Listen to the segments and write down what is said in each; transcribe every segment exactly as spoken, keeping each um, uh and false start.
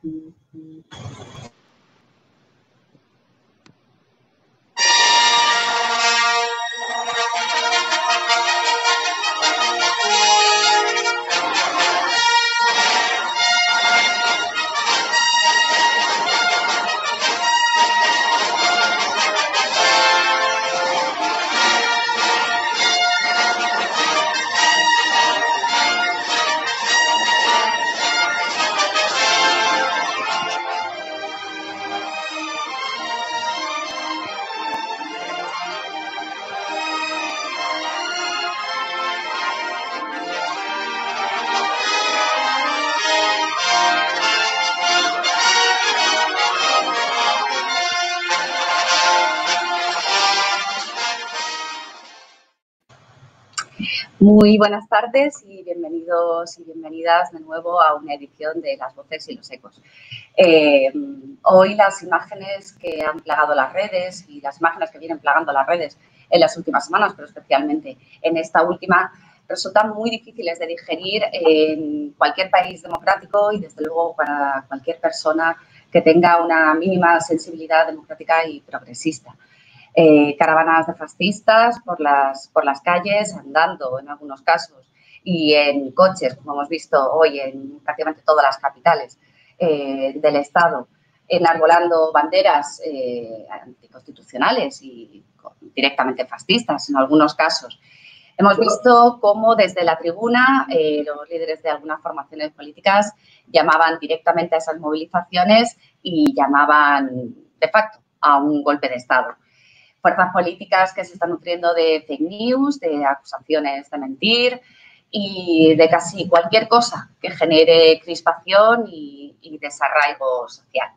Muy buenas tardes y bienvenidos y bienvenidas de nuevo a una edición de Las Voces y los Ecos. Eh, hoy las imágenes que han plagado las redes y las imágenes que vienen plagando las redes en las últimas semanas, pero especialmente en esta última, resultan muy difíciles de digerir en cualquier país democrático y, desde luego, para cualquier persona que tenga una mínima sensibilidad democrática y progresista. Eh, caravanas de fascistas por las, por las calles, andando en algunos casos, y en coches, como hemos visto hoy en prácticamente todas las capitales eh, del Estado, enarbolando banderas eh, anticonstitucionales y directamente fascistas en algunos casos. Hemos visto cómo desde la tribuna eh, los líderes de algunas formaciones políticas llamaban directamente a esas movilizaciones y llamaban de facto a un golpe de Estado. Fuerzas políticas que se están nutriendo de fake news, de acusaciones de mentir y de casi cualquier cosa que genere crispación y, y desarraigo social.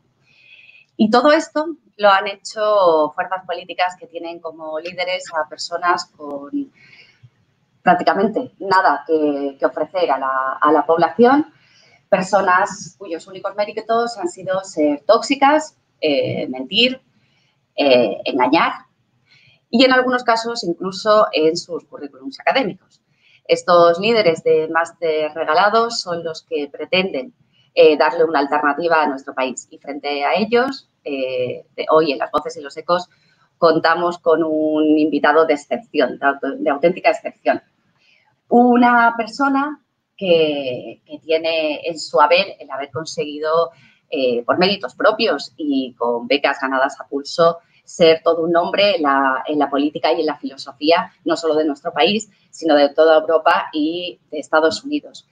Y todo esto lo han hecho fuerzas políticas que tienen como líderes a personas con prácticamente nada que, que ofrecer a la, a la población, personas cuyos únicos méritos han sido ser tóxicas, eh, mentir, eh, engañar, y en algunos casos incluso en sus currículums académicos. Estos líderes de máster regalados son los que pretenden eh, darle una alternativa a nuestro país, y frente a ellos, eh, de hoy en Las Voces y los Ecos, contamos con un invitado de excepción, de, de auténtica excepción. Una persona que, que tiene en su haber el haber conseguido, eh, por méritos propios y con becas ganadas a pulso, ser todo un hombre en la, en la política y en la filosofía, no solo de nuestro país, sino de toda Europa y de Estados Unidos.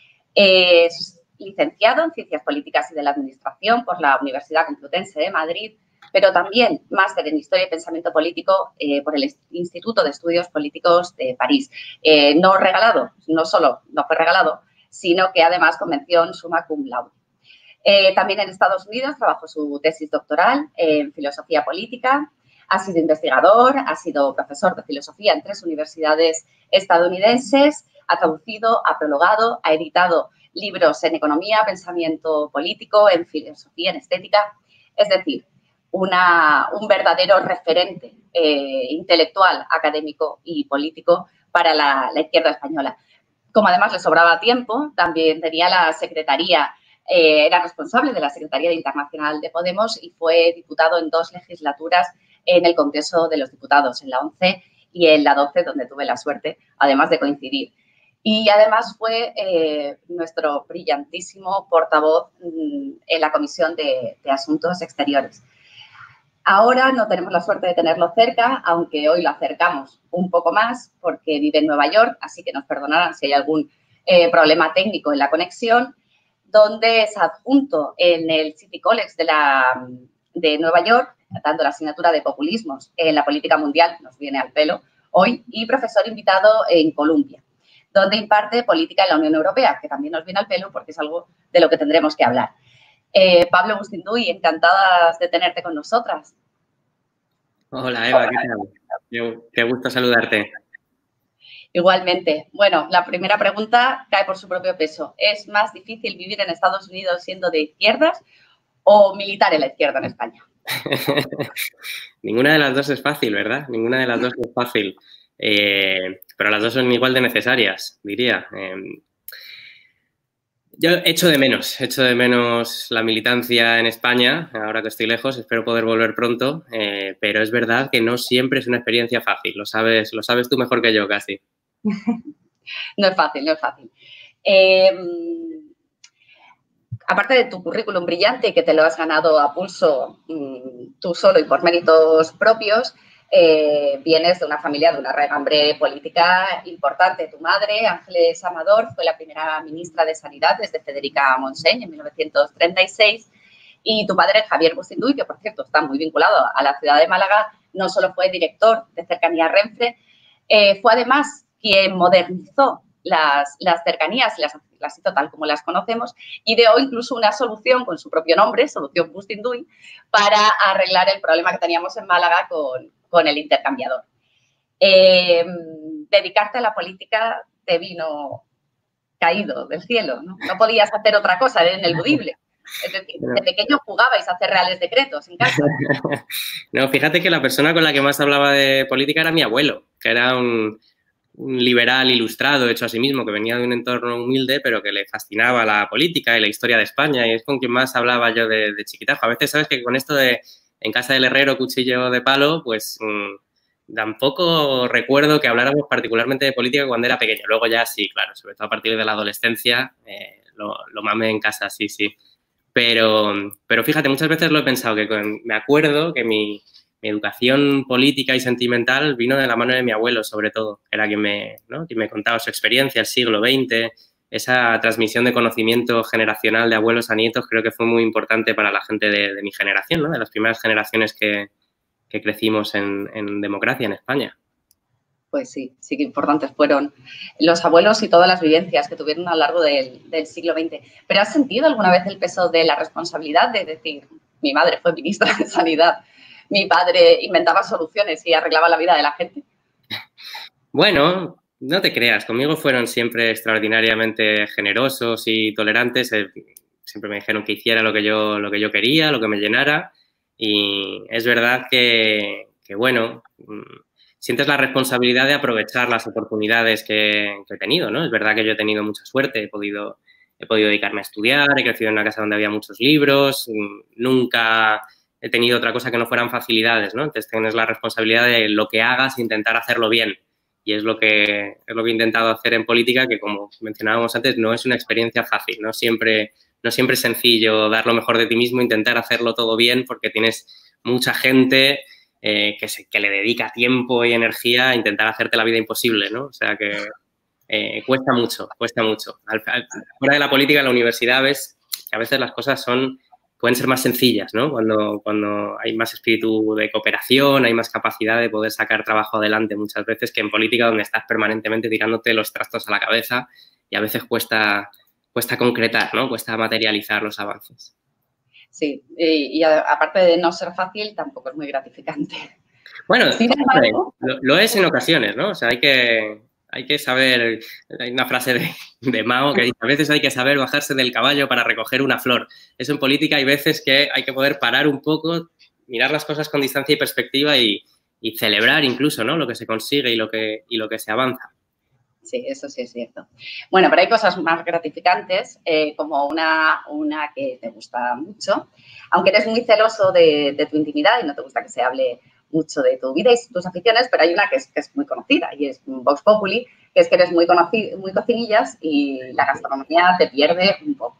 Es licenciado en Ciencias Políticas y de la Administración por la Universidad Complutense de Madrid, pero también máster en Historia y Pensamiento Político eh, por el Instituto de Estudios Políticos de París. Eh, no regalado, no solo no fue regalado, sino que además con mención summa cum laude. Eh, también en Estados Unidos trabajó su tesis doctoral en filosofía política, ha sido investigador, ha sido profesor de filosofía en tres universidades estadounidenses, ha traducido, ha prologado, ha editado libros en economía, pensamiento político, en filosofía, en estética, es decir, una, un verdadero referente eh, intelectual, académico y político para la, la izquierda española. Como además le sobraba tiempo, también tenía la secretaría. Eh, era responsable de la Secretaría Internacional de Podemos y fue diputado en dos legislaturas en el Congreso de los Diputados, en la once y en la doce, donde tuve la suerte, además de coincidir. Y además fue eh, nuestro brillantísimo portavoz mmm, en la Comisión de, de Asuntos Exteriores. Ahora no tenemos la suerte de tenerlo cerca, aunque hoy lo acercamos un poco más porque vive en Nueva York, así que nos perdonarán si hay algún eh, problema técnico en la conexión, donde es adjunto en el City College de, la, de Nueva York, dando la asignatura de populismos en la política mundial, nos viene al pelo hoy, y profesor invitado en Columbia, donde imparte política en la Unión Europea, que también nos viene al pelo porque es algo de lo que tendremos que hablar. Eh, Pablo Bustinduy, encantadas de tenerte con nosotras. Hola, Eva, ¿qué tal? Qué, qué gusto saludarte. Igualmente. Bueno, la primera pregunta cae por su propio peso. ¿Es más difícil vivir en Estados Unidos siendo de izquierdas o militar en la izquierda en España? Ninguna de las dos es fácil, ¿verdad? Ninguna de las dos es fácil. Eh, pero las dos son igual de necesarias, diría. Eh, Yo echo de menos, echo de menos la militancia en España, ahora que estoy lejos, espero poder volver pronto, eh, pero es verdad que no siempre es una experiencia fácil, lo sabes, lo sabes tú mejor que yo casi. No es fácil, no es fácil. Eh, aparte de tu currículum brillante, que te lo has ganado a pulso mmm, tú solo y por méritos propios, eh, vienes de una familia de una regambre política importante. Tu madre, Ángeles Amador, fue la primera ministra de Sanidad desde Federica Montseny en mil novecientos treinta y seis, y tu padre, Javier Bustinduy, que por cierto está muy vinculado a la ciudad de Málaga, no solo fue director de Cercanías Renfe, eh, fue además quien modernizó las, las cercanías y las, las hizo tal como las conocemos, y ideó incluso una solución con su propio nombre, Solución Bustinduy, para arreglar el problema que teníamos en Málaga con, con el intercambiador. Eh, dedicarte a la política te vino caído del cielo, ¿no? No podías hacer otra cosa, era ineludible. Es decir, de pequeño jugabais a hacer reales decretos en casa. No, fíjate que la persona con la que más hablaba de política era mi abuelo, que era un, un liberal ilustrado, hecho a sí mismo, que venía de un entorno humilde, pero que le fascinaba la política y la historia de España, y es con quien más hablaba yo de, de chiquitajo. A veces, sabes que con esto de en casa del herrero, cuchillo de palo, pues mmm, tampoco recuerdo que habláramos particularmente de política cuando era pequeño. Luego ya sí, claro, sobre todo a partir de la adolescencia, eh, lo, lo mamé en casa, sí, sí. Pero, pero fíjate, muchas veces lo he pensado, que con, me acuerdo que mi, mi educación política y sentimental vino de la mano de mi abuelo, sobre todo. Era quien me, ¿no? quien me contaba su experiencia, el siglo veinte. Esa transmisión de conocimiento generacional de abuelos a nietos creo que fue muy importante para la gente de, de mi generación, ¿no? De las primeras generaciones que, que crecimos en, en democracia en España. Pues sí, sí que importantes fueron los abuelos y todas las vivencias que tuvieron a lo largo del, del siglo veinte. ¿Pero has sentido alguna vez el peso de la responsabilidad de decir, mi madre fue ministra de Sanidad, mi padre inventaba soluciones y arreglaba la vida de la gente? Bueno, no te creas, conmigo fueron siempre extraordinariamente generosos y tolerantes. Siempre me dijeron que hiciera lo que yo, lo que yo quería, lo que me llenara. Y es verdad que, que bueno, sientes la responsabilidad de aprovechar las oportunidades que, que he tenido, ¿no? Es verdad que yo he tenido mucha suerte, he podido, he podido dedicarme a estudiar, he crecido en una casa donde había muchos libros, nunca he tenido otra cosa que no fueran facilidades, ¿no? Entonces tienes la responsabilidad de lo que hagas, intentar hacerlo bien. Y es lo que, es lo que he intentado hacer en política, que como mencionábamos antes, no es una experiencia fácil, no siempre, no siempre es sencillo dar lo mejor de ti mismo, intentar hacerlo todo bien, porque tienes mucha gente eh, que, se, que le dedica tiempo y energía a intentar hacerte la vida imposible, ¿no? O sea que eh, cuesta mucho, cuesta mucho. Al, al, fuera de la política, en la universidad ves que a veces las cosas son, pueden ser más sencillas, ¿no? Cuando, cuando hay más espíritu de cooperación, hay más capacidad de poder sacar trabajo adelante muchas veces que en política, donde estás permanentemente tirándote los trastos a la cabeza y a veces cuesta, cuesta concretar, ¿no? Cuesta materializar los avances. Sí, y, y aparte de no ser fácil, tampoco es muy gratificante. Bueno, Sin embargo, lo, lo es en ocasiones, ¿no? O sea, hay que, hay que saber, hay una frase de, de Mao que dice, a veces hay que saber bajarse del caballo para recoger una flor. Eso en política hay veces que hay que poder parar un poco, mirar las cosas con distancia y perspectiva y, y celebrar incluso, ¿no? Lo que se consigue y lo que, y lo que se avanza. Sí, eso sí es cierto. Bueno, pero hay cosas más gratificantes, eh, como una, una que te gusta mucho, aunque eres muy celoso de, de tu intimidad y no te gusta que se hable mucho de tu vida y tus aficiones, pero hay una que es, que es muy conocida y es Vox Populi, que es que eres muy, conocido, muy cocinillas y la gastronomía te pierde un poco.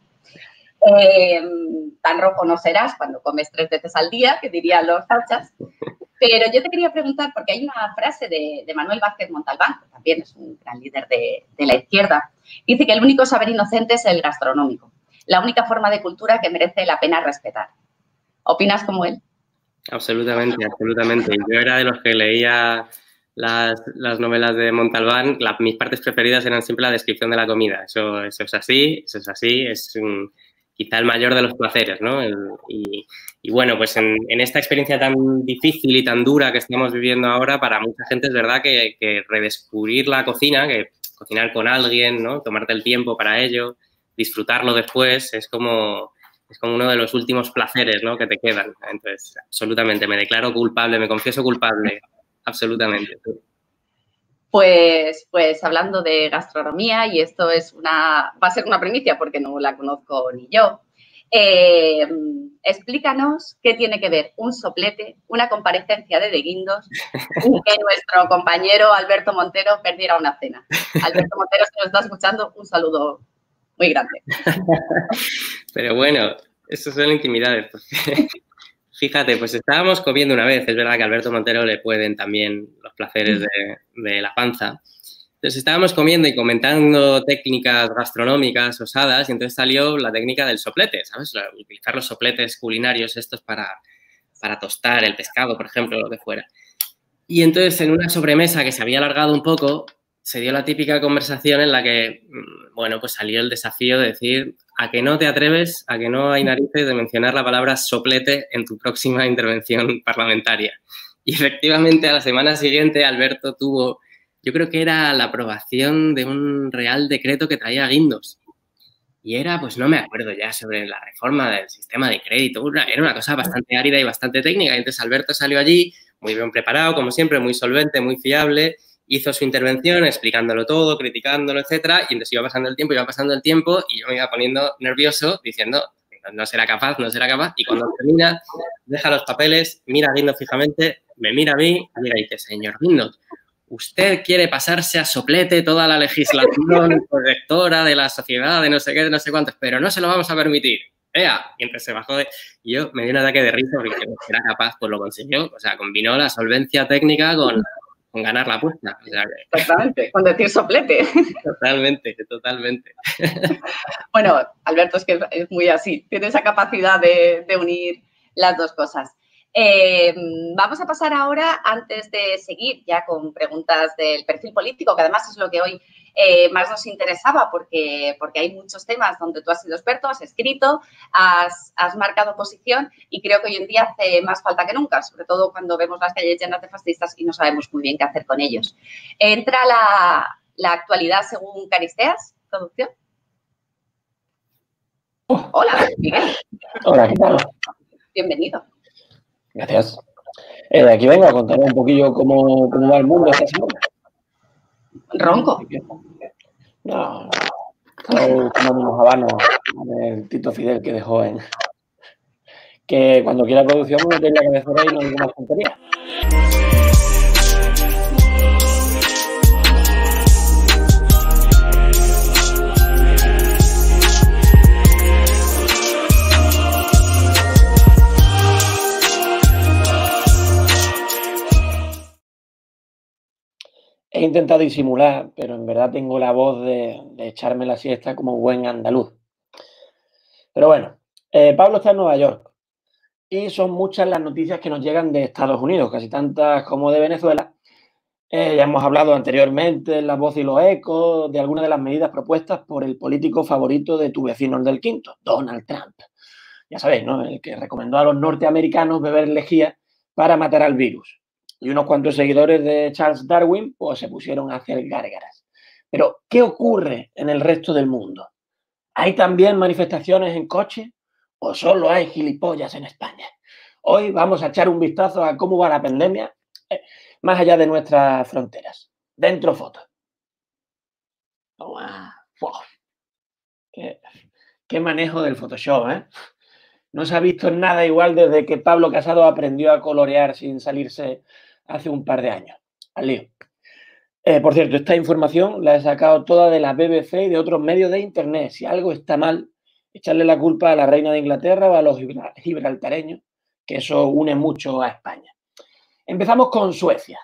Eh, tan rojo no serás cuando comes tres veces al día, que dirían los tauchas. Pero yo te quería preguntar, porque hay una frase de, de Manuel Vázquez Montalbán, que también es un gran líder de, de la izquierda, dice que el único saber inocente es el gastronómico, la única forma de cultura que merece la pena respetar. ¿Opinas como él? Absolutamente, absolutamente. Yo era de los que leía las, las novelas de Montalbán, la, mis partes preferidas eran siempre la descripción de la comida. Eso, eso es así, eso es así, es un, quizá el mayor de los placeres, ¿no? El, y, y bueno, pues en, en esta experiencia tan difícil y tan dura que estamos viviendo ahora, para mucha gente es verdad que, que redescubrir la cocina, que cocinar con alguien, ¿no? Tomarte el tiempo para ello, disfrutarlo después, es como, es como uno de los últimos placeres, ¿no? Que te quedan. Entonces, absolutamente, me declaro culpable, me confieso culpable, absolutamente. Pues, pues hablando de gastronomía, y esto es una, va a ser una primicia porque no la conozco ni yo, eh, explícanos qué tiene que ver un soplete, una comparecencia de De Guindos y que nuestro compañero Alberto Montero perdiera una cena. Alberto Montero, si nos está escuchando, un saludo muy grande. Pero bueno, eso son intimidades, porque fíjate, pues estábamos comiendo una vez, es verdad que a Alberto Montero le pueden también los placeres de, de la panza. Entonces estábamos comiendo y comentando técnicas gastronómicas osadas y entonces salió la técnica del soplete, ¿sabes? Utilizar los sopletes culinarios estos para, para tostar el pescado, por ejemplo, o lo que fuera. Y entonces en una sobremesa que se había alargado un poco, se dio la típica conversación en la que, bueno, pues salió el desafío de decir a que no te atreves, a que no hay narices de mencionar la palabra soplete en tu próxima intervención parlamentaria. Y efectivamente a la semana siguiente Alberto tuvo, yo creo que era la aprobación de un real decreto que traía Guindos. Y era, pues no me acuerdo ya, sobre la reforma del sistema de crédito. Era una cosa bastante árida y bastante técnica. Y entonces Alberto salió allí muy bien preparado, como siempre, muy solvente, muy fiable. Hizo su intervención explicándolo todo, criticándolo, etcétera. Y entonces iba pasando el tiempo, iba pasando el tiempo y yo me iba poniendo nervioso diciendo, no será capaz, no será capaz. Y cuando termina, deja los papeles, mira a Guindos fijamente, me mira a mí y dice, señor Guindos, usted quiere pasarse a soplete toda la legislación correctora de la sociedad, de no sé qué, de no sé cuántos, pero no se lo vamos a permitir. ¡Ea! Y entonces se bajó de... Y yo me dio un ataque de risa porque era capaz, pues lo consiguió. O sea, combinó la solvencia técnica con, con ganar la apuesta. O sea, que... Exactamente, con decir soplete. Totalmente, totalmente. Bueno, Alberto es que es muy así. Tiene esa capacidad de, de unir las dos cosas. Eh, vamos a pasar ahora, antes de seguir ya con preguntas del perfil político, que además es lo que hoy eh, más nos interesaba, porque, porque hay muchos temas donde tú has sido experto, has escrito, has, has marcado posición y creo que hoy en día hace más falta que nunca, sobre todo cuando vemos las calles llenas de fascistas y no sabemos muy bien qué hacer con ellos. Entra la, la actualidad según Caristeas, producción. Oh. Hola, Miguel. Hola, ¿qué tal? Bienvenido. Gracias. Eh, de aquí vengo a contar un poquillo cómo, cómo va el mundo esta semana. Ronco. No, estaba tomando unos habanos del Tito Fidel que dejó en... Que cuando quiera producción me metéis la cabecera y no digo más tonterías. He intentado disimular, pero en verdad tengo la voz de, de echarme la siesta como buen andaluz. Pero bueno, eh, Pablo está en Nueva York y son muchas las noticias que nos llegan de Estados Unidos, casi tantas como de Venezuela. Eh, ya hemos hablado anteriormente en La Voz y los Ecos de algunas de las medidas propuestas por el político favorito de tu vecino el del quinto, Donald Trump. Ya sabéis, ¿no? El que recomendó a los norteamericanos beber lejía para matar al virus. Y unos cuantos seguidores de Charles Darwin pues se pusieron a hacer gárgaras. Pero, ¿qué ocurre en el resto del mundo? ¿Hay también manifestaciones en coche? ¿O solo hay gilipollas en España? Hoy vamos a echar un vistazo a cómo va la pandemia eh, más allá de nuestras fronteras. Dentro foto. Wow. Qué, qué manejo del Photoshop, ¿eh? No se ha visto nada igual desde que Pablo Casado aprendió a colorear sin salirse hace un par de años. Al lío. Eh, por cierto, esta información la he sacado toda de la B B C y de otros medios de internet. Si algo está mal, echarle la culpa a la reina de Inglaterra o a los gibraltareños, que eso une mucho a España. Empezamos con Suecia.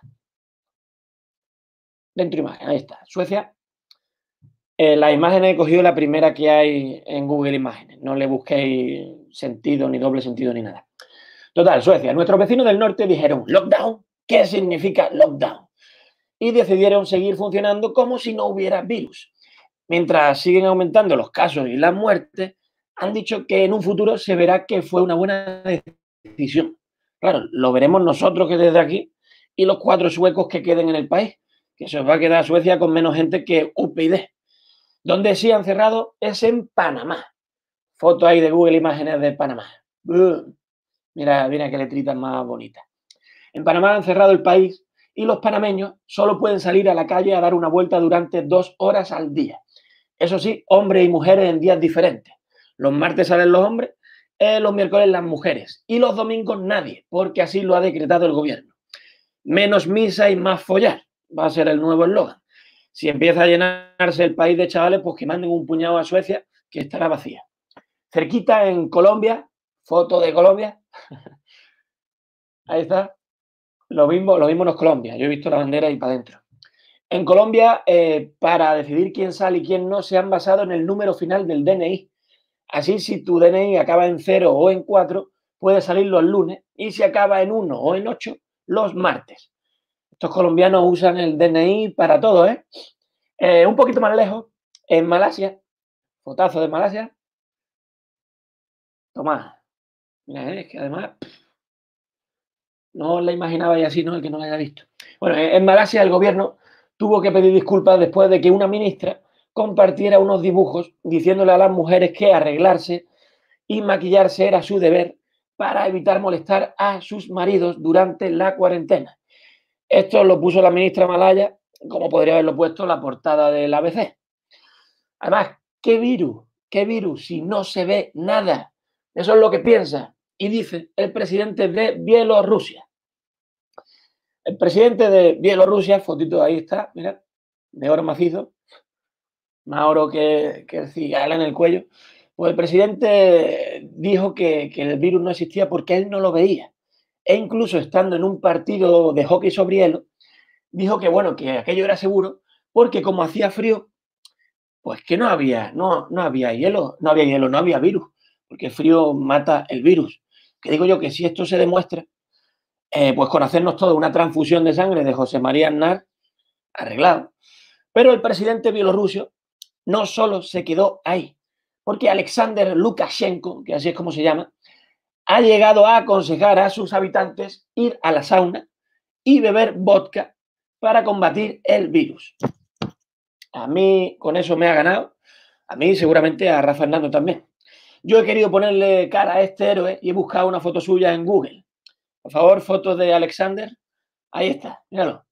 Dentro imagen, ahí está. Suecia. Eh, las imágenes he cogido la primera que hay en Google Imágenes. No le busquéis sentido, ni doble sentido, ni nada. Total, Suecia. Nuestros vecinos del norte dijeron, ¿lockdown? ¿Qué significa lockdown? Y decidieron seguir funcionando como si no hubiera virus. Mientras siguen aumentando los casos y las muertes, han dicho que en un futuro se verá que fue una buena decisión. Claro, lo veremos nosotros que desde aquí y los cuatro suecos que queden en el país, que se os va a quedar Suecia con menos gente que U P y. Donde sí han cerrado es en Panamá. Foto ahí de Google Imágenes de Panamá. Uh, mira, mira qué letritas más bonitas. En Panamá han cerrado el país y los panameños solo pueden salir a la calle a dar una vuelta durante dos horas al día. Eso sí, hombres y mujeres en días diferentes. Los martes salen los hombres, eh, los miércoles las mujeres y los domingos nadie, porque así lo ha decretado el gobierno. Menos misa y más follar, va a ser el nuevo eslogan. Si empieza a llenarse el país de chavales, pues que manden un puñado a Suecia, que estará vacía. Cerquita en Colombia, foto de Colombia, ahí está, lo mismo, lo mismo no es Colombia, yo he visto la bandera y para adentro. En Colombia, eh, para decidir quién sale y quién no, se han basado en el número final del D N I. Así, si tu D N I acaba en cero o en cuatro, puede salir los lunes, y si acaba en uno o en ocho, los martes. Estos colombianos usan el D N I para todo, ¿eh? Eh, un poquito más lejos, en Malasia, fotazo de Malasia. Tomás, mira, es que además no la imaginaba y así, ¿no? El que no la haya visto. Bueno, en Malasia el gobierno tuvo que pedir disculpas después de que una ministra compartiera unos dibujos diciéndole a las mujeres que arreglarse y maquillarse era su deber para evitar molestar a sus maridos durante la cuarentena. Esto lo puso la ministra malaya, como podría haberlo puesto la portada del A B C. Además, ¿qué virus? ¿Qué virus si no se ve nada? Eso es lo que piensa y dice el presidente de Bielorrusia. El presidente de Bielorrusia, fotito ahí está, mirad, de oro macizo, más oro que, que el cigala en el cuello. Pues el presidente dijo que, que el virus no existía porque él no lo veía. E incluso estando en un partido de hockey sobre hielo, dijo que bueno, que aquello era seguro porque como hacía frío, pues que no había, no, no había hielo, no había hielo, no había virus, porque el frío mata el virus. Que digo yo que si esto se demuestra, eh, pues con hacernos todo una transfusión de sangre de José María Aznar, arreglado. Pero el presidente bielorruso no solo se quedó ahí, porque Alexander Lukashenko, que así es como se llama, ha llegado a aconsejar a sus habitantes ir a la sauna y beber vodka para combatir el virus. A mí con eso me ha ganado, a mí seguramente a Rafa Fernando también. Yo he querido ponerle cara a este héroe y he buscado una foto suya en Google. Por favor, fotos de Alexander. Ahí está, míralo.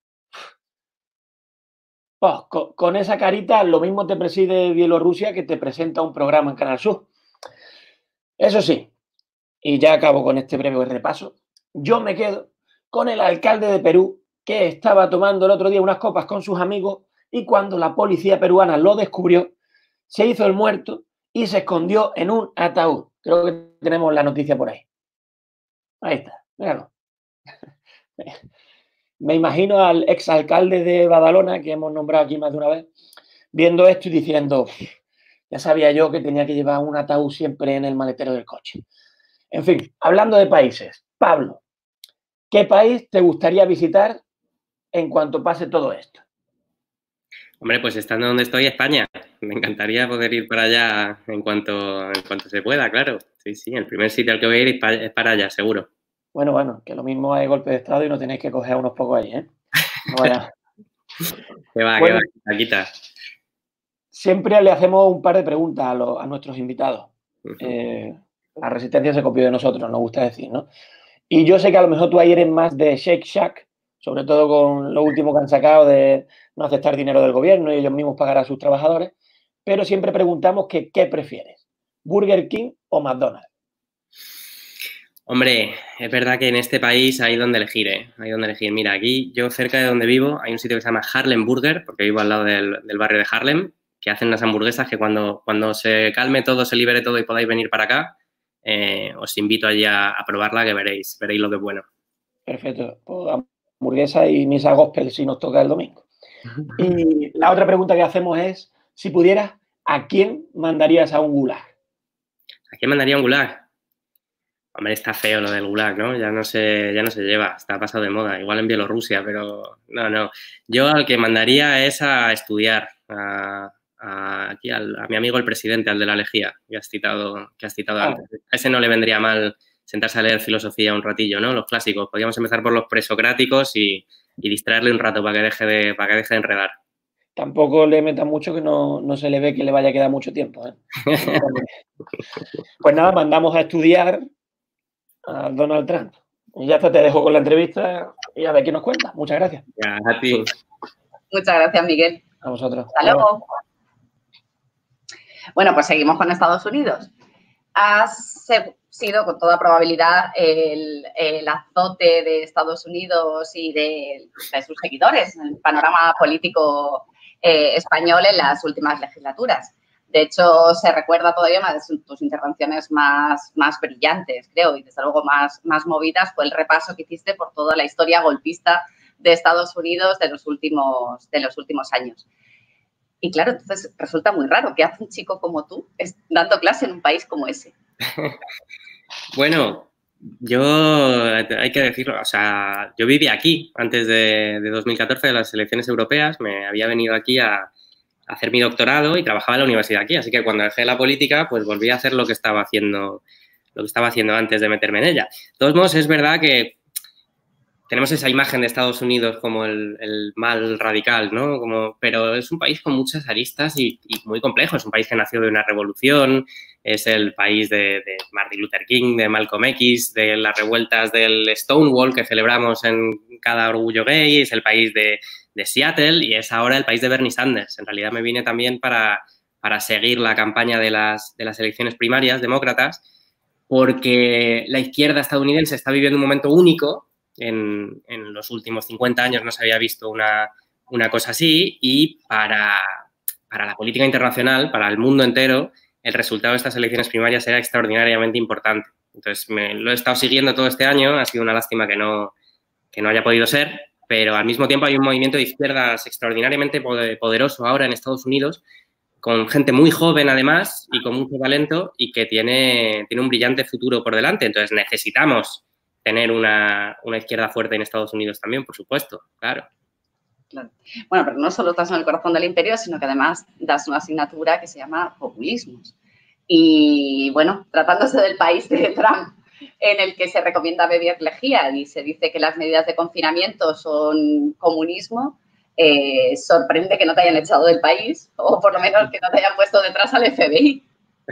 Pues, con, con esa carita lo mismo te preside Bielorrusia que te presenta un programa en Canal Sur. Eso sí, y ya acabo con este breve repaso, yo me quedo con el alcalde de Perú que estaba tomando el otro día unas copas con sus amigos y cuando la policía peruana lo descubrió, se hizo el muerto y se escondió en un ataúd. Creo que tenemos la noticia por ahí. Ahí está, míralo. Me imagino al exalcalde de Badalona, que hemos nombrado aquí más de una vez, viendo esto y diciendo, ya sabía yo que tenía que llevar un ataúd siempre en el maletero del coche. En fin, hablando de países, Pablo, ¿qué país te gustaría visitar en cuanto pase todo esto? Hombre, pues estando donde estoy, España. Me encantaría poder ir para allá en cuanto, en cuanto se pueda, claro. Sí, sí, el primer sitio al que voy a ir es para, es para allá, seguro. Bueno, bueno, que lo mismo hay golpe de estado y no tenéis que coger a unos pocos ahí, ¿eh? No vaya. Que va, bueno, que va, quita. Siempre le hacemos un par de preguntas a, los, a nuestros invitados. Uh-huh. eh, la resistencia se copió de nosotros, nos gusta decir, ¿no? Y yo sé que a lo mejor tú ahí eres más de Shake Shack, sobre todo con lo último que han sacado de no aceptar dinero del gobierno y ellos mismos pagar a sus trabajadores, pero siempre preguntamos que ¿qué prefieres? ¿Burger King o McDonald's? Hombre, es verdad que en este país hay donde elegir, ¿eh? Hay donde elegir. Mira, aquí, yo cerca de donde vivo, hay un sitio que se llama Harlem Burger, porque vivo al lado del, del barrio de Harlem, que hacen unas hamburguesas que cuando, cuando se calme todo, se libere todo y podáis venir para acá, eh, os invito allí a, a probarla, que veréis, veréis lo que es bueno. Perfecto. Pues hamburguesa y misa gospel si nos toca el domingo. Y la otra pregunta que hacemos es, si pudieras, ¿a quién mandarías a un gulag? ¿A quién mandaría un gulag? Hombre, está feo lo del gulag, ¿no? Ya no se, ya no se lleva, está pasado de moda. Igual en Bielorrusia, pero no, no. Yo al que mandaría es a estudiar, a, a, aquí al, a mi amigo el presidente, al de la Lejía, que has citado, que has citado ah. antes. A ese no le vendría mal sentarse a leer filosofía un ratillo, ¿no? Los clásicos. Podríamos empezar por los presocráticos y, y distraerle un rato para que deje de, para que deje de enredar. Tampoco le metan mucho que no, no se le ve que le vaya a quedar mucho tiempo, ¿eh? Pues nada, mandamos a estudiar a Donald Trump. Y ya está, te dejo con la entrevista y a ver qué nos cuenta. Muchas gracias. Ya, a ti. Muchas gracias, Miguel. A vosotros. Hasta luego. Bueno, pues seguimos con Estados Unidos. Has sido con toda probabilidad el, el azote de Estados Unidos y de, de sus seguidores en el panorama político eh, español en las últimas legislaturas. De hecho, se recuerda todavía una de tus intervenciones más, más brillantes, creo, y desde luego más, más movidas, fue el repaso que hiciste por toda la historia golpista de Estados Unidos de los últimos, de los últimos años. Y claro, entonces resulta muy raro que hace un chico como tú dando clase en un país como ese. Bueno, yo, hay que decirlo, o sea, yo viví aquí antes de, de dos mil catorce, de las elecciones europeas, me había venido aquí a hacer mi doctorado y trabajaba en la universidad aquí, así que cuando dejé la política, pues volví a hacer lo que estaba haciendo, lo que estaba haciendo antes de meterme en ella. De todos modos, es verdad que tenemos esa imagen de Estados Unidos como el, el mal radical, ¿no? Como, pero es un país con muchas aristas y, y muy complejo. Es un país que nació de una revolución, es el país de, de Martin Luther King, de Malcolm X, de las revueltas del Stonewall que celebramos en cada orgullo gay, es el país de, de Seattle y es ahora el país de Bernie Sanders. En realidad me vine también para, para seguir la campaña de las, de las elecciones primarias demócratas porque la izquierda estadounidense está viviendo un momento único. En, en los últimos cincuenta años no se había visto una, una cosa así y para, para la política internacional, para el mundo entero, el resultado de estas elecciones primarias era extraordinariamente importante. Entonces, me, lo he estado siguiendo todo este año, ha sido una lástima que no, que no haya podido ser, pero al mismo tiempo hay un movimiento de izquierdas extraordinariamente poderoso ahora en Estados Unidos, con gente muy joven además y con mucho talento y que tiene, tiene un brillante futuro por delante. Entonces, necesitamos tener una, una izquierda fuerte en Estados Unidos también, por supuesto, claro. Claro. Bueno, pero no solo estás en el corazón del imperio, sino que además das una asignatura que se llama populismos. Y, bueno, tratándose del país de Trump, en el que se recomienda beber lejía y se dice que las medidas de confinamiento son comunismo, eh, sorprende que no te hayan echado del país o por lo menos que no te hayan puesto detrás al F B I.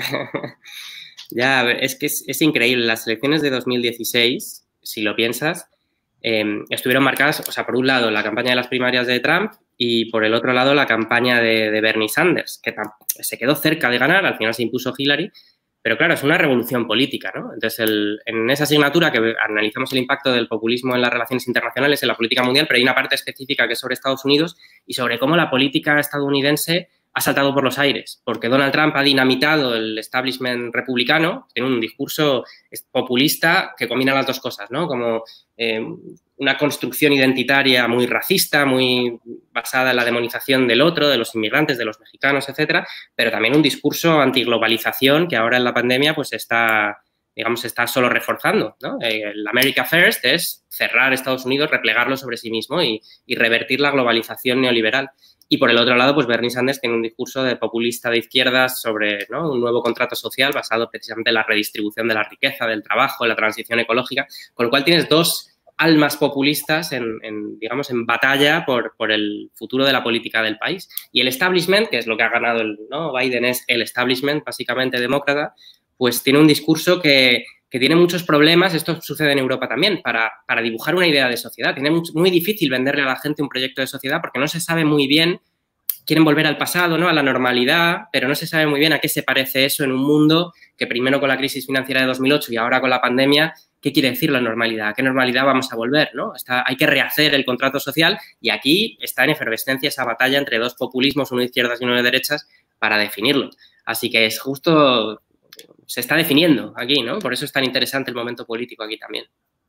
Ya, a ver, es que es, es increíble. Las elecciones de dos mil dieciséis, si lo piensas, eh, estuvieron marcadas, o sea, por un lado la campaña de las primarias de Trump y por el otro lado la campaña de, de Bernie Sanders, que se quedó cerca de ganar, al final se impuso Hillary, pero claro, es una revolución política, ¿no? Entonces, el, en esa asignatura que analizamos el impacto del populismo en las relaciones internacionales, en la política mundial, pero hay una parte específica que es sobre Estados Unidos y sobre cómo la política estadounidense ha saltado por los aires, porque Donald Trump ha dinamitado el establishment republicano, tiene un discurso populista que combina las dos cosas, ¿no? Como eh, una construcción identitaria muy racista, muy basada en la demonización del otro, de los inmigrantes, de los mexicanos, etcétera, pero también un discurso antiglobalización que ahora en la pandemia pues está, digamos, está solo reforzando, ¿no? El America First es cerrar Estados Unidos, replegarlo sobre sí mismo y, y revertir la globalización neoliberal. Y por el otro lado, pues Bernie Sanders tiene un discurso de populista de izquierdas sobre, ¿no?, un nuevo contrato social basado precisamente en la redistribución de la riqueza, del trabajo, en la transición ecológica, con lo cual tienes dos almas populistas en, en digamos, en batalla por, por el futuro de la política del país. Y el establishment, que es lo que ha ganado el, ¿no? Biden, es el establishment básicamente demócrata, pues tiene un discurso que, que tiene muchos problemas, esto sucede en Europa también, para, para dibujar una idea de sociedad. Tiene muy, muy difícil venderle a la gente un proyecto de sociedad porque no se sabe muy bien, quieren volver al pasado, ¿no?, a la normalidad, pero no se sabe muy bien a qué se parece eso en un mundo que primero con la crisis financiera de dos mil ocho y ahora con la pandemia, ¿qué quiere decir la normalidad? ¿A qué normalidad vamos a volver, ¿no? Está, hay que rehacer el contrato social y aquí está en efervescencia esa batalla entre dos populismos, uno de izquierdas y uno de derechas, para definirlo. Así que es justo, se está definiendo aquí, ¿no? Por eso es tan interesante el momento político aquí también.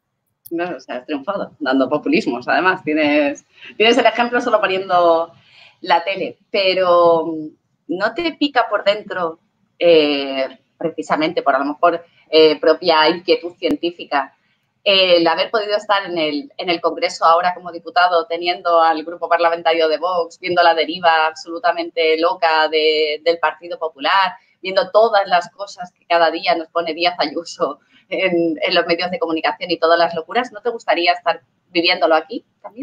No, o sea, has triunfado dando populismos. Además, tienes, tienes el ejemplo solo poniendo la tele, pero ¿no te pica por dentro, eh, precisamente por a lo mejor eh, propia inquietud científica, el haber podido estar en el, en el Congreso ahora como diputado, teniendo al grupo parlamentario de Vox, viendo la deriva absolutamente loca de, del Partido Popular, viendo todas las cosas que cada día nos pone Díaz Ayuso en, en los medios de comunicación y todas las locuras? ¿No te gustaría estar viviéndolo aquí también?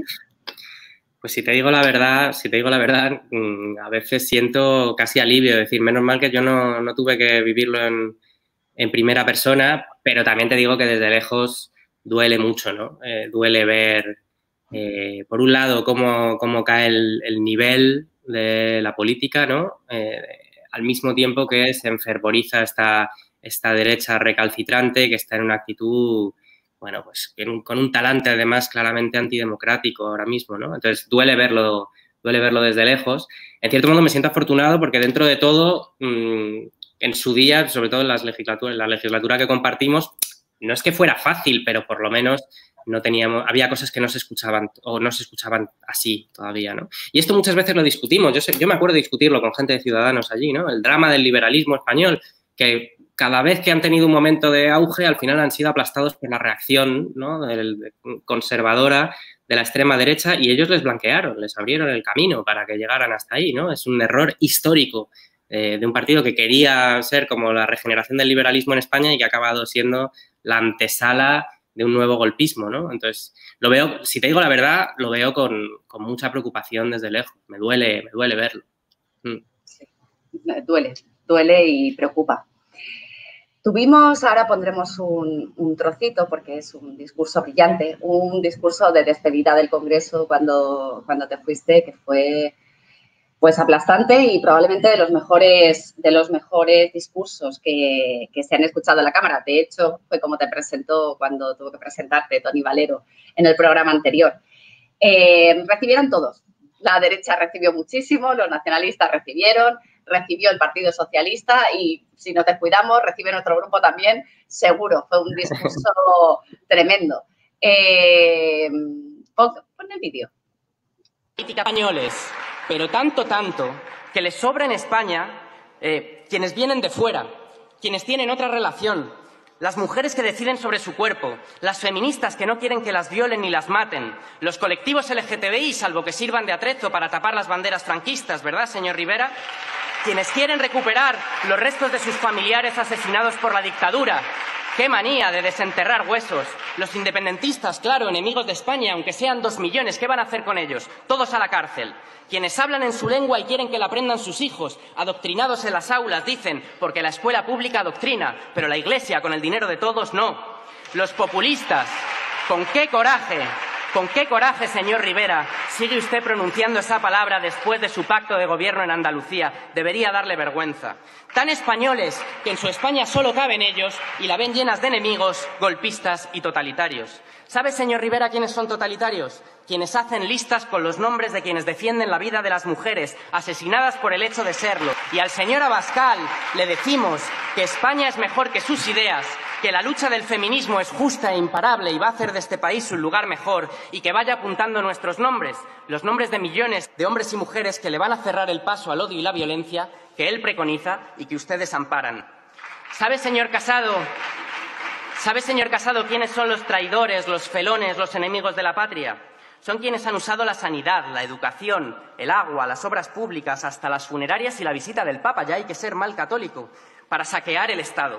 Pues si te digo la verdad, si te digo la verdad, a veces siento casi alivio, es decir, menos mal que yo no, no tuve que vivirlo en, en primera persona, pero también te digo que desde lejos duele mucho, ¿no? Eh, duele ver, eh, por un lado, cómo, cómo cae el, el nivel de la política, ¿no? Eh, al mismo tiempo que se enfervoriza esta, esta derecha recalcitrante que está en una actitud, bueno, pues con un talante además claramente antidemocrático ahora mismo, ¿no? Entonces duele verlo, duele verlo desde lejos. En cierto modo me siento afortunado porque dentro de todo, mmm, en su día, sobre todo en las legislaturas, en la legislatura que compartimos, no es que fuera fácil, pero por lo menos no teníamos, había cosas que no se escuchaban o no se escuchaban así todavía, ¿no? Y esto muchas veces lo discutimos. Yo, sé, yo me acuerdo de discutirlo con gente de Ciudadanos allí, ¿no? El drama del liberalismo español, que cada vez que han tenido un momento de auge, al final han sido aplastados por la reacción, ¿no? Del, conservadora de la extrema derecha y ellos les blanquearon, les abrieron el camino para que llegaran hasta ahí, ¿no? Es un error histórico eh, de un partido que quería ser como la regeneración del liberalismo en España y que ha acabado siendo la antesala de un nuevo golpismo, ¿no? Entonces, lo veo, si te digo la verdad, lo veo con, con mucha preocupación desde lejos. Me duele, me duele verlo. Mm. Sí, duele, duele y preocupa. Tuvimos, ahora pondremos un, un trocito porque es un discurso brillante, un discurso de despedida del Congreso cuando, cuando te fuiste, que fue pues aplastante y probablemente de los mejores, de los mejores discursos que, que se han escuchado en la Cámara. De hecho, fue como te presentó cuando tuvo que presentarte Toni Valero en el programa anterior. Eh, recibieron todos. La derecha recibió muchísimo, los nacionalistas recibieron, recibió el Partido Socialista y, si no te cuidamos, recibe nuestro grupo también, seguro. Fue un discurso tremendo. Eh, pon, pon el vídeo. Españoles, pero tanto, tanto, que les sobra en España eh, quienes vienen de fuera, quienes tienen otra relación, las mujeres que deciden sobre su cuerpo, las feministas que no quieren que las violen ni las maten, los colectivos L G T B I, salvo que sirvan de atrezo para tapar las banderas franquistas, ¿verdad, señor Rivera? Quienes quieren recuperar los restos de sus familiares asesinados por la dictadura. ¡Qué manía de desenterrar huesos! Los independentistas, claro, enemigos de España, aunque sean dos millones, ¿qué van a hacer con ellos? Todos a la cárcel. Quienes hablan en su lengua y quieren que la aprendan sus hijos, adoctrinados en las aulas, dicen, porque la escuela pública adoctrina, pero la Iglesia, con el dinero de todos, no. Los populistas, ¿con qué coraje? ¿Con qué coraje, señor Rivera, sigue usted pronunciando esa palabra después de su pacto de gobierno en Andalucía? Debería darle vergüenza. Tan españoles que en su España solo caben ellos y la ven llenas de enemigos, golpistas y totalitarios. ¿Sabe, señor Rivera, quiénes son totalitarios? Quienes hacen listas con los nombres de quienes defienden la vida de las mujeres asesinadas por el hecho de serlo. Y al señor Abascal le decimos que España es mejor que sus ideas, que la lucha del feminismo es justa e imparable y va a hacer de este país un lugar mejor y que vaya apuntando nuestros nombres, los nombres de millones de hombres y mujeres que le van a cerrar el paso al odio y la violencia que él preconiza y que ustedes amparan. ¿Sabe, señor Casado, ¿sabe, señor Casado, quiénes son los traidores, los felones, los enemigos de la patria? Son quienes han usado la sanidad, la educación, el agua, las obras públicas, hasta las funerarias y la visita del Papa, ya hay que ser mal católico, para saquear el Estado.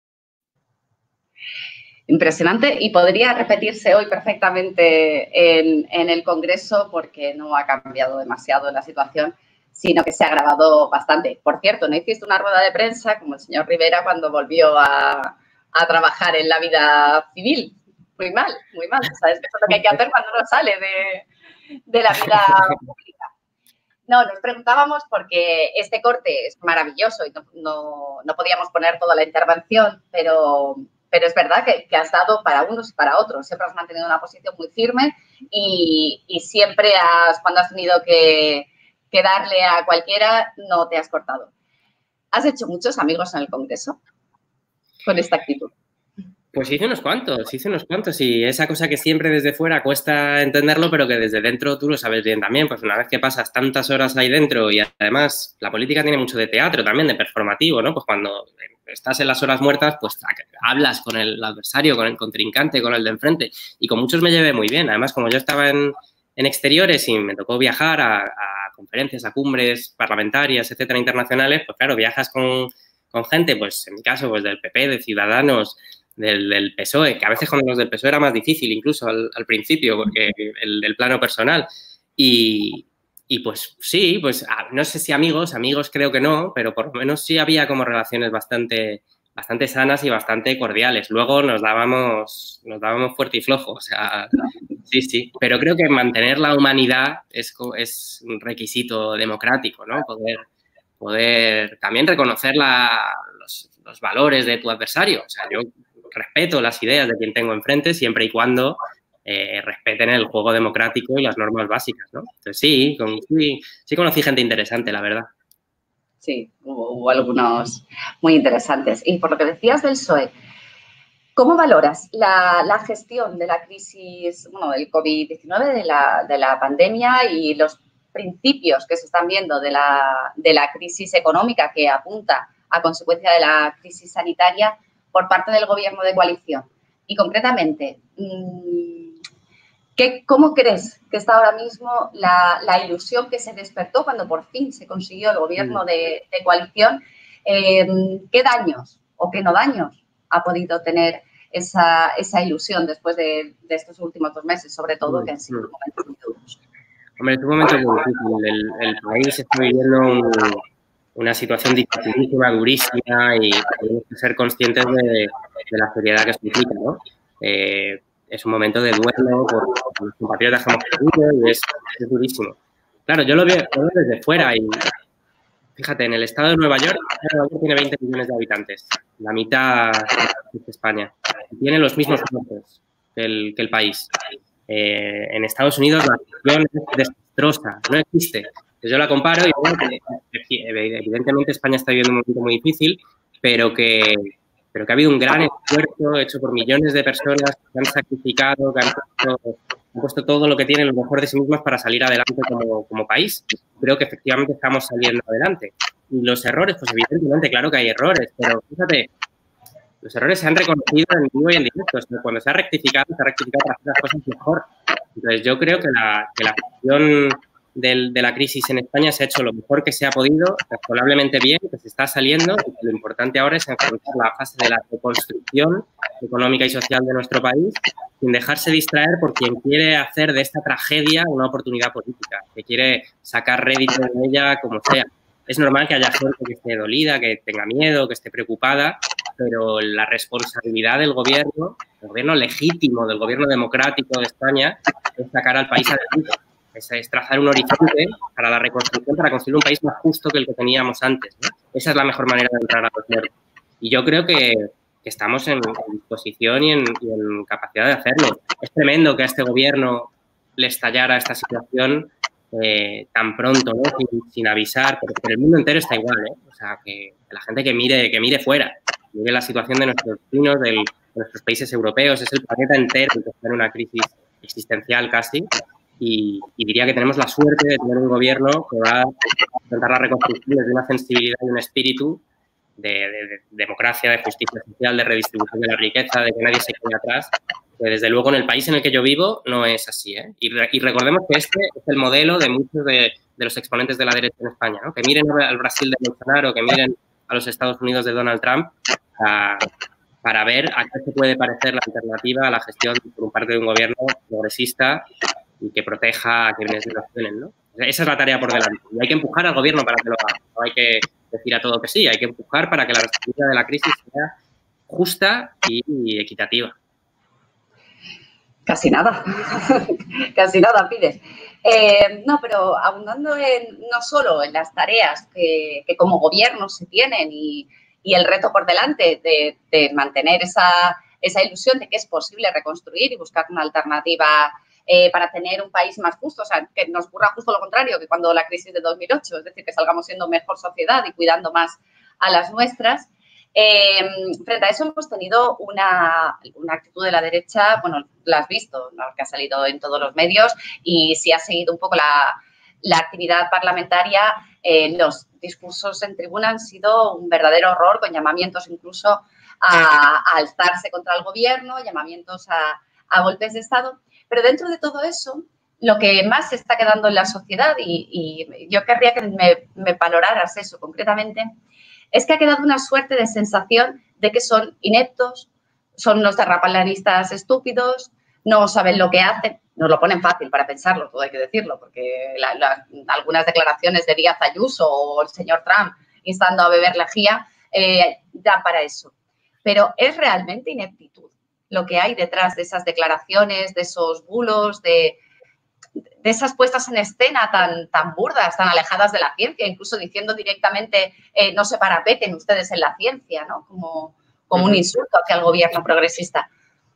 Impresionante y podría repetirse hoy perfectamente en, en el Congreso porque no ha cambiado demasiado la situación, sino que se ha agravado bastante. Por cierto, no hiciste una rueda de prensa como el señor Rivera cuando volvió a, a trabajar en la vida civil. Muy mal, muy mal. ¿Sabes? Eso es lo que hay que hacer cuando uno sale de, de la vida pública. No, nos preguntábamos porque este corte es maravilloso y no, no, no podíamos poner toda la intervención, pero... Pero es verdad que, que has dado para unos y para otros. Siempre has mantenido una posición muy firme y, y siempre has, cuando has tenido que, que darle a cualquiera, no te has cortado. ¿Has hecho muchos amigos en el Congreso con esta actitud? Pues hice unos cuantos, hice unos cuantos y esa cosa que siempre desde fuera cuesta entenderlo, pero que desde dentro tú lo sabes bien también, pues una vez que pasas tantas horas ahí dentro y además la política tiene mucho de teatro también, de performativo, ¿no? Pues cuando estás en las horas muertas, pues hablas con el adversario, con el contrincante, con el de enfrente y con muchos me llevé muy bien. Además, como yo estaba en, en exteriores y me tocó viajar a, a conferencias, a cumbres parlamentarias, etcétera, internacionales, pues claro, viajas con, con gente, pues en mi caso, pues del P P, de Ciudadanos, Del, del P S O E, que a veces con los del P S O E era más difícil incluso al, al principio, porque el, el plano personal. Y, y pues sí, pues no sé si amigos, amigos creo que no, pero por lo menos sí había como relaciones bastante, bastante sanas y bastante cordiales. Luego nos dábamos, nos dábamos fuerte y flojo, o sea, sí, sí. Pero creo que mantener la humanidad es, es un requisito democrático, ¿no? Poder, poder también reconocer la, los, los valores de tu adversario. O sea, yo respeto las ideas de quien tengo enfrente siempre y cuando eh, respeten el juego democrático y las normas básicas, ¿no? Entonces, sí, con, sí, sí conocí gente interesante, la verdad. Sí, hubo, hubo algunos muy interesantes. Y por lo que decías del P S O E, ¿cómo valoras la, la gestión de la crisis, bueno, del COVID diecinueve, de la, de la pandemia y los principios que se están viendo de la, de la crisis económica que apunta a consecuencia de la crisis sanitaria por parte del gobierno de coalición? Y concretamente, ¿qué, ¿cómo crees que está ahora mismo la, la ilusión que se despertó cuando por fin se consiguió el gobierno de, de coalición? Eh, ¿Qué daños o qué no daños ha podido tener esa, esa ilusión después de, de estos últimos dos meses, sobre todo, que han sido momentos muy duros? Hombre, es un momento muy difícil. El, el país está viviendo un, una situación dificilísima, durísima, y tenemos que ser conscientes de, de la seriedad que eso implica, ¿no? Eh, es un momento de duelo por, por los compatriotas que hemos perdido y es, es durísimo. Claro, yo lo veo, lo veo desde fuera y, fíjate, en el estado de Nueva York, Nueva York tiene veinte millones de habitantes, la mitad de España. Tiene los mismos muertos que el, que el país. Eh, en Estados Unidos la situación es desastrosa, no existe. Entonces yo la comparo y bueno, que, evidentemente España está viviendo un momento muy difícil, pero que, pero que ha habido un gran esfuerzo hecho por millones de personas que han sacrificado, que han puesto, han puesto todo lo que tienen, lo mejor de sí mismos para salir adelante como, como país. Creo que efectivamente estamos saliendo adelante. Y los errores, pues evidentemente, claro que hay errores, pero fíjate, los errores se han reconocido en vivo y en directo. O sea, cuando se ha rectificado, se ha rectificado para hacer las cosas mejor. Entonces, yo creo que la, que la gestión del, de la crisis en España se ha hecho lo mejor que se ha podido, razonablemente bien, que se está saliendo, y que lo importante ahora es enfrentar la fase de la reconstrucción económica y social de nuestro país, sin dejarse distraer por quien quiere hacer de esta tragedia una oportunidad política, que quiere sacar rédito de ella como sea. Es normal que haya gente que esté dolida, que tenga miedo, que esté preocupada, pero la responsabilidad del gobierno, del gobierno legítimo, del gobierno democrático de España, es sacar al país adelante. Es, es trazar un horizonte para la reconstrucción, para construir un país más justo que el que teníamos antes, ¿no? Esa es la mejor manera de entrar a los muertos. Y yo creo que, que estamos en, en disposición y en, y en capacidad de hacerlo. Es tremendo que a este gobierno le estallara esta situación Eh, tan pronto, ¿no? Sin, sin avisar, pero, pero el mundo entero está igual, ¿eh? O sea, que la gente que mire, que mire fuera, que mire la situación de nuestros vecinos, del, de nuestros países europeos, es el planeta entero el que está en una crisis existencial casi, y, y diría que tenemos la suerte de tener un gobierno que va a intentar la reconstrucción desde una sensibilidad y un espíritu de, de, de democracia, de justicia social, de redistribución de la riqueza, de que nadie se quede atrás. Que desde luego en el país en el que yo vivo no es así, ¿eh? Y, re, y recordemos que este es el modelo de muchos de, de los exponentes de la derecha en España, ¿no? Que miren al Brasil de Bolsonaro, que miren a los Estados Unidos de Donald Trump a, para ver a qué se puede parecer la alternativa a la gestión por parte de un gobierno progresista y que proteja a quienes lo tienen, ¿no? Esa es la tarea por delante. Y hay que empujar al gobierno para que lo haga. No hay que decir a todo que sí, hay que empujar para que la respuesta de la crisis sea justa y, y equitativa. Casi nada, casi nada pides. Eh, no, pero abundando en, no solo en las tareas que, que como gobierno se tienen y, y el reto por delante de, de mantener esa, esa ilusión de que es posible reconstruir y buscar una alternativa eh, para tener un país más justo, o sea, que nos ocurra justo lo contrario que cuando la crisis de dos mil ocho, es decir, que salgamos siendo mejor sociedad y cuidando más a las nuestras. Eh, frente a eso hemos tenido una, una actitud de la derecha, bueno, la has visto, ¿no? Que ha salido en todos los medios y si has seguido un poco la, la actividad parlamentaria, eh, los discursos en tribuna han sido un verdadero horror, con llamamientos incluso a, a alzarse contra el gobierno, llamamientos a, a golpes de Estado. Pero dentro de todo eso, lo que más se está quedando en la sociedad, y, y yo querría que me, me valoraras eso concretamente, es que ha quedado una suerte de sensación de que son ineptos, son unos terraplanistas estúpidos, no saben lo que hacen. Nos lo ponen fácil para pensarlo, todo hay que decirlo, porque la, la, algunas declaraciones de Díaz Ayuso o el señor Trump instando a beber lejía eh, dan para eso. pero es realmente ineptitud lo que hay detrás de esas declaraciones, de esos bulos, de, de esas puestas en escena tan, tan burdas, tan alejadas de la ciencia, incluso diciendo directamente eh, no se parapeten ustedes en la ciencia, ¿no? Como, como un insulto hacia el gobierno progresista.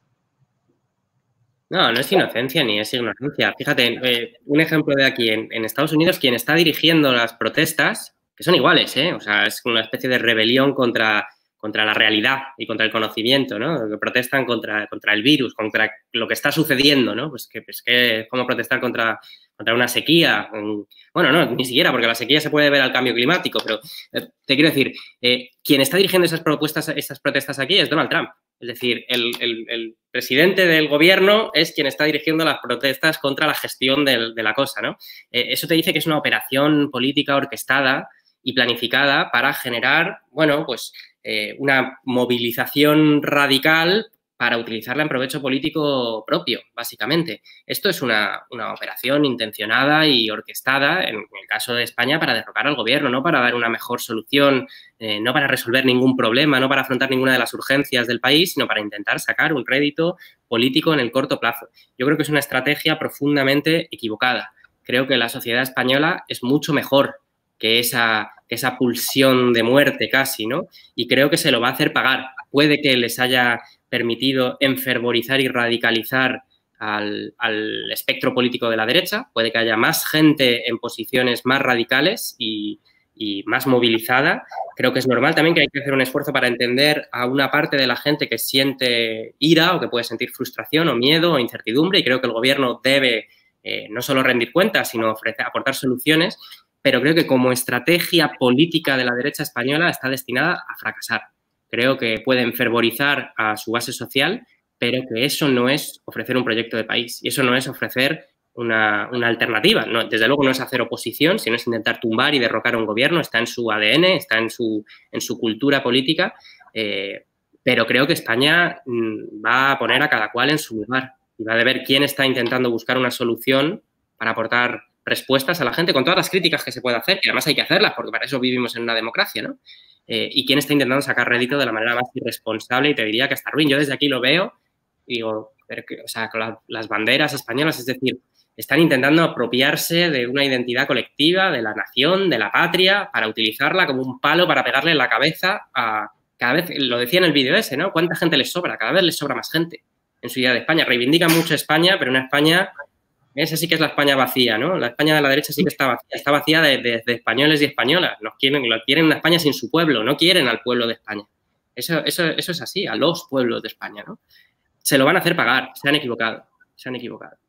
No, no es inocencia ni es ignorancia. Fíjate, eh, un ejemplo de aquí, en, en Estados Unidos, quien está dirigiendo las protestas, que son iguales, ¿eh? O sea, es una especie de rebelión contra, contra la realidad y contra el conocimiento, ¿no? Que protestan contra, contra el virus, contra lo que está sucediendo, ¿no? Pues que, pues que es como protestar contra, contra una sequía. Bueno, no, ni siquiera, porque la sequía se puede ver al cambio climático, pero eh, te quiero decir, eh, quien está dirigiendo esas propuestas, esas protestas aquí es Donald Trump. Es decir, el, el, el presidente del gobierno es quien está dirigiendo las protestas contra la gestión de, de la cosa, ¿no? Eh, eso te dice que es una operación política orquestada y planificada para generar, bueno, pues eh, una movilización radical para utilizarla en provecho político propio, básicamente. Esto es una, una operación intencionada y orquestada, en el caso de España, para derrocar al gobierno, no para dar una mejor solución, eh, no para resolver ningún problema, no para afrontar ninguna de las urgencias del país, sino para intentar sacar un rédito político en el corto plazo. Yo creo que es una estrategia profundamente equivocada. Creo que la sociedad española es mucho mejor que esa, que esa pulsión de muerte casi, ¿no? Y creo que se lo va a hacer pagar. Puede que les haya permitido enfervorizar y radicalizar al, al espectro político de la derecha, puede que haya más gente en posiciones más radicales y, y más movilizada. Creo que es normal también que hay que hacer un esfuerzo para entender a una parte de la gente que siente ira o que puede sentir frustración o miedo o incertidumbre, y creo que el gobierno debe eh, no solo rendir cuentas, sino ofrecer, aportar soluciones, pero creo que como estrategia política de la derecha española está destinada a fracasar. Creo que puede enfervorizar a su base social, pero que eso no es ofrecer un proyecto de país y eso no es ofrecer una, una alternativa. No, desde luego no es hacer oposición, sino es intentar tumbar y derrocar a un gobierno. Está en su A D N, está en su, en su cultura política, eh, pero creo que España mm, va a poner a cada cual en su lugar y va a ver quién está intentando buscar una solución para aportar respuestas a la gente con todas las críticas que se puede hacer, que además hay que hacerlas porque para eso vivimos en una democracia, ¿no? Eh, y quién está intentando sacar rédito de la manera más irresponsable y te diría que hasta ruin. Yo desde aquí lo veo y digo, pero que, o sea, con la, las banderas españolas, es decir, están intentando apropiarse de una identidad colectiva, de la nación, de la patria, para utilizarla como un palo para pegarle en la cabeza a... Cada vez, lo decía en el vídeo ese, ¿no? ¿Cuánta gente les sobra? Cada vez les sobra más gente en su idea de España. Reivindican mucho España, pero una España... Esa sí que es la España vacía, ¿no? La España de la derecha sí que está vacía. Está vacía de, de, de españoles y españolas. Nos quieren, lo quieren una España sin su pueblo. No quieren al pueblo de España. Eso, eso, eso es así, a los pueblos de España, ¿no? Se lo van a hacer pagar. Se han equivocado. Se han equivocado.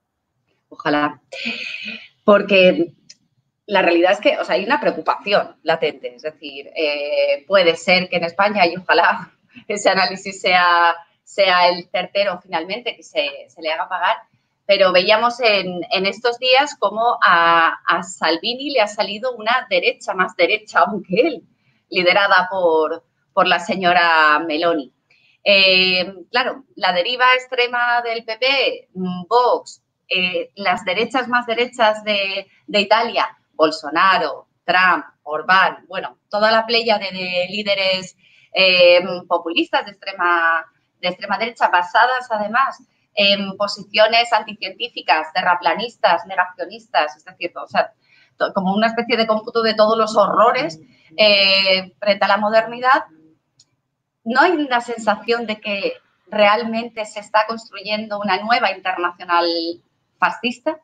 Ojalá. Porque la realidad es que, o sea, hay una preocupación latente. Es decir, eh, puede ser que en España, y ojalá ese análisis sea, sea el certero finalmente, que se, se le haga pagar. Pero veíamos en, en estos días cómo a, a Salvini le ha salido una derecha más derecha aún que él, liderada por, por la señora Meloni. Eh, claro, la deriva extrema del P P, Vox, eh, las derechas más derechas de, de Italia, Bolsonaro, Trump, Orbán, bueno, toda la playa de, de líderes eh, populistas de extrema, de extrema derecha, basadas además en posiciones anticientíficas, terraplanistas, negacionistas, es decir, o sea, como una especie de cómputo de todos los horrores eh, frente a la modernidad. ¿No hay una sensación de que realmente se está construyendo una nueva internacional fascista?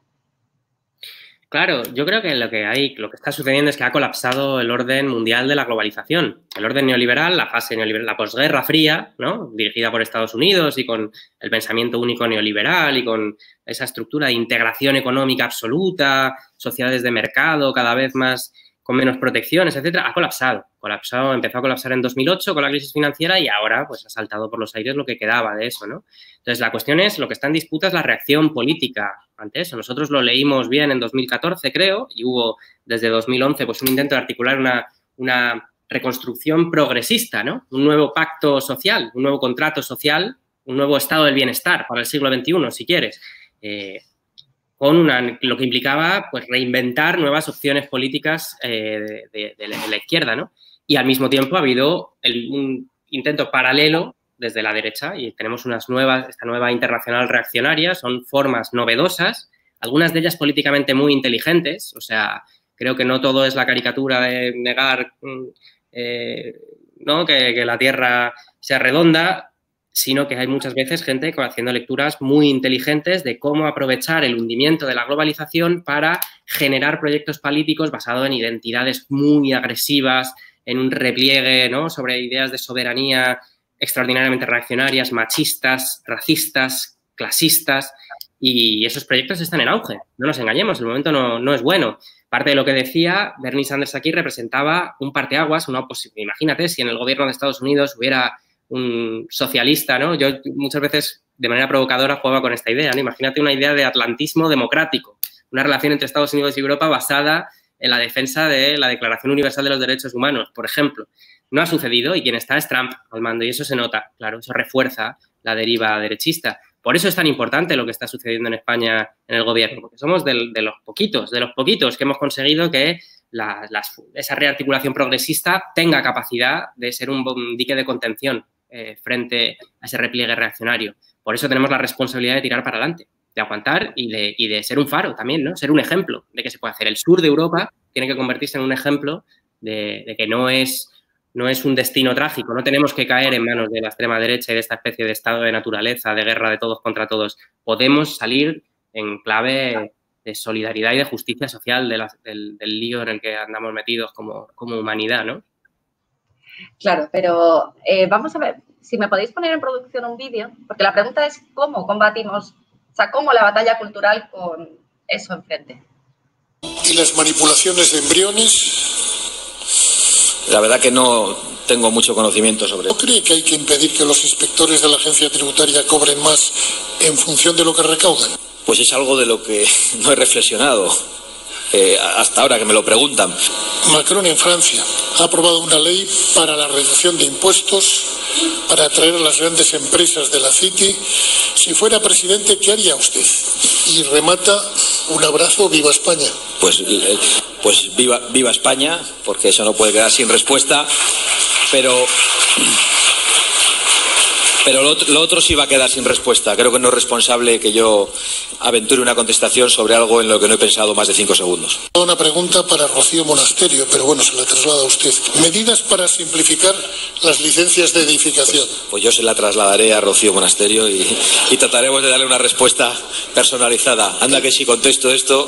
Claro, yo creo que lo que hay, lo que está sucediendo es que ha colapsado el orden mundial de la globalización. El orden neoliberal, la fase neoliberal, la posguerra fría, ¿no? Dirigida por Estados Unidos y con el pensamiento único neoliberal y con esa estructura de integración económica absoluta, sociedades de mercado cada vez más con menos protecciones, etcétera, ha colapsado. colapsado. Empezó a colapsar en dos mil ocho con la crisis financiera y ahora pues ha saltado por los aires lo que quedaba de eso, ¿no? Entonces, la cuestión es, lo que está en disputa es la reacción política ante eso. Nosotros lo leímos bien en dos mil catorce, creo, y hubo desde dos mil once pues un intento de articular una, una reconstrucción progresista, ¿no? Un nuevo pacto social, un nuevo contrato social, un nuevo estado del bienestar para el siglo veintiuno, si quieres. Eh, con una, lo que implicaba pues reinventar nuevas opciones políticas eh, de, de, de, la, de la izquierda, ¿no? Y al mismo tiempo ha habido el, un intento paralelo desde la derecha y tenemos unas nuevas, esta nueva internacional reaccionaria, son formas novedosas, algunas de ellas políticamente muy inteligentes, o sea, creo que no todo es la caricatura de negar eh, ¿no? que, que la Tierra sea redonda, sino que hay muchas veces gente haciendo lecturas muy inteligentes de cómo aprovechar el hundimiento de la globalización para generar proyectos políticos basados en identidades muy agresivas, en un repliegue, ¿no? sobre ideas de soberanía extraordinariamente reaccionarias, machistas, racistas, clasistas, y esos proyectos están en auge. No nos engañemos, el momento no, no es bueno. Parte de lo que decía Bernie Sanders aquí representaba un parteaguas, una posibilidad. Imagínate si en el gobierno de Estados Unidos hubiera un socialista, ¿no? Yo muchas veces de manera provocadora jugaba con esta idea, ¿no? Imagínate una idea de atlantismo democrático, una relación entre Estados Unidos y Europa basada en la defensa de la Declaración Universal de los Derechos Humanos, por ejemplo. No ha sucedido y quien está es Trump al mando y eso se nota, claro, eso refuerza la deriva derechista. Por eso es tan importante lo que está sucediendo en España en el gobierno, porque somos de, de los poquitos, de los poquitos que hemos conseguido que la, las, esa rearticulación progresista tenga capacidad de ser un, un dique de contención eh, frente a ese repliegue reaccionario. Por eso tenemos la responsabilidad de tirar para adelante, de aguantar y de, y de ser un faro también, ¿no? Ser un ejemplo de que se puede hacer. El sur de Europa tiene que convertirse en un ejemplo de, de que no es, no es un destino trágico. No tenemos que caer en manos de la extrema derecha y de esta especie de estado de naturaleza, de guerra de todos contra todos. Podemos salir en clave de solidaridad y de justicia social de la, del, del lío en el que andamos metidos como, como humanidad, ¿no? Claro, pero eh, vamos a ver, si me podéis poner en producción un vídeo, porque la pregunta es cómo combatimos, o sea, cómo la batalla cultural con eso enfrente. ¿Y las manipulaciones de embriones? La verdad que no tengo mucho conocimiento sobre ¿No cree que hay que impedir que los inspectores de la agencia tributaria cobren más en función de lo que recaudan? Pues es algo de lo que no he reflexionado eh, hasta ahora que me lo preguntan. Macron en Francia ha aprobado una ley para la reducción de impuestos para atraer a las grandes empresas de la City. Si fuera presidente, ¿qué haría usted? Y remata un abrazo, viva España. Pues, eh, pues viva, viva España, porque eso no puede quedar sin respuesta, pero... Pero lo otro, lo otro sí va a quedar sin respuesta. Creo que no es responsable que yo aventure una contestación sobre algo en lo que no he pensado más de cinco segundos. Una pregunta para Rocío Monasterio, pero bueno, se la traslada a usted. Medidas para simplificar las licencias de edificación. Pues, pues yo se la trasladaré a Rocío Monasterio y, y trataremos de darle una respuesta personalizada. Anda que si contesto esto...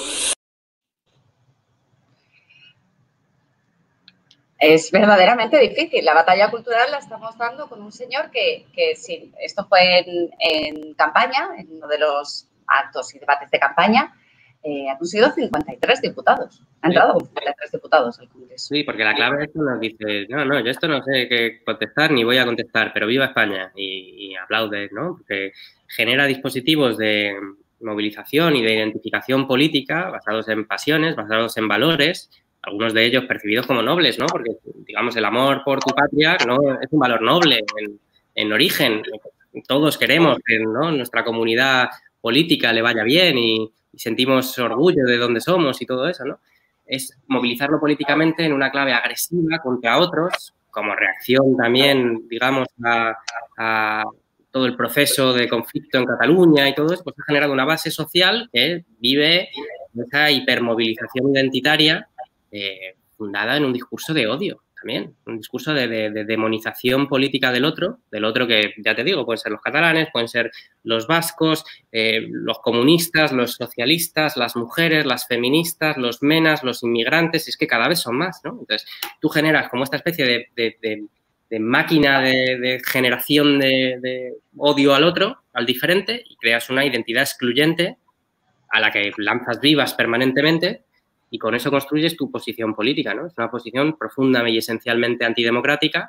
Es verdaderamente difícil. La batalla cultural la estamos dando con un señor que, que sí, esto fue en, en campaña, en uno de los actos y debates de campaña, eh, ha conseguido cincuenta y tres diputados. Ha entrado con cincuenta y tres diputados al Congreso. Sí, porque la clave es que nos dice, no, no, yo esto no sé qué contestar ni voy a contestar, pero viva España. Y, y aplaude, ¿no? Porque genera dispositivos de movilización y de identificación política basados en pasiones, basados en valores, algunos de ellos percibidos como nobles, ¿no? Porque, digamos, el amor por tu patria no es un valor noble en, en origen. Todos queremos que, ¿no?, nuestra comunidad política le vaya bien y, y sentimos orgullo de dónde somos y todo eso, ¿no? Es movilizarlo políticamente en una clave agresiva contra otros, como reacción también, digamos, a, a todo el proceso de conflicto en Cataluña y todo eso, pues ha generado una base social que vive esa hipermovilización identitaria Eh, fundada en un discurso de odio también, un discurso de, de, de demonización política del otro, del otro que, ya te digo, pueden ser los catalanes, pueden ser los vascos, eh, los comunistas, los socialistas, las mujeres, las feministas, los menas, los inmigrantes, es que cada vez son más, ¿no? Entonces, tú generas como esta especie de, de, de, de máquina de, de generación de, de odio al otro, al diferente, y creas una identidad excluyente a la que lanzas vivas permanentemente. Y con eso construyes tu posición política, ¿no? Es una posición profunda y esencialmente antidemocrática,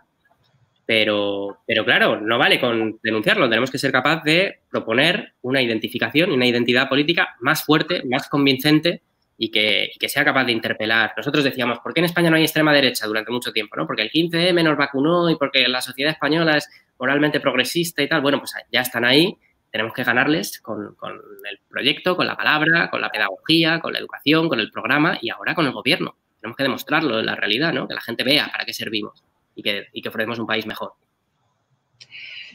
pero, pero claro, no vale con denunciarlo. Tenemos que ser capaz de proponer una identificación y una identidad política más fuerte, más convincente y que, y que sea capaz de interpelar. Nosotros decíamos, ¿por qué en España no hay extrema derecha durante mucho tiempo, ¿no? Porque el quince eme nos vacunó y porque la sociedad española es moralmente progresista y tal. Bueno, pues ya están ahí. Tenemos que ganarles con, con el proyecto, con la palabra, con la pedagogía, con la educación, con el programa y ahora con el gobierno. Tenemos que demostrarlo en la realidad, ¿no? Que la gente vea para qué servimos y que, y que ofrecemos un país mejor.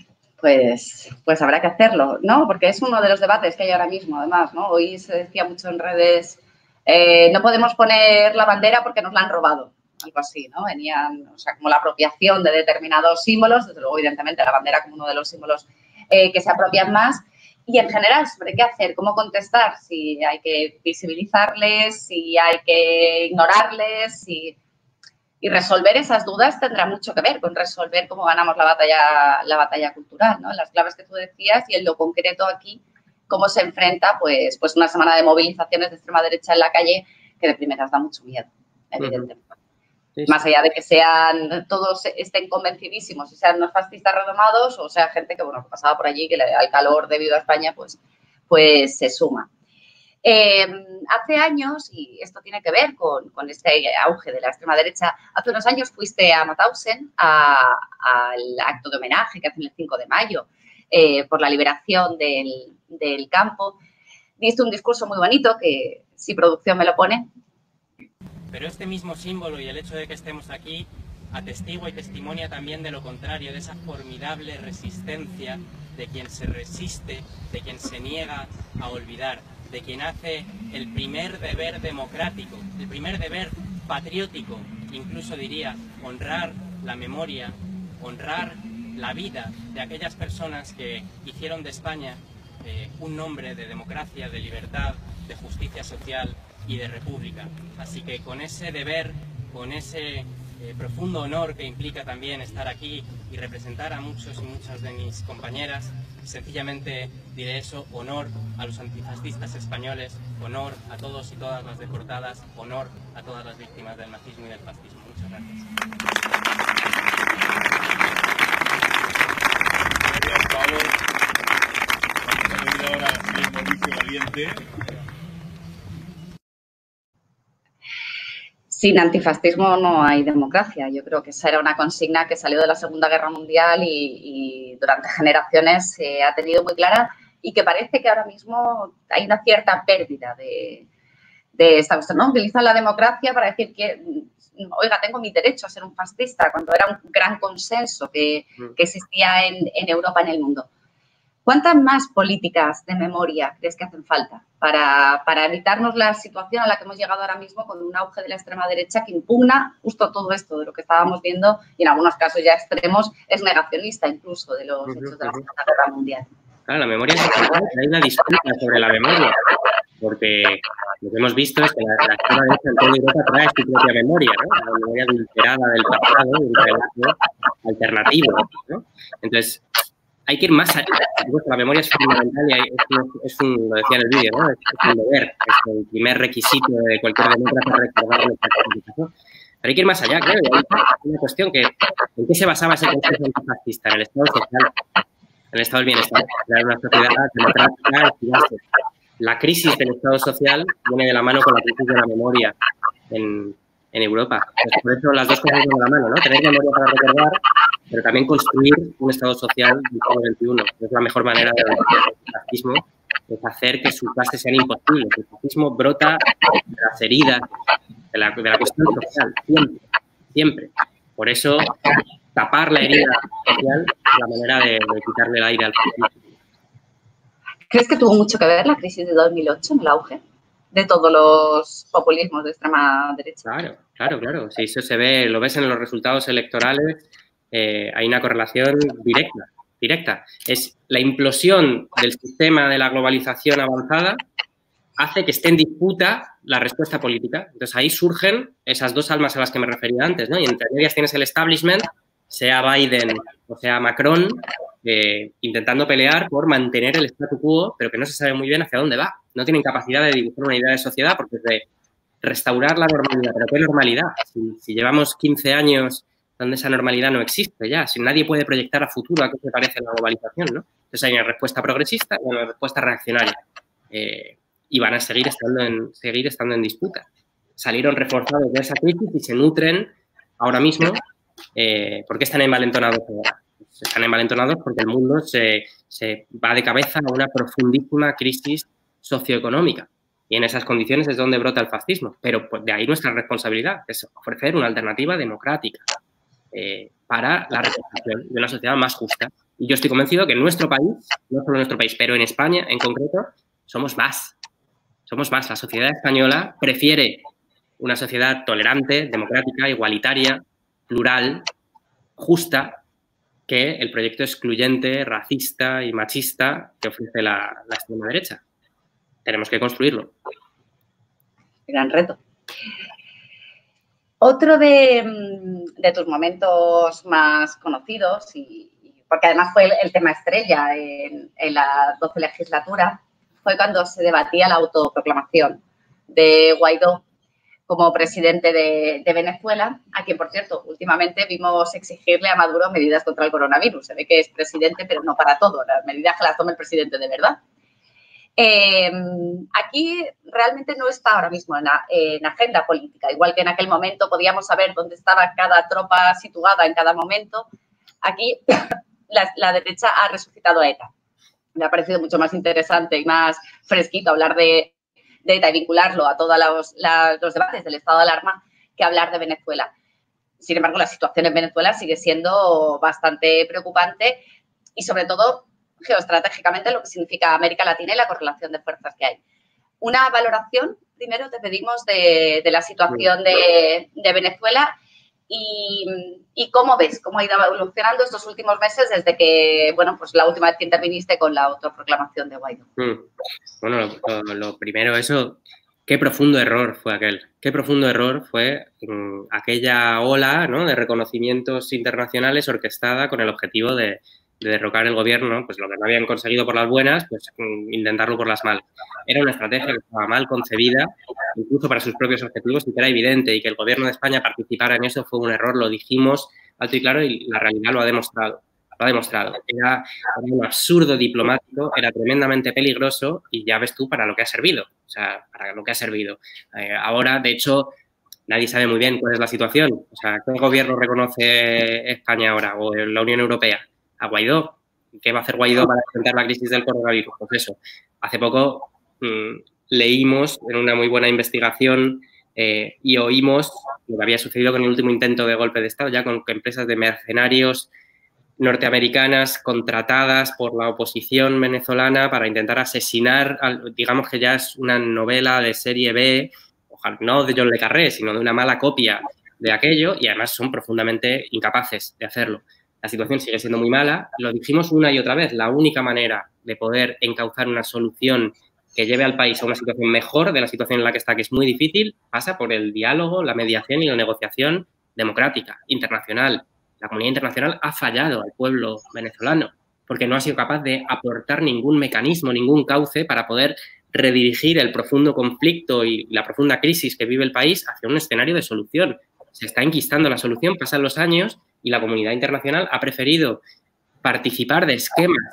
pues, pues habrá que hacerlo, ¿no? Porque es uno de los debates que hay ahora mismo, además, ¿no? Hoy se decía mucho en redes, eh, no podemos poner la bandera porque nos la han robado, algo así, ¿no? Venían, o sea, como la apropiación de determinados símbolos, desde luego, evidentemente, la bandera como uno de los símbolos eh, que se apropian más, y en general, sobre qué hacer, cómo contestar, si hay que visibilizarles, si hay que ignorarles, si... Y resolver esas dudas tendrá mucho que ver con resolver cómo ganamos la batalla, la batalla cultural, ¿no? Las claves que tú decías y en lo concreto aquí, cómo se enfrenta pues, pues una semana de movilizaciones de extrema derecha en la calle que de primeras da mucho miedo, evidentemente. Uh-huh. Sí, sí. Más allá de que sean, todos estén convencidísimos y sean unos fascistas renomados o sea gente que, bueno, que pasaba por allí, que le, al calor debido a España, pues, pues se suma. Eh, hace años, y esto tiene que ver con, con este auge de la extrema derecha, hace unos años fuiste a Mauthausen al acto de homenaje que hacen el cinco de mayo eh, por la liberación del, del campo. Diste un discurso muy bonito que, si producción me lo pone. Pero este mismo símbolo y el hecho de que estemos aquí atestigua y testimonia también de lo contrario, de esa formidable resistencia de quien se resiste, de quien se niega a olvidar, de quien hace el primer deber democrático, el primer deber patriótico, incluso diría, honrar la memoria, honrar la vida de aquellas personas que hicieron de España eh, un nombre de democracia, de libertad, de justicia social y de república. Así que con ese deber, con ese eh, profundo honor que implica también estar aquí y representar a muchos y muchas de mis compañeras, sencillamente diré eso: honor a los antifascistas españoles, honor a todos y todas las deportadas, honor a todas las víctimas del nazismo y del fascismo. Muchas gracias. Gracias, Pablo. Vamos a ahora a Mauricio Valiente. Sin antifascismo no hay democracia. Yo creo que esa era una consigna que salió de la Segunda Guerra Mundial y, y durante generaciones se ha tenido muy clara y que parece que ahora mismo hay una cierta pérdida de, de esta cuestión, ¿no? Utilizan la democracia para decir que, oiga, tengo mi derecho a ser un fascista, cuando era un gran consenso que, que existía en, en Europa, en el mundo. ¿Cuántas más políticas de memoria crees que hacen falta para, para evitarnos la situación a la que hemos llegado ahora mismo con un auge de la extrema derecha que impugna justo todo esto de lo que estábamos viendo y en algunos casos ya extremos es negacionista incluso de los hechos de la Segunda Guerra Mundial? Claro, la memoria es importante. Hay una disputa sobre la memoria, porque lo que hemos visto es que la, la extrema derecha en toda Europa trae su propia memoria, ¿no? La memoria adulterada del pasado, un relato alternativo, ¿no? Entonces, hay que ir más allá. La memoria es fundamental y es un, es un, lo decía en el vídeo, ¿no? Es, es un deber, es el primer requisito de cualquier demócrata recordar nuestra comunicación. Pero hay que ir más allá, claro. Hay una cuestión que, ¿en qué se basaba ese concepto antifascista? En el Estado social, en el Estado del bienestar, crear una sociedad democrática, equidad. La crisis del Estado social viene de la mano con la crisis de la memoria en, en Europa. Pues por eso las dos cosas van de la mano, ¿no? Tener memoria para recordar, pero también construir un Estado social del siglo veintiuno. Es la mejor manera de vencer el fascismo, es hacer que sus bases sean imposibles. El fascismo brota de las heridas, de la, de la cuestión social, siempre, siempre. Por eso, tapar la herida social es la manera de, de quitarle el aire al fascismo. ¿Crees que tuvo mucho que ver la crisis de dos mil ocho en el auge de todos los populismos de extrema derecha? Claro, claro, claro. Si eso se ve, lo ves en los resultados electorales, eh, hay una correlación directa, directa. Es la implosión del sistema de la globalización avanzada hace que esté en disputa la respuesta política. Entonces, ahí surgen esas dos almas a las que me refería antes, ¿no? Y entre ellas tienes el establishment, sea Biden o sea Macron, eh, intentando pelear por mantener el statu quo, pero que no se sabe muy bien hacia dónde va. No tienen capacidad de dibujar una idea de sociedad porque es de restaurar la normalidad. ¿Pero qué normalidad? Si, si llevamos quince años donde esa normalidad no existe ya, si nadie puede proyectar a futuro a qué se parece la globalización, ¿no? Entonces hay una respuesta progresista y una respuesta reaccionaria. Eh, y van a seguir estando, en, seguir estando en disputa. Salieron reforzados de esa crisis y se nutren ahora mismo. Eh, ¿Por qué están envalentonados ahora? Están envalentonados porque el mundo se, se va de cabeza a una profundísima crisis socioeconómica. Y en esas condiciones es donde brota el fascismo. Pero pues, de ahí nuestra responsabilidad, es ofrecer una alternativa democrática eh, para la reconstrucción de una sociedad más justa. Y yo estoy convencido que en nuestro país, no solo en nuestro país, pero en España en concreto, somos más. Somos más. La sociedad española prefiere una sociedad tolerante, democrática, igualitaria, plural, justa, que el proyecto excluyente, racista y machista que ofrece la, la extrema derecha. Tenemos que construirlo. Gran reto. Otro de, de tus momentos más conocidos, y, porque además fue el, el tema estrella en, en la doce legislatura, fue cuando se debatía la autoproclamación de Guaidó como presidente de, de Venezuela, a quien, por cierto, últimamente vimos exigirle a Maduro medidas contra el coronavirus. Se ve que es presidente, pero no para todo. Las medidas que las tome el presidente de verdad. Eh, aquí realmente no está ahora mismo en, la, en agenda política, igual que en aquel momento podíamos saber dónde estaba cada tropa situada en cada momento. Aquí la, la derecha ha resucitado a ETA. Me ha parecido mucho más interesante y más fresquito hablar de, de ETA y vincularlo a todos los, la, los debates del estado de alarma que hablar de Venezuela. Sin embargo, la situación en Venezuela sigue siendo bastante preocupante y, sobre todo, geoestratégicamente lo que significa América Latina y la correlación de fuerzas que hay. Una valoración, primero te pedimos de, de la situación de, de Venezuela y, y cómo ves, cómo ha ido evolucionando estos últimos meses desde que, bueno, pues la última vez que interviniste con la autoproclamación de Guaidó. Bueno, lo, lo, lo primero, eso, qué profundo error fue aquel, qué profundo error fue um, aquella ola, ¿no?, de reconocimientos internacionales orquestada con el objetivo de de derrocar el gobierno, pues lo que no habían conseguido por las buenas, pues intentarlo por las malas. Era una estrategia que estaba mal concebida, incluso para sus propios objetivos, y que era evidente, y que el gobierno de España participara en eso fue un error, lo dijimos alto y claro, y la realidad lo ha demostrado. Lo ha demostrado. Era, era un absurdo diplomático, era tremendamente peligroso, y ya ves tú para lo que ha servido. O sea, para lo que ha servido. Eh, ahora, de hecho, nadie sabe muy bien cuál es la situación. O sea, ¿qué gobierno reconoce España ahora o la Unión Europea? A Guaidó. ¿Qué va a hacer Guaidó para enfrentar la crisis del coronavirus? Pues eso. Hace poco mmm, leímos en una muy buena investigación eh, y oímos lo que había sucedido con el último intento de golpe de Estado, ya con empresas de mercenarios norteamericanas contratadas por la oposición venezolana para intentar asesinar, al, digamos que ya es una novela de serie B, ojalá no de John le Carré, sino de una mala copia de aquello, y además son profundamente incapaces de hacerlo. La situación sigue siendo muy mala. Lo dijimos una y otra vez. La única manera de poder encauzar una solución que lleve al país a una situación mejor de la situación en la que está, que es muy difícil, pasa por el diálogo, la mediación y la negociación democrática, internacional. La comunidad internacional ha fallado al pueblo venezolano porque no ha sido capaz de aportar ningún mecanismo, ningún cauce para poder redirigir el profundo conflicto y la profunda crisis que vive el país hacia un escenario de solución. Se está enquistando la solución, pasan los años y la comunidad internacional ha preferido participar de esquemas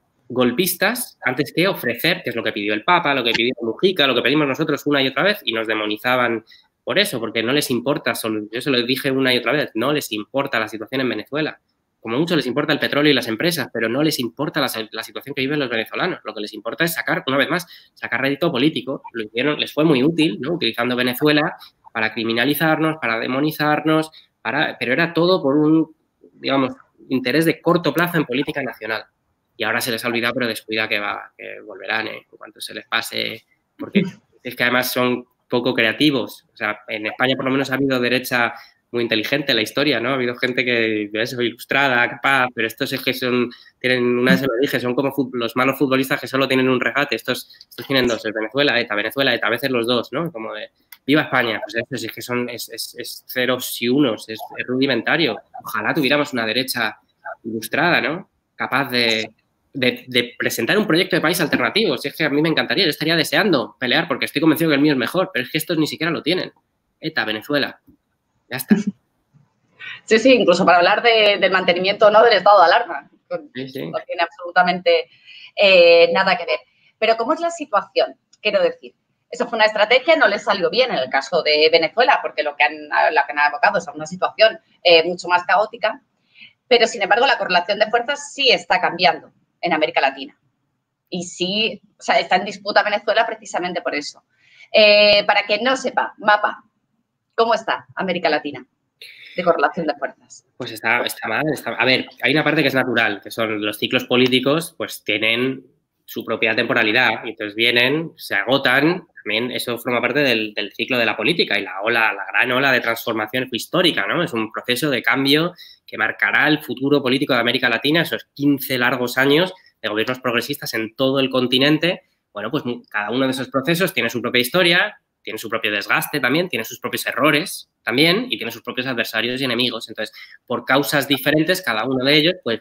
golpistas antes que ofrecer, que es lo que pidió el Papa, lo que pidió Mujica, lo que pedimos nosotros una y otra vez, y nos demonizaban por eso, porque no les importa, yo se lo dije una y otra vez, no les importa la situación en Venezuela. Como mucho les importa el petróleo y las empresas, pero no les importa la, la situación que viven los venezolanos. Lo que les importa es sacar, una vez más, sacar rédito político. Lo hicieron, les fue muy útil, ¿no?, utilizando Venezuela para criminalizarnos, para demonizarnos, para, pero era todo por un, digamos, interés de corto plazo en política nacional. Y ahora se les ha olvidado, pero descuida que, va, que volverán ¿eh? en cuanto se les pase, porque es que además son poco creativos. O sea, en España por lo menos ha habido derecha muy inteligente en la historia, ¿no? Ha habido gente que es ilustrada, capaz, pero estos es que son, tienen, una vez se lo dije, son como los malos futbolistas que solo tienen un regate. Estos, estos tienen dos, el Venezuela, ETA, Venezuela, ETA, a veces los dos, ¿no? Como de, viva España, pues estos es que son, es, es, es ceros y unos, es, es rudimentario. Ojalá tuviéramos una derecha ilustrada, ¿no? Capaz de, de, de presentar un proyecto de país alternativo. Si es que a mí me encantaría, yo estaría deseando pelear porque estoy convencido que el mío es mejor, pero es que estos ni siquiera lo tienen. ETA, Venezuela. Ya está. Sí, sí, incluso para hablar de, del mantenimiento no del estado de alarma. Sí, sí. No tiene absolutamente eh, nada que ver. Pero ¿cómo es la situación? Quiero decir, eso fue una estrategia, no les salió bien en el caso de Venezuela, porque lo que han, la que han abocado es a una situación eh, mucho más caótica. Pero, sin embargo, la correlación de fuerzas sí está cambiando en América Latina. Y sí, o sea, está en disputa Venezuela precisamente por eso. Eh, para quien no sepa, mapa. ¿Cómo está América Latina? de correlación de fuerzas? Pues está, está mal. Está, a ver, hay una parte que es natural, que son los ciclos políticos, pues tienen su propia temporalidad y entonces vienen, se agotan. También eso forma parte del, del ciclo de la política y la ola, la gran ola de transformación histórica, ¿no? Es un proceso de cambio que marcará el futuro político de América Latina, esos quince largos años de gobiernos progresistas en todo el continente. Bueno, pues cada uno de esos procesos tiene su propia historia, tiene su propio desgaste también, tiene sus propios errores también y tiene sus propios adversarios y enemigos. Entonces, por causas diferentes, cada uno de ellos pues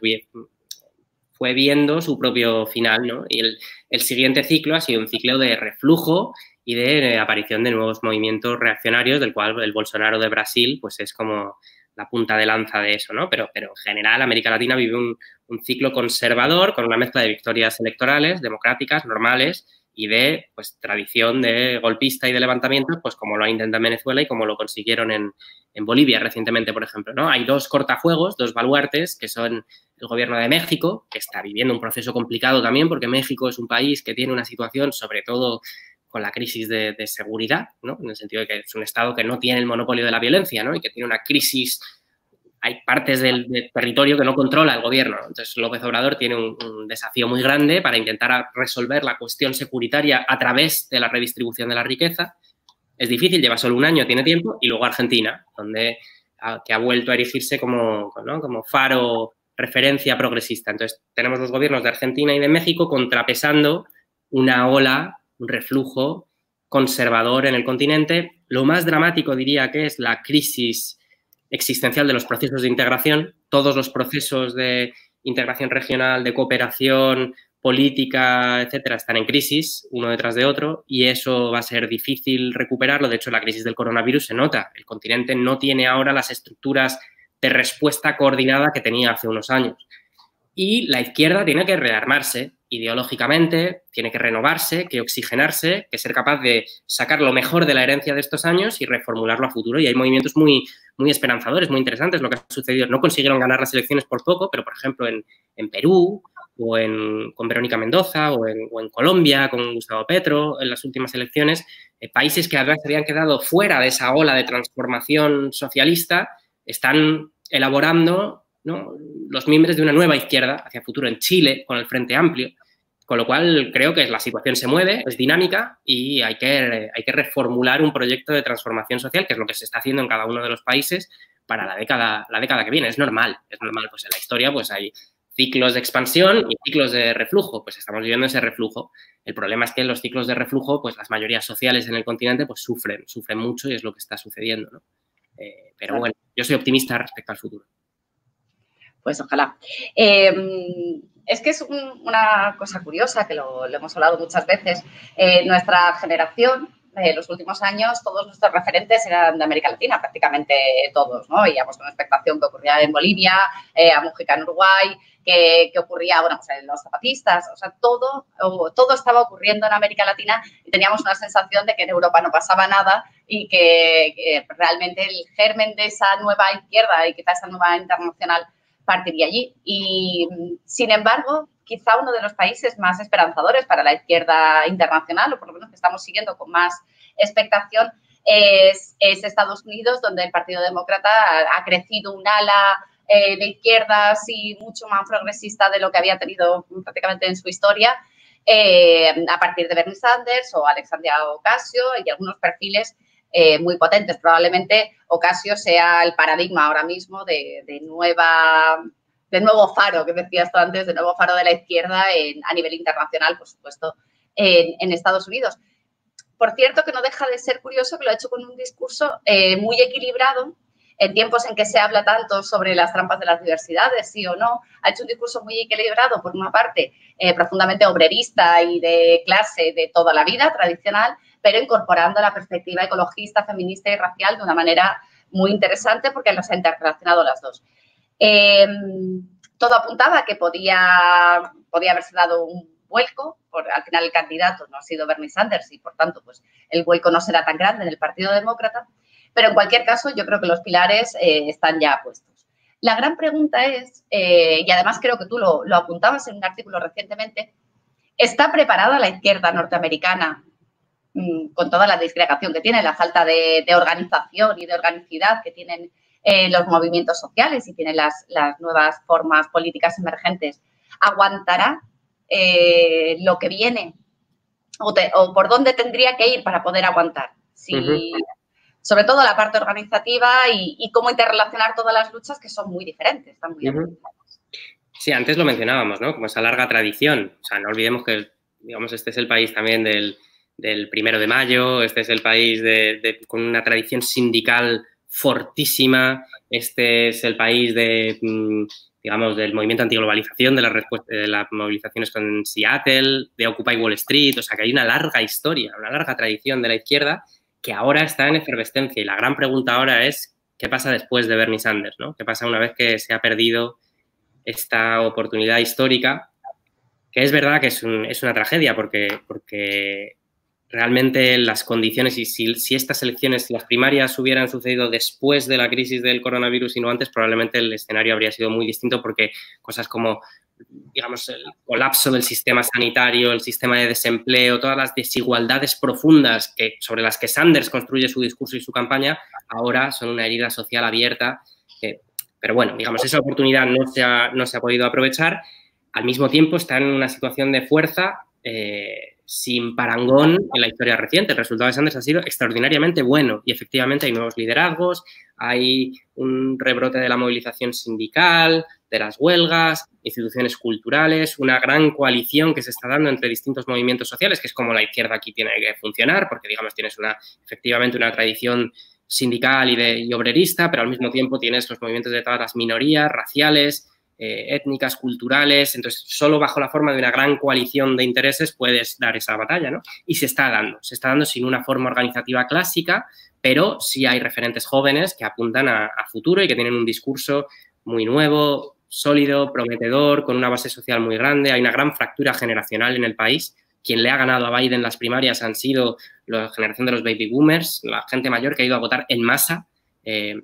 fue viendo su propio final, ¿no? Y el, el siguiente ciclo ha sido un ciclo de reflujo y de aparición de nuevos movimientos reaccionarios, del cual el Bolsonaro de Brasil pues es como la punta de lanza de eso, ¿no? Pero, pero en general América Latina vive un, un ciclo conservador con una mezcla de victorias electorales, democráticas, normales, y de pues, tradición de golpista y de levantamientos, pues como lo ha intentado en Venezuela y como lo consiguieron en, en Bolivia recientemente, por ejemplo, ¿no? Hay dos cortafuegos, dos baluartes, que son el gobierno de México, que está viviendo un proceso complicado también, porque México es un país que tiene una situación, sobre todo con la crisis de, de seguridad, ¿no? En el sentido de que es un estado que no tiene el monopolio de la violencia, ¿no? Y que tiene una crisis. Hay partes del, del territorio que no controla el gobierno. Entonces, López Obrador tiene un, un desafío muy grande para intentar resolver la cuestión securitaria a través de la redistribución de la riqueza. Es difícil, lleva solo un año, tiene tiempo. Y luego Argentina, donde ha, que ha vuelto a erigirse como, ¿no? como faro, referencia progresista. Entonces, tenemos los gobiernos de Argentina y de México contrapesando una ola, un reflujo conservador en el continente. Lo más dramático, diría, que es la crisis existencial de los procesos de integración. Todos los procesos de integración regional, de cooperación política, etcétera, están en crisis, uno detrás de otro, y eso va a ser difícil recuperarlo. De hecho, la crisis del coronavirus se nota. El continente no tiene ahora las estructuras de respuesta coordinada que tenía hace unos años. Y la izquierda tiene que rearmarse ideológicamente, tiene que renovarse, que oxigenarse, que ser capaz de sacar lo mejor de la herencia de estos años y reformularlo a futuro. Y hay movimientos muy, muy esperanzadores, muy interesantes lo que ha sucedido. No consiguieron ganar las elecciones por poco, pero, por ejemplo, en, en Perú o en, con Verónica Mendoza o en, o en Colombia con Gustavo Petro en las últimas elecciones, eh, países que además habían quedado fuera de esa ola de transformación socialista están elaborando, ¿no?, los miembros de una nueva izquierda hacia el futuro. En Chile, con el Frente Amplio. Con lo cual, creo que la situación se mueve, es dinámica y hay que, hay que reformular un proyecto de transformación social, que es lo que se está haciendo en cada uno de los países para la década, la década que viene. Es normal, es normal. Pues en la historia pues hay ciclos de expansión y ciclos de reflujo. Pues estamos viviendo ese reflujo. El problema es que en los ciclos de reflujo, pues las mayorías sociales en el continente pues sufren, sufren mucho y es lo que está sucediendo, ¿no? Eh, pero bueno, yo soy optimista respecto al futuro. Pues ojalá. Eh, es que es un, una cosa curiosa, que lo, lo hemos hablado muchas veces. Eh, nuestra generación, en eh, los últimos años, todos nuestros referentes eran de América Latina, prácticamente todos, ¿no? Veíamos con expectación que ocurría en Bolivia, eh, a Mujica en Uruguay, que, que ocurría, bueno, pues en los zapatistas, o sea, todo, todo estaba ocurriendo en América Latina y teníamos una sensación de que en Europa no pasaba nada y que, que realmente el germen de esa nueva izquierda y quizá esa nueva internacional partiría allí. Y, sin embargo, quizá uno de los países más esperanzadores para la izquierda internacional, o por lo menos que estamos siguiendo con más expectación, es, es Estados Unidos, donde el Partido Demócrata ha, ha crecido un ala eh, de izquierdas y mucho más progresista de lo que había tenido prácticamente en su historia, eh, a partir de Bernie Sanders o Alexandria Ocasio y algunos perfiles Eh, muy potentes. Probablemente Ocasio sea el paradigma ahora mismo de, de, nueva, de nuevo faro, que decías tú antes, de nuevo faro de la izquierda en, a nivel internacional, por supuesto, en, en Estados Unidos. Por cierto, que no deja de ser curioso que lo ha hecho con un discurso eh, muy equilibrado en tiempos en que se habla tanto sobre las trampas de las diversidades, sí o no. Ha hecho un discurso muy equilibrado, por una parte, eh, profundamente obrerista y de clase de toda la vida tradicional, pero incorporando la perspectiva ecologista, feminista y racial de una manera muy interesante porque los ha interrelacionado las dos. Eh, todo apuntaba a que podía, podía haberse dado un vuelco, por, al final el candidato no ha sido Bernie Sanders y, por tanto, pues el vuelco no será tan grande en el Partido Demócrata, pero en cualquier caso yo creo que los pilares eh, están ya puestos. La gran pregunta es, eh, y además creo que tú lo, lo apuntabas en un artículo recientemente, ¿está preparada la izquierda norteamericana con toda la disgregación que tiene, la falta de, de organización y de organicidad que tienen eh, los movimientos sociales y tiene las, las nuevas formas políticas emergentes, ¿aguantará eh, lo que viene? O, te, ¿O por dónde tendría que ir para poder aguantar? Si, uh-huh. Sobre todo la parte organizativa y, y cómo interrelacionar todas las luchas que son muy diferentes. Están muy uh-huh. Sí, antes lo mencionábamos, ¿no? Como esa larga tradición. O sea, no olvidemos que, digamos, este es el país también del, del primero de mayo, este es el país de, de, con una tradición sindical fortísima, este es el país de, digamos, del movimiento antiglobalización, de, la respuesta, de las movilizaciones con Seattle, de Occupy Wall Street. O sea, que hay una larga historia, una larga tradición de la izquierda que ahora está en efervescencia. Y la gran pregunta ahora es, ¿qué pasa después de Bernie Sanders, ¿no? ¿Qué pasa una vez que se ha perdido esta oportunidad histórica? Que es verdad que es, un, es una tragedia porque, porque realmente las condiciones, y si, si estas elecciones, si las primarias hubieran sucedido después de la crisis del coronavirus y no antes, probablemente el escenario habría sido muy distinto porque cosas como, digamos, el colapso del sistema sanitario, el sistema de desempleo, todas las desigualdades profundas que, sobre las que Sanders construye su discurso y su campaña, ahora son una herida social abierta. Que, pero bueno, digamos, esa oportunidad no se ha, no se ha podido aprovechar. Al mismo tiempo está en una situación de fuerza eh, sin parangón en la historia reciente. El resultado de Sanders ha sido extraordinariamente bueno y efectivamente hay nuevos liderazgos, hay un rebrote de la movilización sindical, de las huelgas, instituciones culturales, una gran coalición que se está dando entre distintos movimientos sociales, que es como la izquierda aquí tiene que funcionar, porque, digamos, tienes una, efectivamente una tradición sindical y, de, y obrerista, pero al mismo tiempo tienes los movimientos de todas las minorías raciales, eh, étnicas, culturales. Entonces, solo bajo la forma de una gran coalición de intereses puedes dar esa batalla, ¿no? Y se está dando, se está dando sin una forma organizativa clásica, pero sí hay referentes jóvenes que apuntan a, a futuro y que tienen un discurso muy nuevo, sólido, prometedor, con una base social muy grande. Hay una gran fractura generacional en el país. Quien le ha ganado a Biden las primarias han sido la generación de los baby boomers, la gente mayor que ha ido a votar en masa, eh,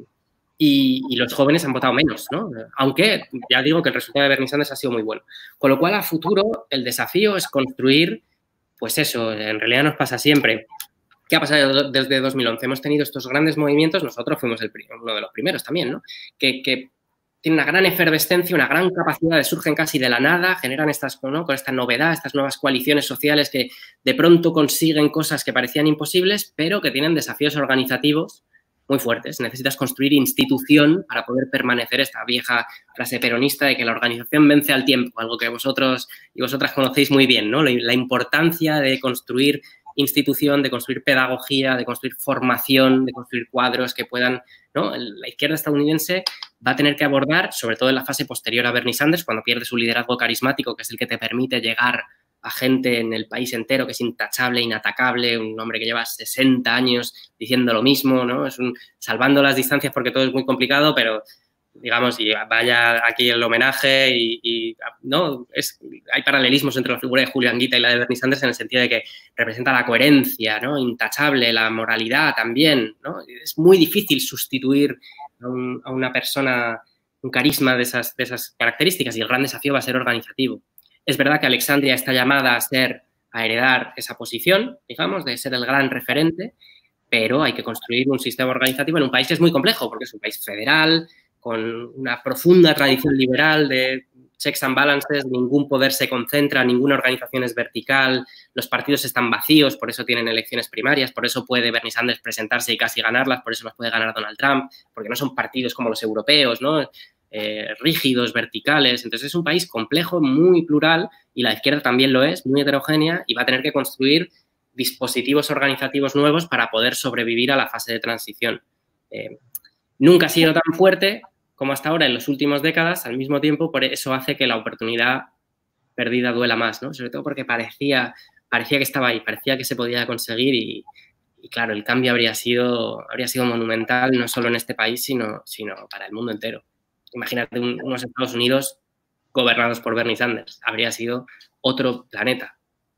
y, y los jóvenes han votado menos, ¿no? Aunque ya digo que el resultado de Bernie Sanders ha sido muy bueno. Con lo cual, a futuro, el desafío es construir, pues eso, en realidad nos pasa siempre. ¿Qué ha pasado desde dos mil once? Hemos tenido estos grandes movimientos, nosotros fuimos el, uno de los primeros también, ¿no? Que, que tienen una gran efervescencia, una gran capacidad de surgen casi de la nada, generan estas, ¿no? Con esta novedad, estas nuevas coaliciones sociales que de pronto consiguen cosas que parecían imposibles, pero que tienen desafíos organizativos muy fuertes. Necesitas construir institución para poder permanecer, esta vieja frase peronista de que la organización vence al tiempo, algo que vosotros y vosotras conocéis muy bien, ¿no? La, la importancia de construir institución, de construir pedagogía, de construir formación, de construir cuadros que puedan, ¿no? La izquierda estadounidense va a tener que abordar, sobre todo en la fase posterior a Bernie Sanders, cuando pierde su liderazgo carismático, que es el que te permite llegar a gente en el país entero que es intachable, inatacable, un hombre que lleva sesenta años diciendo lo mismo, ¿no? Es un, salvando las distancias porque todo es muy complicado, pero digamos, y vaya aquí el homenaje y, y no, es, hay paralelismos entre la figura de Julio Anguita y la de Bernie Sanders en el sentido de que representa la coherencia, ¿no? Intachable, la moralidad también, ¿no? Es muy difícil sustituir a, un, a una persona, un carisma de esas, de esas características y el gran desafío va a ser organizativo. Es verdad que Alexandria está llamada a ser, a heredar esa posición, digamos, de ser el gran referente, pero hay que construir un sistema organizativo en un país que es muy complejo porque es un país federal, con una profunda tradición liberal de checks and balances, ningún poder se concentra, ninguna organización es vertical, los partidos están vacíos, por eso tienen elecciones primarias, por eso puede Bernie Sanders presentarse y casi ganarlas, por eso las puede ganar Donald Trump, porque no son partidos como los europeos, ¿no? Eh, rígidos, verticales. Entonces es un país complejo, muy plural, y la izquierda también lo es, muy heterogénea, y va a tener que construir dispositivos organizativos nuevos para poder sobrevivir a la fase de transición. Eh, nunca ha sido tan fuerte como hasta ahora en las últimas décadas, al mismo tiempo, por eso hace que la oportunidad perdida duela más, ¿no? Sobre todo porque parecía, parecía que estaba ahí, parecía que se podía conseguir y, y claro, el cambio habría sido, habría sido monumental, no solo en este país, sino, sino para el mundo entero. Imagínate un, unos Estados Unidos gobernados por Bernie Sanders. Habría sido otro planeta.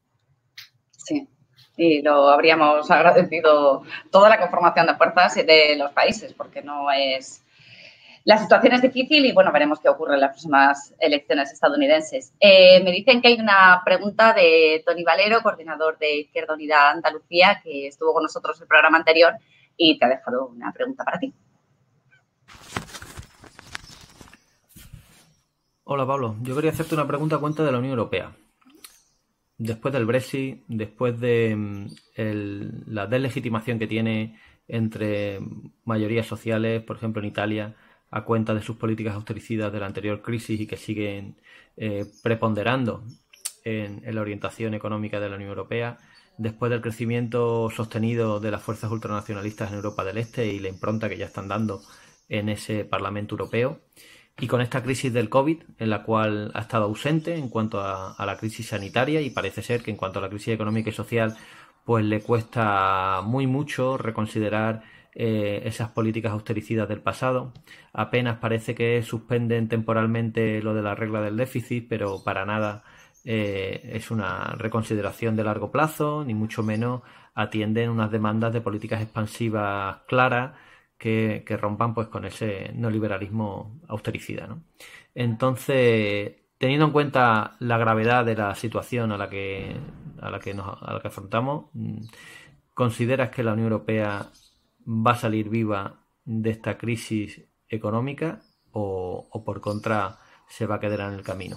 Sí, y lo habríamos agradecido toda la conformación de fuerzas de los países, porque no es... La situación es difícil y, bueno, veremos qué ocurre en las próximas elecciones estadounidenses. Eh, me dicen que hay una pregunta de Tony Valero, coordinador de Izquierda Unida Andalucía, que estuvo con nosotros en el programa anterior y te ha dejado una pregunta para ti. Hola Pablo, yo quería hacerte una pregunta a cuenta de la Unión Europea. Después del Brexit, después de el, la deslegitimación que tiene entre mayorías sociales, por ejemplo en Italia, a cuenta de sus políticas austericidas de la anterior crisis y que siguen eh, preponderando en, en la orientación económica de la Unión Europea, después del crecimiento sostenido de las fuerzas ultranacionalistas en Europa del Este y la impronta que ya están dando en ese Parlamento Europeo, y con esta crisis del COVID, en la cual ha estado ausente en cuanto a, a la crisis sanitaria, y parece ser que en cuanto a la crisis económica y social, pues le cuesta muy mucho reconsiderar eh, esas políticas austericidas del pasado. Apenas parece que suspenden temporalmente lo de la regla del déficit, pero para nada eh, es una reconsideración de largo plazo, ni mucho menos atienden unas demandas de políticas expansivas claras Que, que rompan pues con ese neoliberalismo austericida, ¿no? Entonces, teniendo en cuenta la gravedad de la situación a la que a la que nos a la que afrontamos, ¿consideras que la Unión Europea va a salir viva de esta crisis económica o, o por contra se va a quedar en el camino?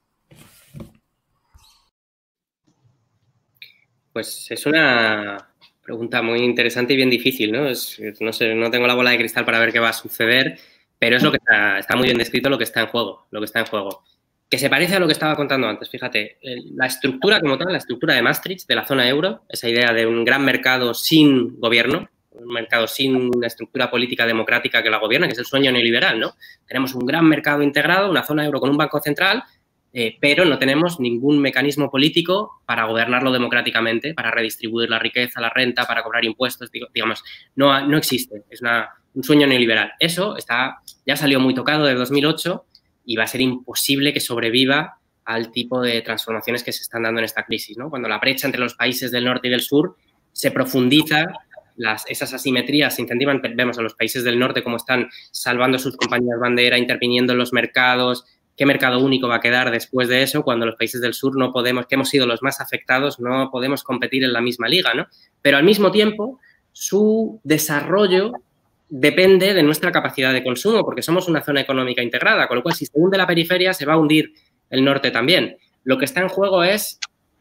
Pues es una pregunta muy interesante y bien difícil, ¿no? Es, no sé, no tengo la bola de cristal para ver qué va a suceder, pero es lo que está, está muy bien descrito lo que está en juego, lo que está en juego. Que se parece a lo que estaba contando antes, fíjate, la estructura como tal, la estructura de Maastricht, de la zona euro, esa idea de un gran mercado sin gobierno, un mercado sin una estructura política democrática que la gobierna, que es el sueño neoliberal, ¿no? Tenemos un gran mercado integrado, una zona euro con un banco central, Eh, pero no tenemos ningún mecanismo político para gobernarlo democráticamente, para redistribuir la riqueza, la renta, para cobrar impuestos, digamos, no, no existe, es una, un sueño neoliberal. Eso está, ya salió muy tocado de dos mil ocho y va a ser imposible que sobreviva al tipo de transformaciones que se están dando en esta crisis, ¿no? Cuando la brecha entre los países del norte y del sur se profundiza, las, esas asimetrías se incentivan, vemos a los países del norte cómo están salvando sus compañías bandera, interviniendo en los mercados. ¿Qué mercado único va a quedar después de eso cuando los países del sur no podemos, que hemos sido los más afectados, no podemos competir en la misma liga, ¿no? Pero al mismo tiempo, su desarrollo depende de nuestra capacidad de consumo, porque somos una zona económica integrada, con lo cual si se hunde la periferia se va a hundir el norte también. Lo que está en juego es,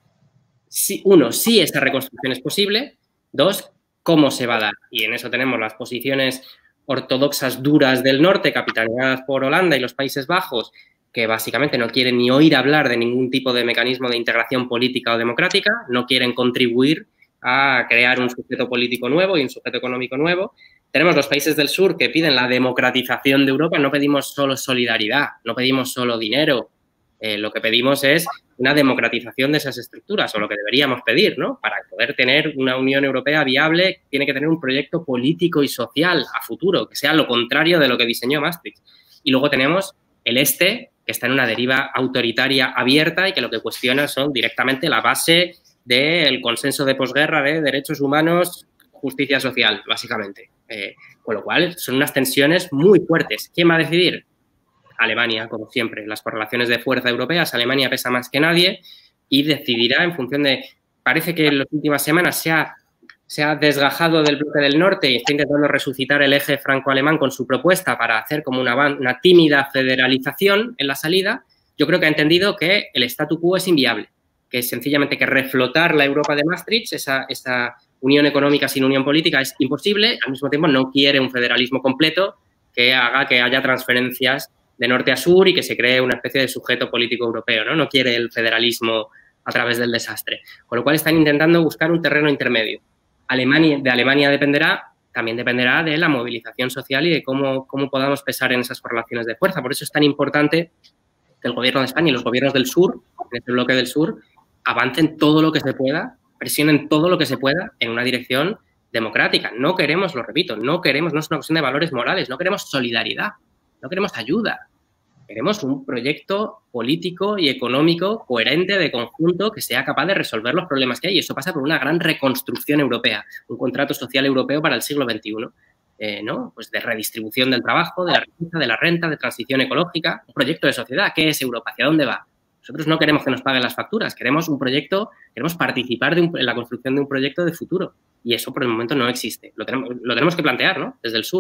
si, uno, si esa reconstrucción es posible, dos, cómo se va a dar. Y en eso tenemos las posiciones ortodoxas duras del norte, capitaneadas por Holanda y los Países Bajos, que básicamente no quieren ni oír hablar de ningún tipo de mecanismo de integración política o democrática, no quieren contribuir a crear un sujeto político nuevo y un sujeto económico nuevo. Tenemos los países del sur que piden la democratización de Europa, no pedimos solo solidaridad, no pedimos solo dinero, eh, lo que pedimos es una democratización de esas estructuras, o lo que deberíamos pedir, ¿no? Para poder tener una Unión Europea viable, tiene que tener un proyecto político y social a futuro, que sea lo contrario de lo que diseñó Maastricht. Y luego tenemos el este, que está en una deriva autoritaria abierta y que lo que cuestiona son directamente la base del consenso de posguerra de derechos humanos, justicia social, básicamente. Eh, con lo cual, son unas tensiones muy fuertes. ¿Quién va a decidir? Alemania, como siempre. Las correlaciones de fuerza europeas, Alemania pesa más que nadie y decidirá en función de... Parece que en las últimas semanas se ha, se ha desgajado del bloque del norte y está intentando resucitar el eje franco-alemán con su propuesta para hacer como una, una tímida federalización en la salida. Yo creo que ha entendido que el statu quo es inviable, que es sencillamente que reflotar la Europa de Maastricht, esa, esa unión económica sin unión política, es imposible. Al mismo tiempo, no quiere un federalismo completo que haga que haya transferencias de norte a sur y que se cree una especie de sujeto político europeo, ¿no? No quiere el federalismo a través del desastre. Con lo cual están intentando buscar un terreno intermedio. Alemania, de Alemania dependerá, también dependerá de la movilización social y de cómo, cómo podamos pesar en esas correlaciones de fuerza. Por eso es tan importante que el gobierno de España y los gobiernos del sur, en este bloque del sur, avancen todo lo que se pueda, presionen todo lo que se pueda en una dirección democrática. No queremos, lo repito, no queremos, no es una cuestión de valores morales, no queremos solidaridad, no queremos ayuda. Queremos un proyecto político y económico coherente de conjunto que sea capaz de resolver los problemas que hay. Y eso pasa por una gran reconstrucción europea, un contrato social europeo para el siglo veintiuno, eh, ¿no? Pues de redistribución del trabajo, de la riqueza, de la renta, de transición ecológica, un proyecto de sociedad. ¿Qué es Europa? ¿Hacia dónde va? Nosotros no queremos que nos paguen las facturas, queremos un proyecto, queremos participar de un, en la construcción de un proyecto de futuro. Y eso por el momento no existe. Lo tenemos, lo tenemos que plantear, ¿no? Desde el sur.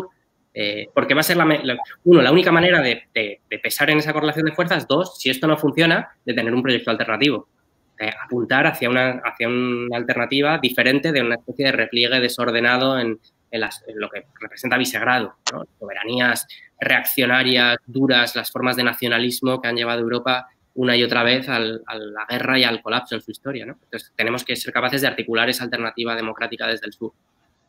Eh, porque va a ser, la, la, uno, la única manera de, de, de pesar en esa correlación de fuerzas. Dos, si esto no funciona, de tener un proyecto alternativo. De apuntar hacia una, hacia una alternativa diferente de una especie de repliegue desordenado en, en, las, en lo que representa Visegrado, ¿no? Soberanías reaccionarias, duras, las formas de nacionalismo que han llevado a Europa una y otra vez al, a la guerra y al colapso en su historia, ¿no? Entonces, tenemos que ser capaces de articular esa alternativa democrática desde el sur.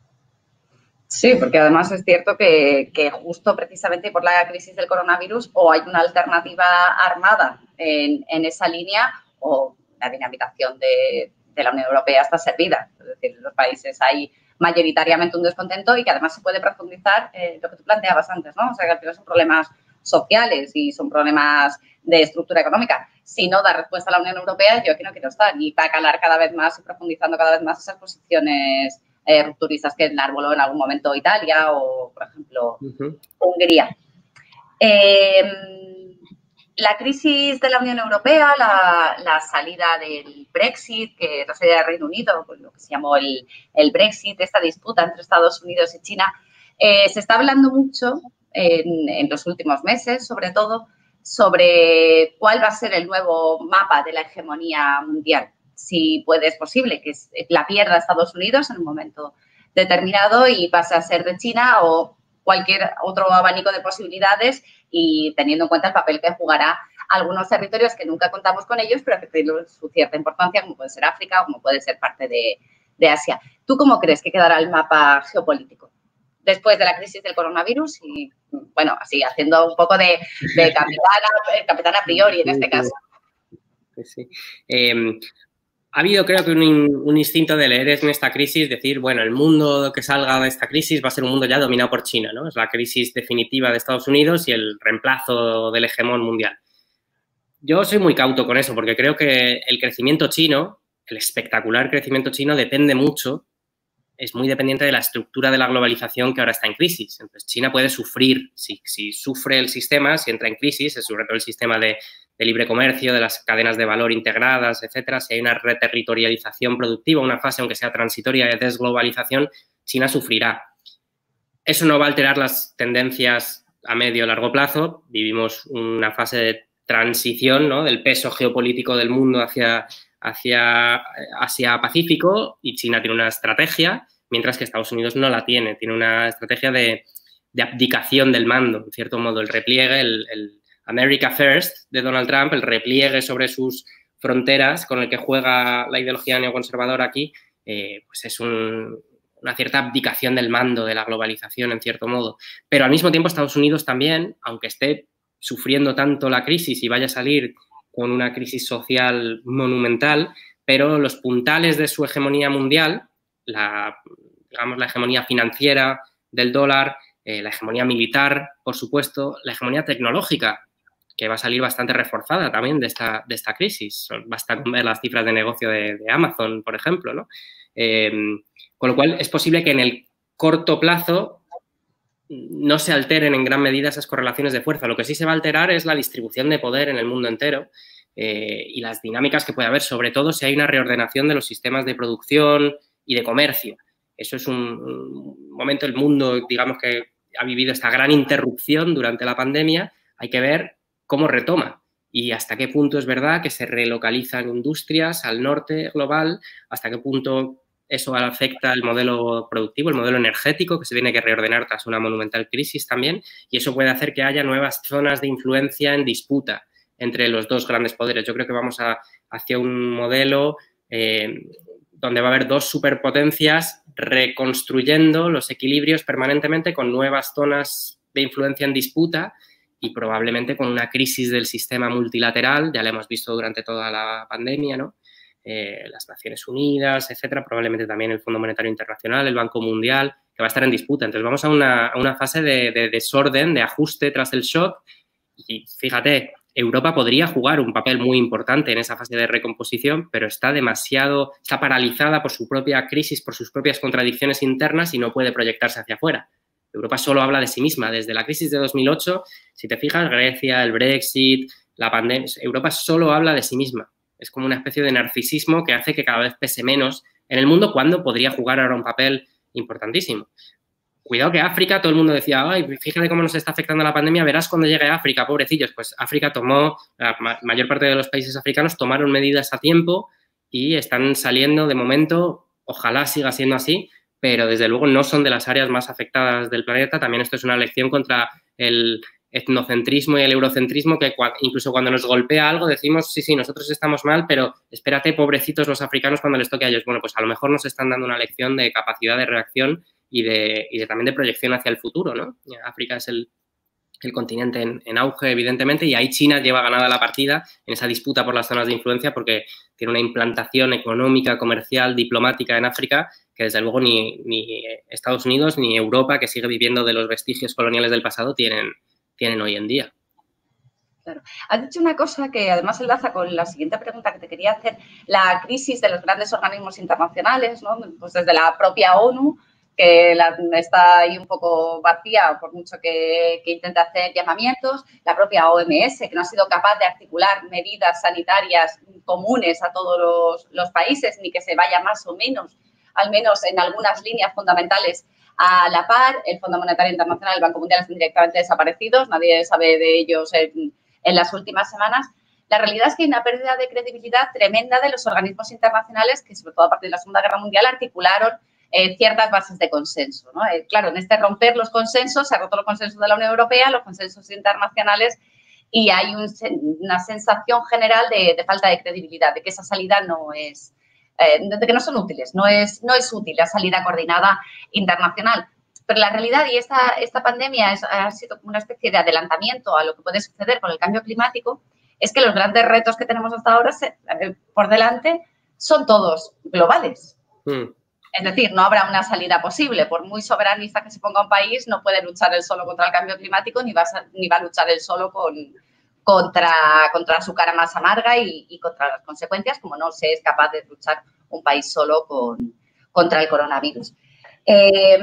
Sí, porque además es cierto que, que justo precisamente por la crisis del coronavirus o hay una alternativa armada en, en esa línea o la dinamitación de, de la Unión Europea está servida. Es decir, en los países hay mayoritariamente un descontento y que además se puede profundizar eh, lo que tú planteabas antes, ¿no? O sea, que al final son problemas sociales y son problemas de estructura económica. Si no da respuesta a la Unión Europea, yo aquí no quiero estar y va a calar cada vez más y profundizando cada vez más esas posiciones Eh, rupturistas que enarboló en algún momento Italia o, por ejemplo, uh-huh. Hungría. Eh, la crisis de la Unión Europea, la, la salida del Brexit, que la salida del Reino Unido, pues lo que se llamó el, el Brexit, esta disputa entre Estados Unidos y China, eh, se está hablando mucho en, en los últimos meses, sobre todo, sobre cuál va a ser el nuevo mapa de la hegemonía mundial. Si puede, es posible que la pierda Estados Unidos en un momento determinado y pase a ser de China o cualquier otro abanico de posibilidades y teniendo en cuenta el papel que jugará algunos territorios que nunca contamos con ellos, pero que tienen su cierta importancia, como puede ser África o como puede ser parte de, de Asia. ¿Tú cómo crees que quedará el mapa geopolítico después de la crisis del coronavirus? Y, bueno, así, haciendo un poco de, de capitana, capitana a priori en este caso. Pues sí. Eh, Ha habido, creo que, un, un instinto de leer en esta crisis, decir, bueno, el mundo que salga de esta crisis va a ser un mundo ya dominado por China, ¿no? Es la crisis definitiva de Estados Unidos y el reemplazo del hegemón mundial. Yo soy muy cauto con eso porque creo que el crecimiento chino, el espectacular crecimiento chino, depende mucho, es muy dependiente de la estructura de la globalización que ahora está en crisis. Entonces, China puede sufrir, si, si sufre el sistema, si entra en crisis, es sobre todo el sistema de, de libre comercio, de las cadenas de valor integradas, etcétera. Si hay una reterritorialización productiva, una fase, aunque sea transitoria, de desglobalización, China sufrirá. Eso no va a alterar las tendencias a medio o largo plazo. Vivimos una fase de transición, ¿no?, del peso geopolítico del mundo hacia, hacia Asia-Pacífico y China tiene una estrategia, mientras que Estados Unidos no la tiene. Tiene una estrategia de, de abdicación del mando, en cierto modo, el repliegue, el, el America First de Donald Trump, el repliegue sobre sus fronteras con el que juega la ideología neoconservadora aquí, eh, pues es un, una cierta abdicación del mando de la globalización, en cierto modo. Pero al mismo tiempo Estados Unidos también, aunque esté sufriendo tanto la crisis y vaya a salir con una crisis social monumental, pero los puntales de su hegemonía mundial, la, digamos, la hegemonía financiera del dólar, eh, la hegemonía militar, por supuesto, la hegemonía tecnológica, que va a salir bastante reforzada también de esta, de esta crisis. Basta con ver las cifras de negocio de, de Amazon, por ejemplo, ¿no? Eh, con lo cual, es posible que en el corto plazo no se alteren en gran medida esas correlaciones de fuerza. Lo que sí se va a alterar es la distribución de poder en el mundo entero eh, y las dinámicas que puede haber, sobre todo si hay una reordenación de los sistemas de producción y de comercio. Eso es un, un momento, el mundo, digamos, que ha vivido esta gran interrupción durante la pandemia. Hay que ver cómo retoma y hasta qué punto es verdad que se relocalizan industrias al norte global, hasta qué punto eso afecta el modelo productivo, el modelo energético, que se tiene que reordenar tras una monumental crisis también, y eso puede hacer que haya nuevas zonas de influencia en disputa entre los dos grandes poderes. Yo creo que vamos a, hacia un modelo eh, donde va a haber dos superpotencias reconstruyendo los equilibrios permanentemente con nuevas zonas de influencia en disputa y probablemente con una crisis del sistema multilateral, ya la hemos visto durante toda la pandemia, ¿no? Eh, las Naciones Unidas, etcétera, probablemente también el Fondo Monetario Internacional, el Banco Mundial, que va a estar en disputa. Entonces, vamos a una, a una fase de, de desorden, de ajuste tras el shock y, fíjate, Europa podría jugar un papel muy importante en esa fase de recomposición, pero está demasiado, está paralizada por su propia crisis, por sus propias contradicciones internas y no puede proyectarse hacia afuera. Europa solo habla de sí misma. Desde la crisis de dos mil ocho, si te fijas, Grecia, el Brexit, la pandemia, Europa solo habla de sí misma. Es como una especie de narcisismo que hace que cada vez pese menos en el mundo cuando podría jugar ahora un papel importantísimo. cuidado que África, todo el mundo decía, ay, fíjate cómo nos está afectando la pandemia, verás cuando llegue a África, pobrecillos. Pues África tomó, la mayor parte de los países africanos tomaron medidas a tiempo y están saliendo de momento, ojalá siga siendo así, pero desde luego no son de las áreas más afectadas del planeta. También esto es una lección contra el etnocentrismo y el eurocentrismo, que incluso cuando nos golpea algo decimos, sí, sí, nosotros estamos mal, pero espérate, pobrecitos los africanos cuando les toque a ellos. Bueno, pues a lo mejor nos están dando una lección de capacidad de reacción y de, y de también de proyección hacia el futuro, ¿no? África es el, el continente en, en auge, evidentemente, y ahí China lleva ganada la partida en esa disputa por las zonas de influencia porque tiene una implantación económica, comercial, diplomática en África que desde luego ni, ni Estados Unidos ni Europa, que sigue viviendo de los vestigios coloniales del pasado, tienen, tienen hoy en día. Claro. Has dicho una cosa que además enlaza con la siguiente pregunta que te quería hacer, la crisis de los grandes organismos internacionales, ¿no? Pues desde la propia ONU, que la, está ahí un poco vacía por mucho que, que intenta hacer llamamientos, la propia O M S, que no ha sido capaz de articular medidas sanitarias comunes a todos los, los países, ni que se vaya más o menos, al menos en algunas líneas fundamentales, a la par. El Fondo Monetario Internacional y el Banco Mundial están directamente desaparecidos, nadie sabe de ellos en, en las últimas semanas. La realidad es que hay una pérdida de credibilidad tremenda de los organismos internacionales que, sobre todo a partir de la Segunda Guerra Mundial, articularon eh, ciertas bases de consenso, ¿no? Eh, claro, en este romper los consensos, se ha roto los consensos de la Unión Europea, los consensos internacionales, y hay un, una sensación general de, de falta de credibilidad, de que esa salida no es, eh, de que no son útiles, no es, no es útil la salida coordinada internacional. Pero la realidad, y esta, esta pandemia es, ha sido como una especie de adelantamiento a lo que puede suceder con el cambio climático, es que los grandes retos que tenemos hasta ahora se, eh, por delante son todos globales. Mm. Es decir, no habrá una salida posible. Por muy soberanista que se ponga un país, no puede luchar él solo contra el cambio climático, ni va a, ni va a luchar él solo con, contra, contra su cara más amarga y, y contra las consecuencias, como no se es capaz de luchar un país solo con, contra el coronavirus. Eh,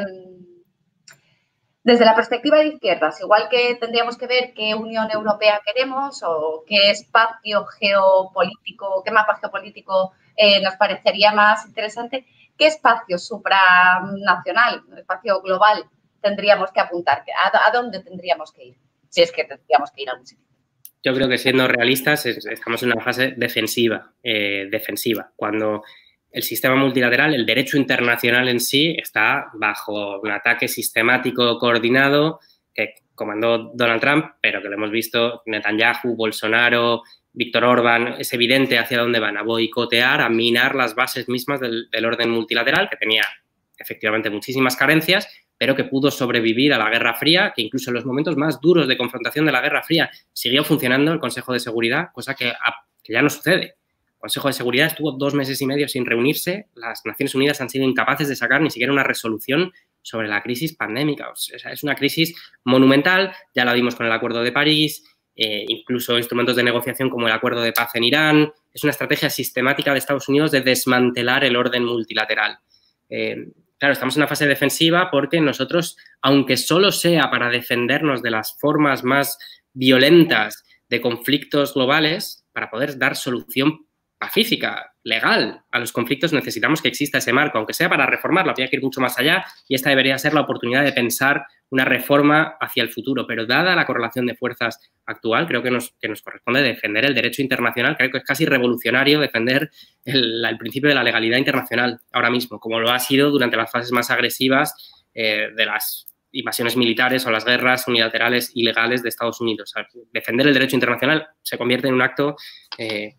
Desde la perspectiva de izquierdas, igual que tendríamos que ver qué Unión Europea queremos o qué espacio geopolítico, qué mapa geopolítico eh, nos parecería más interesante, ¿qué espacio supranacional, espacio global tendríamos que apuntar? ¿A, a dónde tendríamos que ir? Si es que tendríamos que ir a algún sitio. Yo creo que siendo realistas estamos en una fase defensiva, eh, defensiva, cuando el sistema multilateral, el derecho internacional en sí, está bajo un ataque sistemático coordinado que comandó Donald Trump, pero que lo hemos visto Netanyahu, Bolsonaro, Víctor Orbán. Es evidente hacia dónde van, a boicotear, a minar las bases mismas del, del orden multilateral, que tenía efectivamente muchísimas carencias, pero que pudo sobrevivir a la Guerra Fría, que incluso en los momentos más duros de confrontación de la Guerra Fría siguió funcionando el Consejo de Seguridad, cosa que, que ya no sucede. El Consejo de Seguridad estuvo dos meses y medio sin reunirse. Las Naciones Unidas han sido incapaces de sacar ni siquiera una resolución sobre la crisis pandémica. O sea, es una crisis monumental, ya la vimos con el Acuerdo de París, eh, incluso instrumentos de negociación como el Acuerdo de Paz en Irán. Es una estrategia sistemática de Estados Unidos de desmantelar el orden multilateral. Eh, claro, estamos en una fase defensiva porque nosotros, aunque solo sea para defendernos de las formas más violentas de conflictos globales, para poder dar solución pacífica, legal, a los conflictos, necesitamos que exista ese marco, aunque sea para reformarlo, habría que ir mucho más allá y esta debería ser la oportunidad de pensar una reforma hacia el futuro. Pero dada la correlación de fuerzas actual, creo que nos, que nos corresponde defender el derecho internacional. Creo que es casi revolucionario defender el, el principio de la legalidad internacional ahora mismo, como lo ha sido durante las fases más agresivas eh, de las invasiones militares o las guerras unilaterales ilegales de Estados Unidos. O sea, defender el derecho internacional se convierte en un acto eh,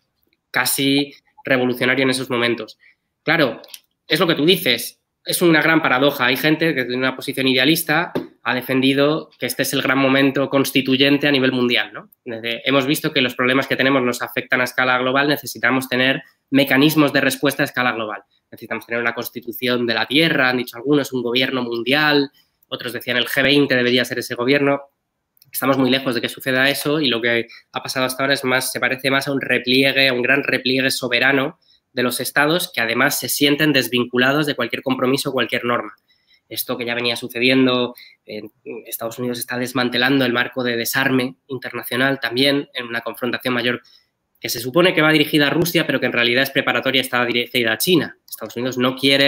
casi revolucionario en esos momentos. Claro, es lo que tú dices, es una gran paradoja. Hay gente que desde una posición idealista ha defendido que este es el gran momento constituyente a nivel mundial, ¿no? Desde, hemos visto que los problemas que tenemos nos afectan a escala global, necesitamos tener mecanismos de respuesta a escala global. Necesitamos tener una constitución de la Tierra, han dicho algunos, un gobierno mundial, otros decían el G veinte debería ser ese gobierno. Estamos muy lejos de que suceda eso y lo que ha pasado hasta ahora es más, se parece más a un repliegue, a un gran repliegue soberano de los estados que además se sienten desvinculados de cualquier compromiso o cualquier norma. Esto que ya venía sucediendo, eh, Estados Unidos está desmantelando el marco de desarme internacional también en una confrontación mayor que se supone que va dirigida a Rusia, pero que en realidad es preparatoria, está dirigida a China. Estados Unidos no quiere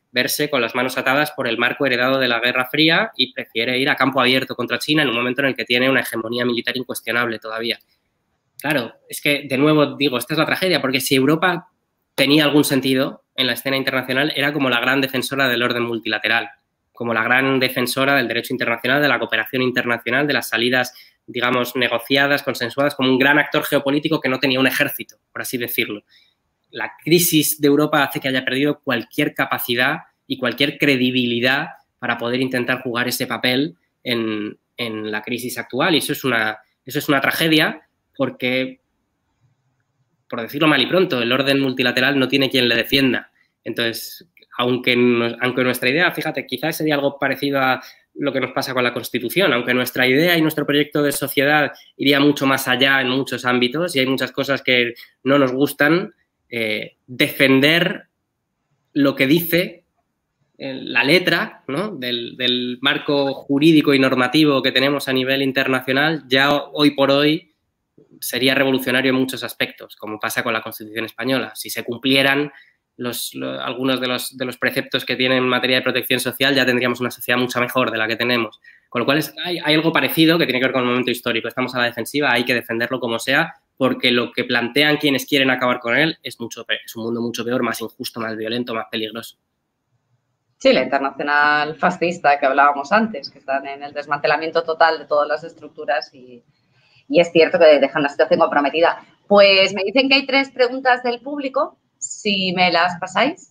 verse con las manos atadas por el marco heredado de la Guerra Fría y prefiere ir a campo abierto contra China en un momento en el que tiene una hegemonía militar incuestionable todavía. Claro, es que, de nuevo, digo, esta es la tragedia, porque si Europa tenía algún sentido en la escena internacional, era como la gran defensora del orden multilateral, como la gran defensora del derecho internacional, de la cooperación internacional, de las salidas, digamos, negociadas, consensuadas, como un gran actor geopolítico que no tenía un ejército, por así decirlo. La crisis de Europa hace que haya perdido cualquier capacidad y cualquier credibilidad para poder intentar jugar ese papel en, en la crisis actual. Y eso es una, eso es una tragedia porque, por decirlo mal y pronto, el orden multilateral no tiene quien le defienda. Entonces, aunque, aunque nuestra idea, fíjate, quizás sería algo parecido a lo que nos pasa con la Constitución, aunque nuestra idea y nuestro proyecto de sociedad iría mucho más allá en muchos ámbitos y hay muchas cosas que no nos gustan, eh, defender lo que dice la letra, ¿no?, del, del marco jurídico y normativo que tenemos a nivel internacional, ya hoy por hoy sería revolucionario en muchos aspectos, como pasa con la Constitución española. Si se cumplieran los, los, algunos de los, de los preceptos que tienen en materia de protección social, ya tendríamos una sociedad mucho mejor de la que tenemos. Con lo cual es, hay, hay algo parecido que tiene que ver con el momento histórico. Estamos a la defensiva, hay que defenderlo como sea, porque lo que plantean quienes quieren acabar con él es, mucho, es un mundo mucho peor, más injusto, más violento, más peligroso. Sí, la internacional fascista que hablábamos antes, que están en el desmantelamiento total de todas las estructuras y, y es cierto que dejan la situación comprometida. Pues me dicen que hay tres preguntas del público, si me las pasáis.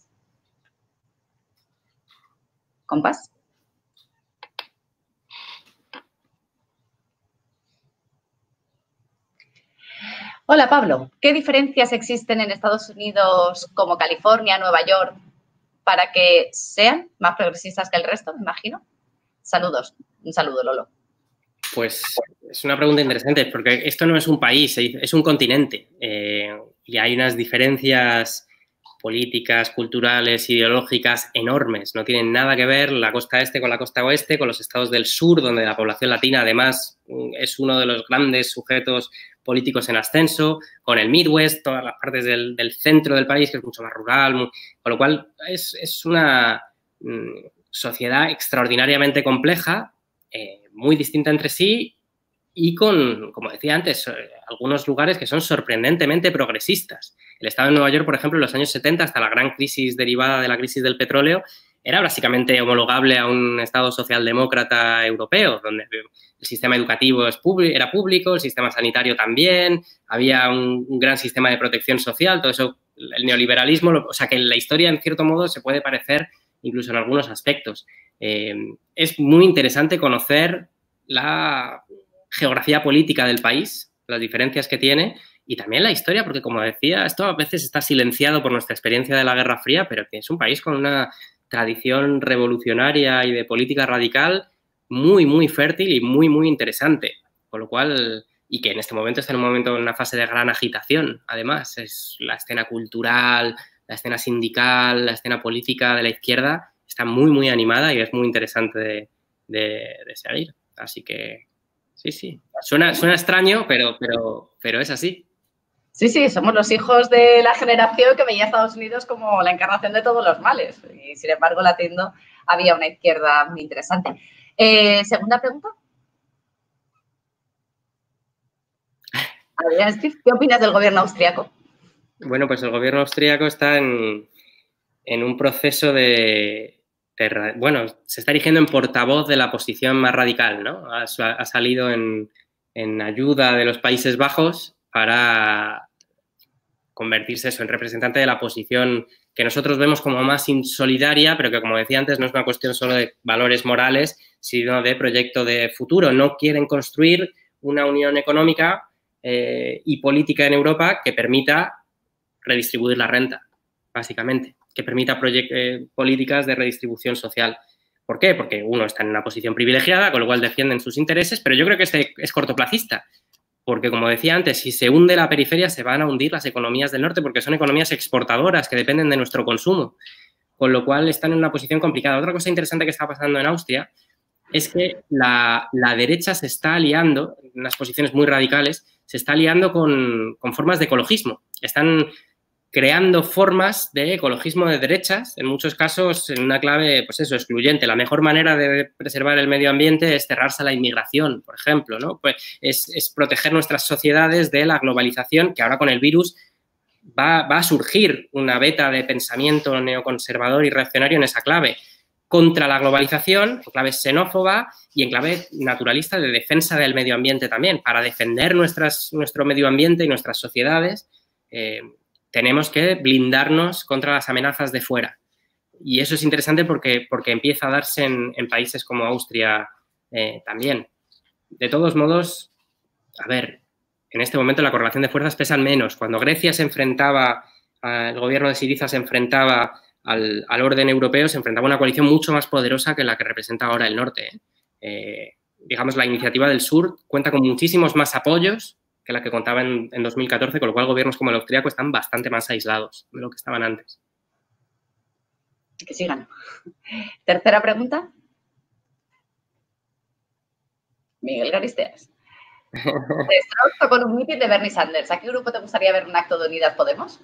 Compás. Hola, Pablo. ¿Qué diferencias existen en Estados Unidos como California, Nueva York, para que sean más progresistas que el resto, me imagino? Saludos. Un saludo, Lolo. Pues es una pregunta interesante, porque esto no es un país, es un continente. Eh, y hay unas diferencias políticas, culturales, ideológicas enormes. No tienen nada que ver la costa este con la costa oeste, con los estados del sur, donde la población latina, además, es uno de los grandes sujetos políticos en ascenso, con el Midwest, todas las partes del, del centro del país, que es mucho más rural, muy, con lo cual es, es una mm, sociedad extraordinariamente compleja, eh, muy distinta entre sí y con, como decía antes, algunos lugares que son sorprendentemente progresistas. El estado de Nueva York, por ejemplo, en los años setenta, hasta la gran crisis derivada de la crisis del petróleo, era básicamente homologable a un estado socialdemócrata europeo, donde el sistema educativo es público, era público, el sistema sanitario también, había un, un gran sistema de protección social, todo eso, el neoliberalismo, o sea que la historia en cierto modo se puede parecer incluso en algunos aspectos. Eh, es muy interesante conocer la geografía política del país, las diferencias que tiene y también la historia, porque como decía, esto a veces está silenciado por nuestra experiencia de la Guerra Fría, pero que es un país con una tradición revolucionaria y de política radical muy, muy fértil y muy, muy interesante. Con lo cual, y que en este momento está en un momento, en una fase de gran agitación, además. Es la escena cultural, la escena sindical, la escena política de la izquierda está muy, muy animada y es muy interesante de, de, de seguir. Así que, sí, sí. Suena, suena extraño, pero, pero, pero es así. Sí, sí, somos los hijos de la generación que veía a Estados Unidos como la encarnación de todos los males. Y, sin embargo, latiendo había una izquierda muy interesante. Eh, segunda pregunta. Adrián Steve, ¿qué opinas del gobierno austriaco? Bueno, pues el gobierno austriaco está en, en un proceso de, de... Bueno, se está erigiendo en portavoz de la posición más radical, ¿no? Ha, ha salido en, en ayuda de los Países Bajos para convertirse eso en representante de la posición que nosotros vemos como más insolidaria, pero que, como decía antes, no es una cuestión solo de valores morales, sino de proyecto de futuro. No quieren construir una unión económica eh, y política en Europa que permita redistribuir la renta, básicamente, que permita eh, políticas de redistribución social. ¿Por qué? Porque uno está en una posición privilegiada, con lo cual defienden sus intereses, pero yo creo que este es cortoplacista. Porque, como decía antes, si se hunde la periferia, se van a hundir las economías del norte, porque son economías exportadoras que dependen de nuestro consumo. Con lo cual, están en una posición complicada. Otra cosa interesante que está pasando en Austria es que la, la derecha se está aliando, en unas posiciones muy radicales, se está aliando con, con formas de ecologismo. Están creando formas de ecologismo de derechas, en muchos casos en una clave, pues eso, excluyente. La mejor manera de preservar el medio ambiente es cerrarse a la inmigración, por ejemplo, ¿no? Pues es, es proteger nuestras sociedades de la globalización, que ahora con el virus va, va a surgir una beta de pensamiento neoconservador y reaccionario en esa clave, contra la globalización, en clave xenófoba y en clave naturalista de defensa del medio ambiente también. Para defender nuestras, nuestro medio ambiente y nuestras sociedades, eh, tenemos que blindarnos contra las amenazas de fuera. Y eso es interesante porque, porque empieza a darse en, en países como Austria eh, también. De todos modos, a ver, en este momento la correlación de fuerzas pesa menos. Cuando Grecia se enfrentaba, el gobierno de Syriza se enfrentaba al, al orden europeo, se enfrentaba a una coalición mucho más poderosa que la que representa ahora el norte. Eh, digamos, la iniciativa del sur cuenta con muchísimos más apoyos que la que contaba en, en dos mil catorce, con lo cual gobiernos como el austríaco están bastante más aislados de lo que estaban antes. Que sigan. Tercera pregunta. Miguel Garisteas. Te con un mitin de Bernie Sanders. ¿A qué grupo te gustaría ver un acto de Unidas Podemos?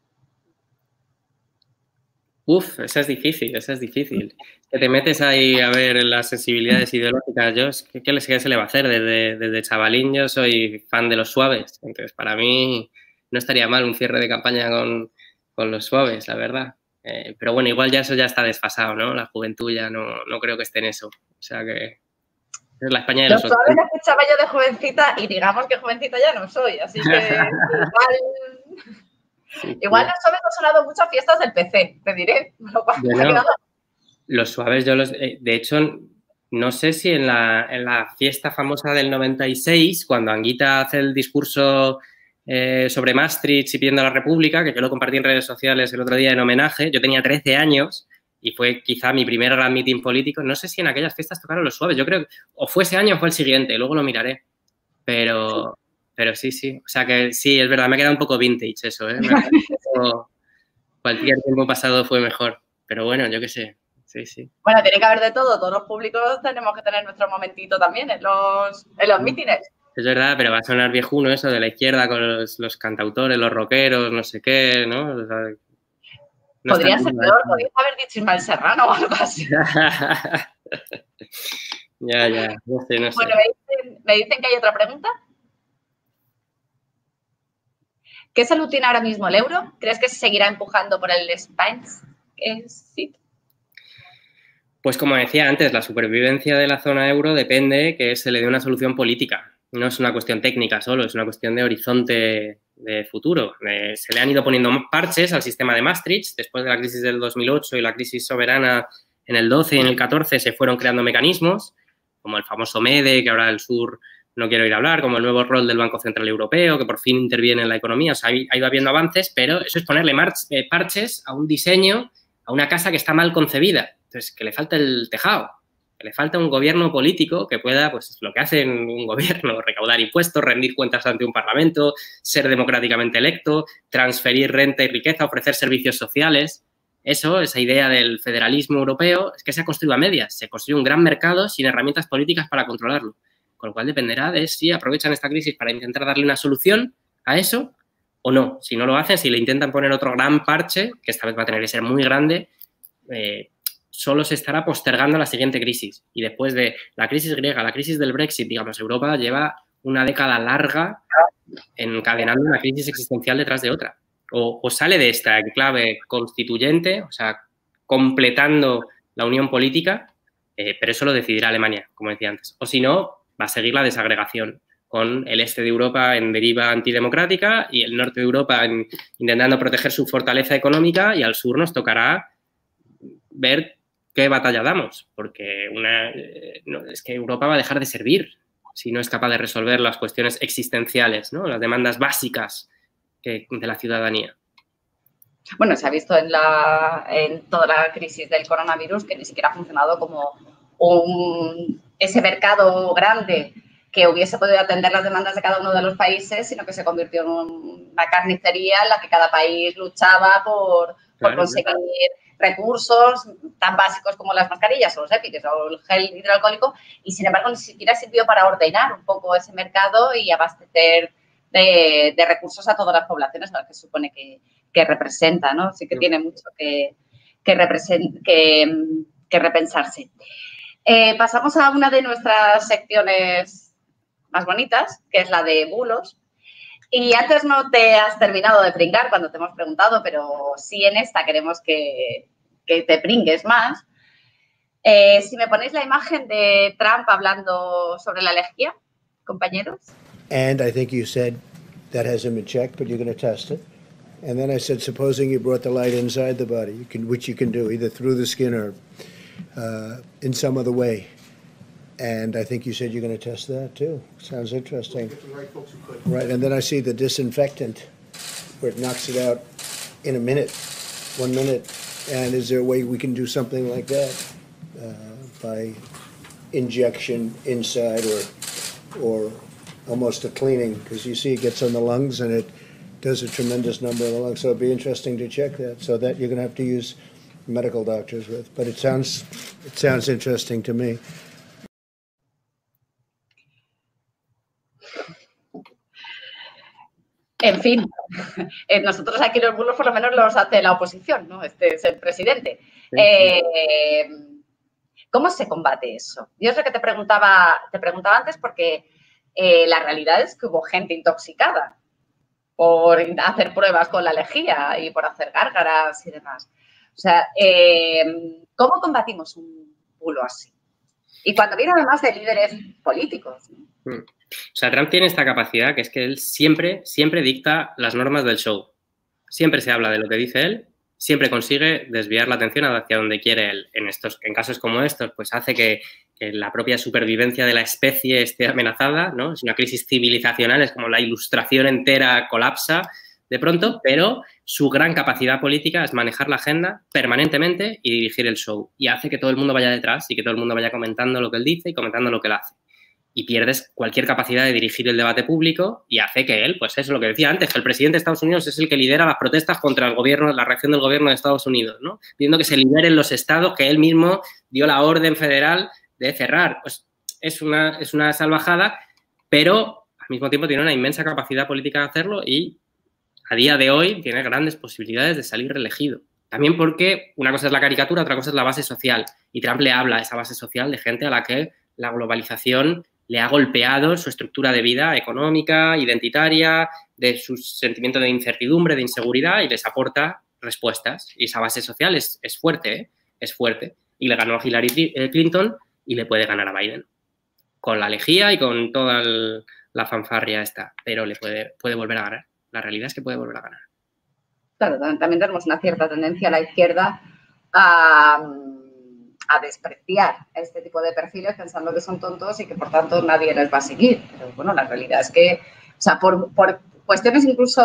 Uf, esa es difícil, esa es difícil. Que te metes ahí a ver las sensibilidades ideológicas. Yo, ¿qué, qué, qué se le va a hacer? Desde, desde chavalín yo soy fan de los Suaves. Entonces, para mí no estaría mal un cierre de campaña con, con los Suaves, la verdad. Eh, pero bueno, igual ya eso ya está desfasado, ¿no? La juventud ya no, no creo que esté en eso. O sea que es la España de los, los Suaves la escuchaba yo de jovencita y digamos que jovencita ya no soy. Así que igual... Sí, igual los Suaves han sonado mucho a fiestas del P C, te diré. Lo cual, bueno, los Suaves, yo los... De hecho, no sé si en la, en la fiesta famosa del noventa y seis, cuando Anguita hace el discurso eh, sobre Maastricht y pidiendo a la República, que yo lo compartí en redes sociales el otro día en homenaje, yo tenía trece años y fue quizá mi primer gran meeting político. No sé si en aquellas fiestas tocaron los Suaves. Yo creo que o fue ese año o fue el siguiente, luego lo miraré. Pero... Sí. Pero sí, sí. O sea que sí, es verdad, me ha quedado un poco vintage eso, ¿eh? Cualquier tiempo pasado fue mejor. Pero bueno, yo qué sé. Sí, sí. Bueno, tiene que haber de todo. Todos los públicos tenemos que tener nuestro momentito también en los, en los mítines. Es verdad, pero va a sonar viejuno eso de la izquierda con los, los cantautores, los rockeros, no sé qué, ¿no? O sea, no podría ser peor, podrías haber dicho Ismael Serrano o algo así. Ya, ya, no sé, no sé. Bueno, ¿me dicen, ¿me dicen que hay otra pregunta? ¿Qué salud tiene ahora mismo el euro? ¿Crees que se seguirá empujando por el Spanish? Pues como decía antes, la supervivencia de la zona euro depende que se le dé una solución política. No es una cuestión técnica solo, es una cuestión de horizonte de futuro. Eh, se le han ido poniendo parches al sistema de Maastricht. Después de la crisis del dos mil ocho y la crisis soberana en el doce y en el catorce se fueron creando mecanismos, como el famoso MEDE, que ahora el sur... no quiero ir a hablar, como el nuevo rol del Banco Central Europeo, que por fin interviene en la economía. O sea, ha ido habiendo avances, pero eso es ponerle eh, parches a un diseño, a una casa que está mal concebida. Entonces, que le falta el tejado, que le falta un gobierno político que pueda, pues, lo que hace un gobierno, recaudar impuestos, rendir cuentas ante un parlamento, ser democráticamente electo, transferir renta y riqueza, ofrecer servicios sociales. Eso, esa idea del federalismo europeo, es que se ha construido a medias. Se construye un gran mercado sin herramientas políticas para controlarlo. Con lo cual dependerá de si aprovechan esta crisis para intentar darle una solución a eso o no. Si no lo hacen, si le intentan poner otro gran parche, que esta vez va a tener que ser muy grande, eh, solo se estará postergando la siguiente crisis. Y después de la crisis griega, la crisis del Brexit, digamos, Europa lleva una década larga encadenando una crisis existencial detrás de otra. O, o sale de esta clave constituyente, o sea, completando la unión política, eh, pero eso lo decidirá Alemania, como decía antes. O si no, va a seguir la desagregación con el este de Europa en deriva antidemocrática y el norte de Europa en, intentando proteger su fortaleza económica, y al sur nos tocará ver qué batalla damos, porque una, eh, no, es que Europa va a dejar de servir si no es capaz de resolver las cuestiones existenciales, ¿no? Las demandas básicas que, de la ciudadanía. Bueno, se ha visto en, la, en toda la crisis del coronavirus que ni siquiera ha funcionado como un... ese mercado grande que hubiese podido atender las demandas de cada uno de los países, sino que se convirtió en una carnicería en la que cada país luchaba por, por claro, conseguir claro. recursos tan básicos como las mascarillas o los EPIs o el gel hidroalcohólico, y sin embargo ni siquiera sirvió para ordenar un poco ese mercado y abastecer de, de recursos a todas las poblaciones a las que se supone que, que representa, ¿no? Sí que tiene mucho que, que, que, que repensarse. Eh, pasamos a una de nuestras secciones más bonitas, que es la de bulos. Y antes no te has terminado de pringar cuando te hemos preguntado, pero sí en esta queremos que, que te pringues más. Eh, si me ponéis la imagen de Trump hablando sobre la lejía, compañeros. And I think you said that hasn't been checked, but you're going to test it. And then I said, supposing you brought the light inside the body, you can, which you can do either through the skin or uh, in some other way. And I think you said you're going to test that too. Sounds interesting. Right, and then I see the disinfectant where it knocks it out in a minute, one minute. And is there a way we can do something like that uh, by injection inside or or almost a cleaning? Because you see it gets on the lungs and it does a tremendous number of the lungs. So it'd be interesting to check that. So that you're going to have to use medical doctors with. But it sounds it sounds interesting to me. En fin, nosotros aquí los bulos por lo menos los hace la oposición, ¿no? Este es el presidente. Sí. Eh, ¿Cómo se combate eso? Yo es lo que te preguntaba, te preguntaba antes porque eh, la realidad es que hubo gente intoxicada por hacer pruebas con la lejía y por hacer gárgaras y demás. O sea, eh, ¿cómo combatimos un bulo así? Y cuando viene además de líderes políticos, ¿no? Mm. O sea, Trump tiene esta capacidad que es que él siempre, siempre dicta las normas del show. Siempre se habla de lo que dice él, siempre consigue desviar la atención hacia donde quiere él. En, estos, en casos como estos, pues hace que, que la propia supervivencia de la especie esté amenazada, ¿no? Es una crisis civilizacional, es como la ilustración entera colapsa de pronto, pero su gran capacidad política es manejar la agenda permanentemente y dirigir el show. Y hace que todo el mundo vaya detrás y que todo el mundo vaya comentando lo que él dice y comentando lo que él hace. Y pierdes cualquier capacidad de dirigir el debate público y hace que él, pues eso es lo que decía antes, que el presidente de Estados Unidos es el que lidera las protestas contra el gobierno, la reacción del gobierno de Estados Unidos, ¿no? Pidiendo que se liberen los estados que él mismo dio la orden federal de cerrar. Pues es una, es una salvajada, pero al mismo tiempo tiene una inmensa capacidad política de hacerlo y a día de hoy tiene grandes posibilidades de salir reelegido. También porque una cosa es la caricatura, otra cosa es la base social. Y Trump le habla a esa base social de gente a la que la globalización le ha golpeado su estructura de vida económica, identitaria, de su sentimiento de incertidumbre, de inseguridad y les aporta respuestas. Y esa base social es, es fuerte, ¿eh? Es fuerte. Y le ganó a Hillary Clinton y le puede ganar a Biden. Con la lejía y con toda el, la fanfarria esta. Pero le puede, puede volver a ganar. La realidad es que puede volver a ganar. Claro, también tenemos una cierta tendencia a la izquierda a... a despreciar a este tipo de perfiles pensando que son tontos y que, por tanto, nadie les va a seguir. Pero, bueno, la realidad es que, o sea, por, por cuestiones incluso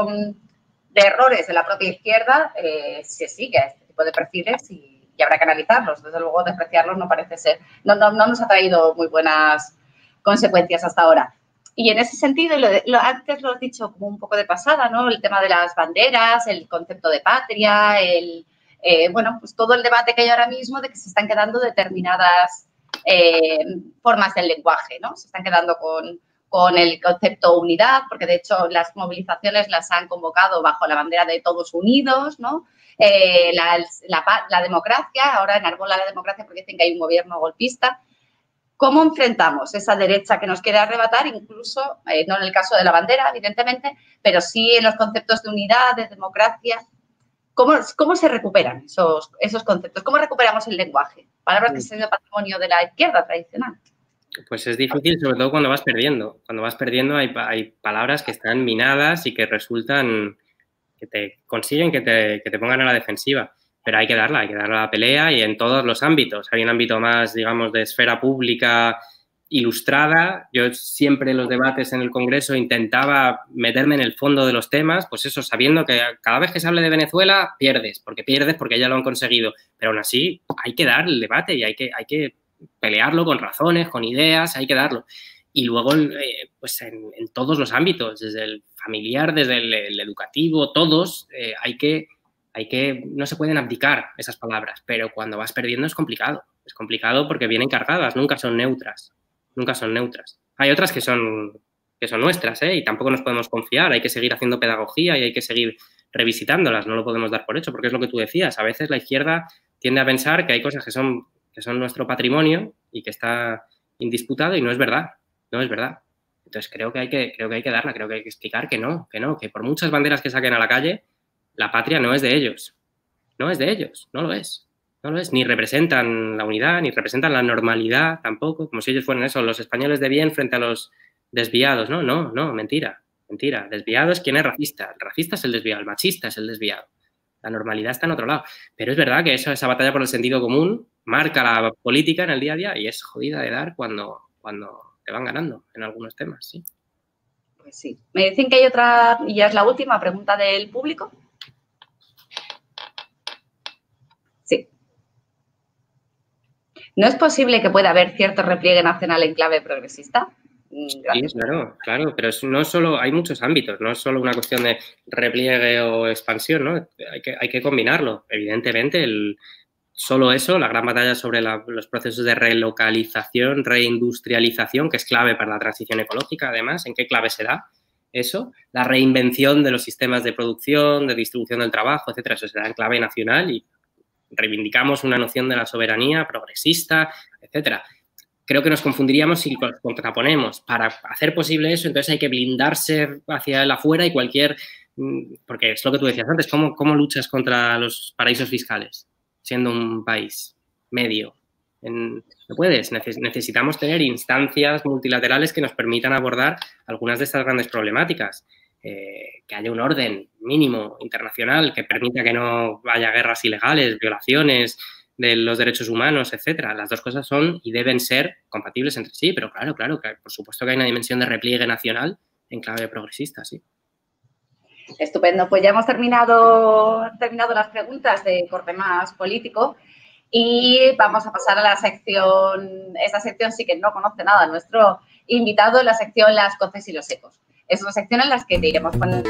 de errores de la propia izquierda, eh, se sigue a este tipo de perfiles y, y habrá que analizarlos. Desde luego, despreciarlos no parece ser, no, no, no nos ha traído muy buenas consecuencias hasta ahora. Y en ese sentido, lo, lo, antes lo has dicho como un poco de pasada, ¿no? El tema de las banderas, el concepto de patria, el... Eh, bueno, pues todo el debate que hay ahora mismo de que se están quedando determinadas eh, formas del lenguaje, ¿no? Se están quedando con, con el concepto unidad, porque de hecho las movilizaciones las han convocado bajo la bandera de todos unidos, ¿no? Eh, la, la, la democracia, ahora enarbola la democracia porque dicen que hay un gobierno golpista. ¿Cómo enfrentamos esa derecha que nos quiere arrebatar, incluso, eh, no en el caso de la bandera, evidentemente, pero sí en los conceptos de unidad, de democracia? ¿Cómo, ¿Cómo se recuperan esos, esos conceptos? ¿Cómo recuperamos el lenguaje? Palabras que han sido patrimonio de la izquierda tradicional. Pues es difícil, sobre todo cuando vas perdiendo. Cuando vas perdiendo hay, hay palabras que están minadas y que resultan, que te consiguen que te, que te pongan a la defensiva. Pero hay que darla, hay que darle a la pelea y en todos los ámbitos. Hay un ámbito más, digamos, de esfera pública ilustrada. Yo siempre en los debates en el Congreso intentaba meterme en el fondo de los temas, pues eso, sabiendo que cada vez que se hable de Venezuela pierdes, porque pierdes porque ya lo han conseguido. Pero aún así hay que dar el debate y hay que, hay que pelearlo con razones, con ideas, hay que darlo. Y luego, eh, pues en, en todos los ámbitos, desde el familiar, desde el, el educativo, todos, eh, hay que, hay que, no se pueden abdicar esas palabras, pero cuando vas perdiendo es complicado. Es complicado porque vienen cargadas, nunca son neutras. Nunca son neutras. Hay otras que son, que son nuestras, ¿eh? Y tampoco nos podemos confiar. Hay que seguir haciendo pedagogía y hay que seguir revisitándolas, no lo podemos dar por hecho, porque es lo que tú decías. A veces la izquierda tiende a pensar que hay cosas que son, que son nuestro patrimonio y que está indisputado y no es verdad, no es verdad. Entonces creo que hay que, creo que hay que darla, creo que hay que explicar que no, que no, que por muchas banderas que saquen a la calle, la patria no es de ellos, no es de ellos, no lo es. No lo es, ni representan la unidad, ni representan la normalidad tampoco, como si ellos fueran eso, los españoles de bien frente a los desviados. No, no, no, mentira, mentira. Desviado es quien es racista, el racista es el desviado, el machista es el desviado. La normalidad está en otro lado. Pero es verdad que eso, esa batalla por el sentido común marca la política en el día a día y es jodida de dar cuando, cuando te van ganando en algunos temas, sí. Pues sí. Me dicen que hay otra, y ya es la última pregunta del público. Sí. ¿No es posible que pueda haber cierto repliegue nacional en clave progresista? Gracias. Sí, claro, claro, pero no solo, hay muchos ámbitos, no es solo una cuestión de repliegue o expansión, ¿no? Hay que, hay que combinarlo. Evidentemente, el, solo eso, la gran batalla sobre la, los procesos de relocalización, reindustrialización, que es clave para la transición ecológica, además, ¿en qué clave se da eso? La reinvención de los sistemas de producción, de distribución del trabajo, etcétera, eso se da en clave nacional y reivindicamos una noción de la soberanía progresista, etcétera. Creo que nos confundiríamos si contraponemos. Para hacer posible eso, entonces hay que blindarse hacia el afuera y cualquier... Porque es lo que tú decías antes, ¿cómo, cómo luchas contra los paraísos fiscales siendo un país medio? En, no puedes. Necesitamos tener instancias multilaterales que nos permitan abordar algunas de estas grandes problemáticas. Eh, que haya un orden mínimo internacional que permita que no haya guerras ilegales, violaciones de los derechos humanos, etcétera. Las dos cosas son y deben ser compatibles entre sí, pero claro, claro, que por supuesto que hay una dimensión de repliegue nacional en clave progresista, sí. Estupendo, pues ya hemos terminado, terminado las preguntas de corte más político y vamos a pasar a la sección, esta sección sí que no conoce nada nuestro invitado, la sección Las Coces y los Ecos. Es una sección en la que te iremos poniendo,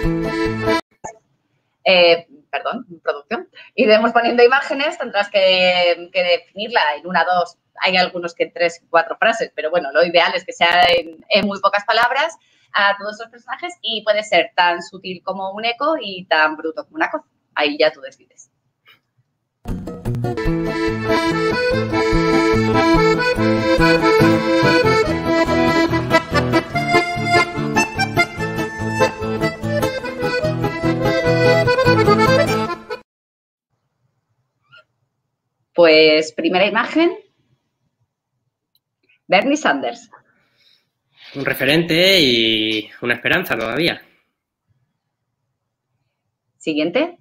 eh, perdón, producción, iremos poniendo imágenes, tendrás que, que definirla en una, dos, hay algunos que en tres, cuatro frases, pero bueno, lo ideal es que sea en, en muy pocas palabras a todos los personajes y puede ser tan sutil como un eco y tan bruto como una coz. Ahí ya tú decides. Pues primera imagen, Bernie Sanders. Un referente y una esperanza todavía. Siguiente,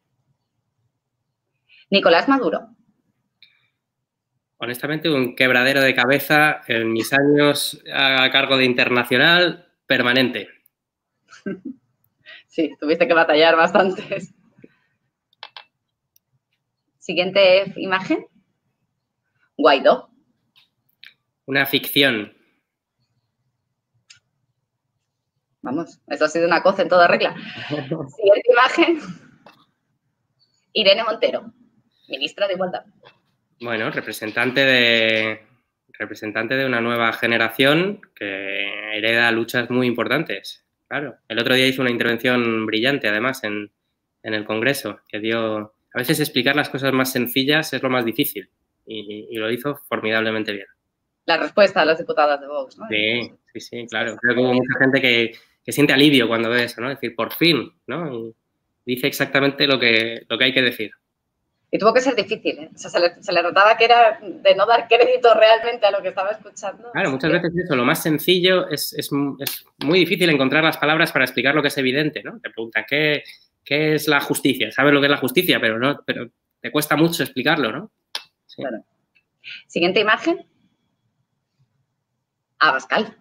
Nicolás Maduro. Honestamente, un quebradero de cabeza en mis años a cargo de internacional permanente. Sí, tuviste que batallar bastantes. Siguiente imagen, Guaidó. Una ficción. Vamos, eso ha sido una cosa en toda regla. Siguiente imagen, Irene Montero, ministra de Igualdad. Bueno, representante de, representante de una nueva generación que hereda luchas muy importantes. Claro, el otro día hizo una intervención brillante, además, en, en el Congreso, que dio... A veces explicar las cosas más sencillas es lo más difícil y, y lo hizo formidablemente bien. La respuesta a los diputados de Vox, ¿no? Sí, sí, sí, claro. Creo que hubo mucha gente que, que siente alivio cuando ve eso, ¿no? Es decir, por fin, ¿no? Y dice exactamente lo que, lo que hay que decir. Y tuvo que ser difícil, ¿eh? O sea, se le, se le notaba que era de no dar crédito realmente a lo que estaba escuchando. Claro, muchas veces eso, lo más sencillo es, es, es muy difícil encontrar las palabras para explicar lo que es evidente, ¿no? Te preguntan, ¿qué, qué es la justicia? Sabes lo que es la justicia, pero no, pero te cuesta mucho explicarlo, ¿no? Sí. Claro. Siguiente imagen. Abascal.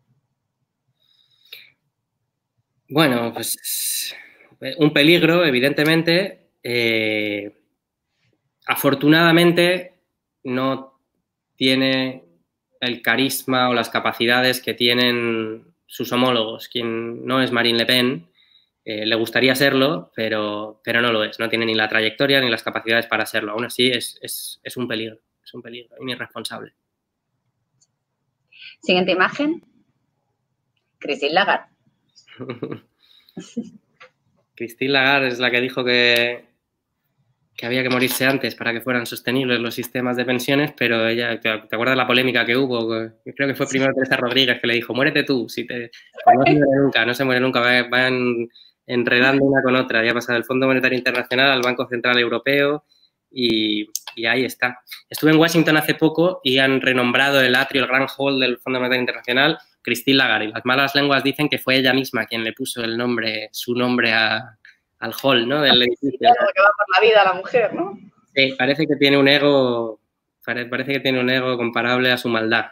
Bueno, pues un peligro, evidentemente. Eh, afortunadamente no tiene el carisma o las capacidades que tienen sus homólogos. Quien no es Marine Le Pen, eh, le gustaría serlo, pero, pero no lo es. No tiene ni la trayectoria ni las capacidades para serlo. Aún así, es, es, es un peligro. Es un peligro, un irresponsable. Siguiente imagen. Christine Lagarde. Christine Lagarde es la que dijo que, que había que morirse antes para que fueran sostenibles los sistemas de pensiones, pero ella, ¿te, te acuerdas de la polémica que hubo? Creo que fue primero Teresa Rodríguez que le dijo, muérete tú, si te... Pues no se muere nunca, no se muere nunca, van, van enredando una con otra. Ya ha pasado del Fondo Monetario Internacional al Banco Central Europeo y, y ahí está. Estuve en Washington hace poco y han renombrado el atrio, el Grand Hall del Fondo Monetario Internacional, Christine Lagarde. Y las malas lenguas dicen que fue ella misma quien le puso el nombre, su nombre a... al hall, ¿no? Del edificio. Claro, que va por la vida la mujer, ¿no? Sí, parece que tiene un ego, parece que tiene un ego comparable a su maldad.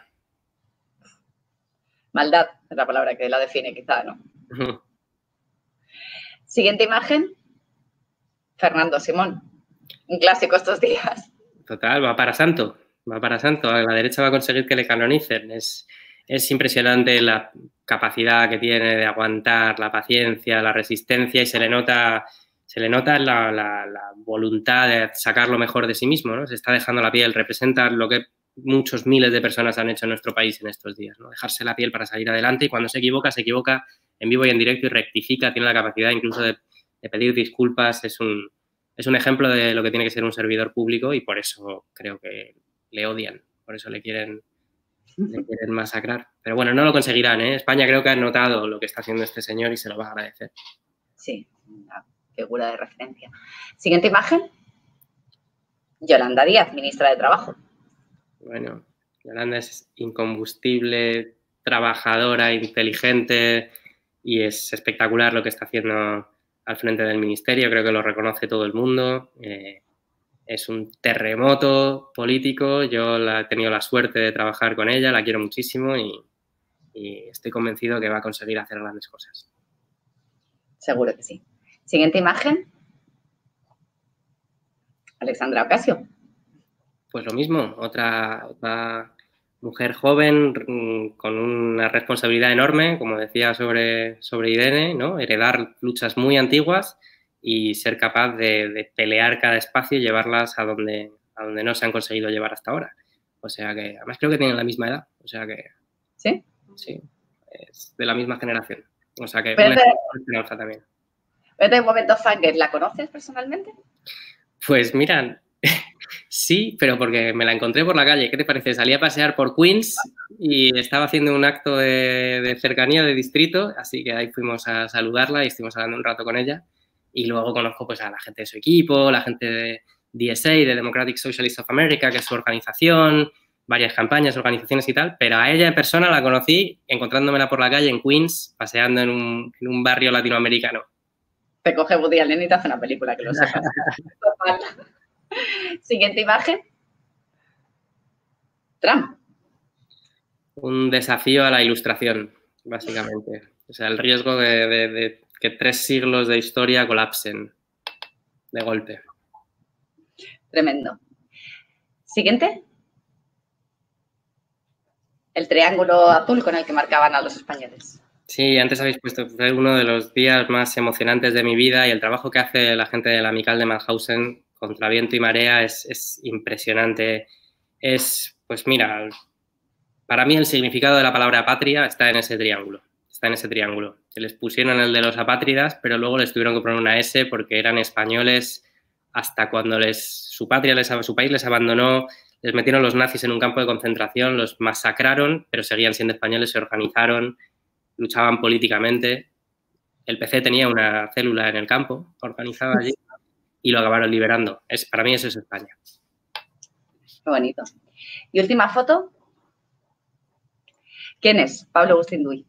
Maldad es la palabra que la define, quizá, ¿no? Uh-huh. Siguiente imagen. Fernando Simón, un clásico estos días. Total, va para santo, va para santo. A la derecha va a conseguir que le canonicen. Es, es impresionante la capacidad que tiene de aguantar, la paciencia, la resistencia y se le nota, se le nota la, la, la voluntad de sacar lo mejor de sí mismo, ¿no? Se está dejando la piel, representa lo que muchos miles de personas han hecho en nuestro país en estos días, ¿no? Dejarse la piel para salir adelante y cuando se equivoca, se equivoca en vivo y en directo y rectifica, tiene la capacidad incluso de, de pedir disculpas, es un, es un ejemplo de lo que tiene que ser un servidor público y por eso creo que le odian, por eso le quieren... le quieren masacrar. Pero bueno, no lo conseguirán, ¿eh? España creo que ha notado lo que está haciendo este señor y se lo va a agradecer. Sí, una figura de referencia. Siguiente imagen. Yolanda Díaz, ministra de Trabajo. Bueno, Yolanda es incombustible, trabajadora, inteligente y es espectacular lo que está haciendo al frente del ministerio. Creo que lo reconoce todo el mundo. Eh, Es un terremoto político, yo la, he tenido la suerte de trabajar con ella, la quiero muchísimo y, y estoy convencido que va a conseguir hacer grandes cosas. Seguro que sí. Siguiente imagen. Alexandra Ocasio. Pues lo mismo, otra, otra mujer joven con una responsabilidad enorme, como decía sobre, sobre Irene, ¿no? Heredar luchas muy antiguas y ser capaz de, de pelear cada espacio y llevarlas a donde, a donde no se han conseguido llevar hasta ahora. O sea que, además creo que tienen la misma edad. O sea que... ¿Sí? Sí, es de la misma generación. O sea que... Pero una de, esperanza también. Pero de un momento, Fanger, ¿la conoces personalmente? Pues mira, sí, pero porque me la encontré por la calle. ¿Qué te parece? Salí a pasear por Queens y estaba haciendo un acto de, de cercanía de distrito, así que ahí fuimos a saludarla y estuvimos hablando un rato con ella. Y luego conozco pues, a la gente de su equipo, la gente de D S A, de Democratic Socialists of America, que es su organización, varias campañas, organizaciones y tal, pero a ella en persona la conocí encontrándomela por la calle en Queens, paseando en un, en un barrio latinoamericano. Te coge Woody Allen y te hace una película, que lo sepas. Siguiente imagen. Trump. Un desafío a la ilustración, básicamente. O sea, el riesgo de... de, de que tres siglos de historia colapsen de golpe. Tremendo. Siguiente. El triángulo azul con el que marcaban a los españoles. Sí, antes habéis puesto, fue uno de los días más emocionantes de mi vida y el trabajo que hace la gente de la Amical de Mauthausen contra viento y marea es, es impresionante. Es, pues mira, para mí el significado de la palabra patria está en ese triángulo. Está en ese triángulo. Se les pusieron el de los apátridas, pero luego les tuvieron que poner una S porque eran españoles hasta cuando les, su patria, les, su país les abandonó, les metieron los nazis en un campo de concentración, los masacraron, pero seguían siendo españoles, se organizaron, luchaban políticamente. El P C tenía una célula en el campo organizada allí y lo acabaron liberando. Es, para mí eso es España. Qué bonito. Y última foto. ¿Quién es? Pablo Agustín Duy.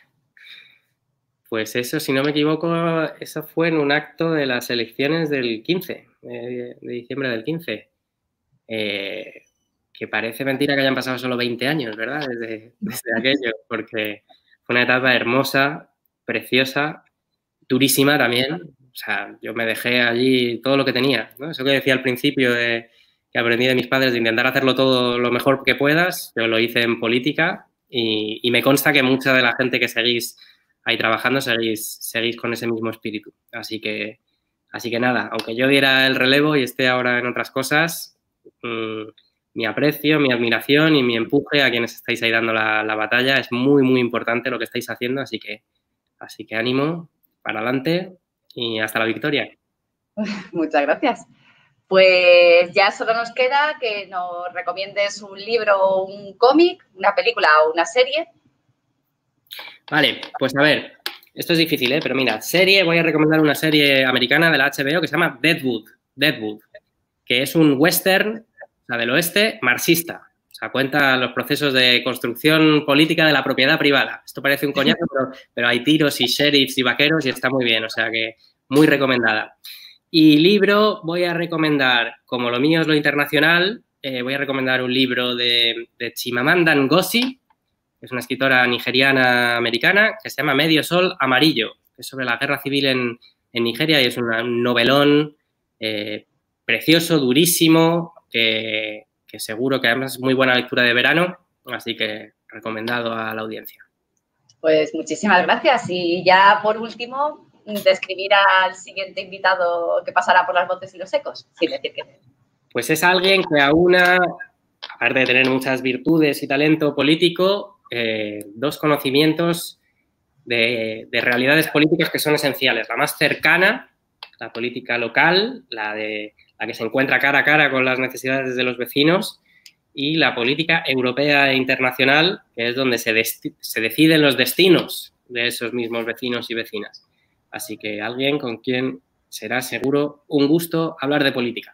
Pues eso, si no me equivoco, eso fue en un acto de las elecciones del quince, de, de diciembre del quince. Eh, que parece mentira que hayan pasado solo veinte años, ¿verdad? Desde, desde aquello, porque fue una etapa hermosa, preciosa, durísima también. O sea, yo me dejé allí todo lo que tenía, ¿no? Eso que decía al principio de que aprendí de mis padres de intentar hacerlo todo lo mejor que puedas, yo lo hice en política y, y me consta que mucha de la gente que seguís ahí trabajando seguís, seguís con ese mismo espíritu. Así que, así que nada, aunque yo diera el relevo y esté ahora en otras cosas, mmm, mi aprecio, mi admiración y mi empuje a quienes estáis ahí dando la, la batalla es muy, muy importante lo que estáis haciendo, así que, así que ánimo, para adelante y hasta la victoria. Muchas gracias. Pues ya solo nos queda que nos recomiendes un libro, un cómic, una película o una serie. Vale, pues a ver, esto es difícil, ¿eh? Pero mira, serie, voy a recomendar una serie americana de la H B O que se llama Deadwood, Deadwood, que es un western, o sea, del oeste, marxista. O sea, cuenta los procesos de construcción política de la propiedad privada. Esto parece un coñazo, pero, pero hay tiros y sheriffs y vaqueros y está muy bien, o sea que muy recomendada. Y libro, voy a recomendar, como lo mío es lo internacional, eh, voy a recomendar un libro de, de Chimamanda Ngozi, que es una escritora nigeriana americana, que se llama Medio Sol Amarillo, que es sobre la guerra civil en, en Nigeria y es una, un novelón eh, precioso, durísimo, que, que seguro que además es muy buena lectura de verano, así que recomendado a la audiencia. Pues muchísimas gracias. Y ya por último, describir al siguiente invitado que pasará por las voces y los ecos, sin decir que... Pues es alguien que aúna, aparte de tener muchas virtudes y talento político, eh, dos conocimientos de, de realidades políticas que son esenciales. La más cercana, la política local, la, de, la que se encuentra cara a cara con las necesidades de los vecinos, y la política europea e internacional, que es donde se, se deciden los destinos de esos mismos vecinos y vecinas. Así que alguien con quien será seguro un gusto hablar de política.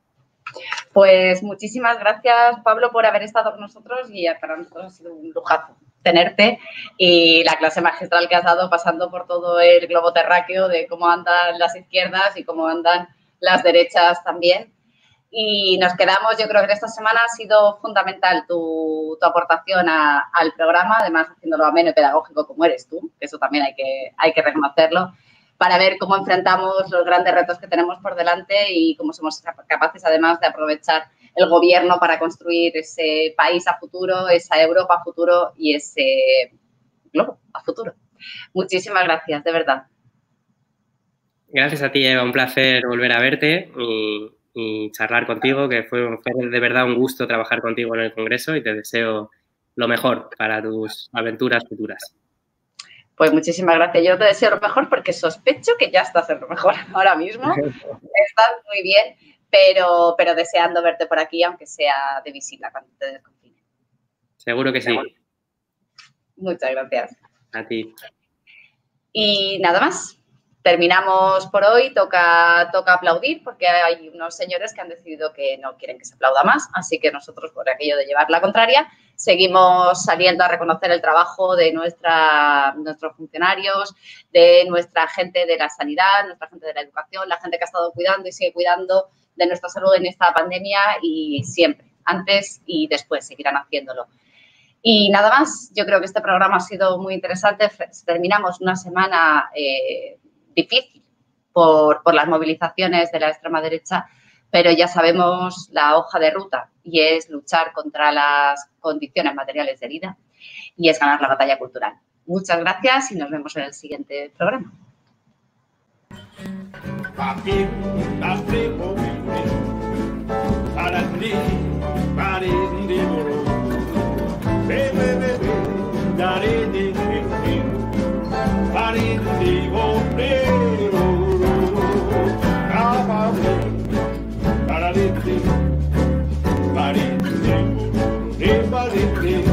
Pues muchísimas gracias, Pablo, por haber estado con nosotros y para nosotros ha sido un lujazo tenerte y la clase magistral que has dado pasando por todo el globo terráqueo de cómo andan las izquierdas y cómo andan las derechas también. Y nos quedamos, yo creo que esta semana ha sido fundamental tu, tu aportación a, al programa, además haciéndolo ameno y pedagógico como eres tú, que eso también hay que, hay que reconocerlo, para ver cómo enfrentamos los grandes retos que tenemos por delante y cómo somos capaces además de aprovechar el gobierno para construir ese país a futuro, esa Europa a futuro y ese globo a futuro. Muchísimas gracias, de verdad. Gracias a ti, Eva, un placer volver a verte y, y charlar contigo, que fue, fue de verdad un gusto trabajar contigo en el Congreso y te deseo lo mejor para tus aventuras futuras. Pues muchísimas gracias. Yo te deseo lo mejor porque sospecho que ya estás en lo mejor ahora mismo. Estás muy bien, pero, pero deseando verte por aquí, aunque sea de visita cuando te desconfine. Seguro que sí. Muchas gracias. A ti. Y nada más. Terminamos por hoy. Toca, toca aplaudir porque hay unos señores que han decidido que no quieren que se aplauda más. Así que nosotros, por aquello de llevar la contraria, seguimos saliendo a reconocer el trabajo de nuestra, nuestros funcionarios, de nuestra gente de la sanidad, nuestra gente de la educación, la gente que ha estado cuidando y sigue cuidando de nuestra salud en esta pandemia y siempre, antes y después, seguirán haciéndolo. Y nada más, yo creo que este programa ha sido muy interesante. Terminamos una semana eh, difícil por, por las movilizaciones de la extrema derecha, pero ya sabemos la hoja de ruta y es luchar contra las condiciones materiales de vida y es ganar la batalla cultural. Muchas gracias y nos vemos en el siguiente programa. Body, body, body, body, body.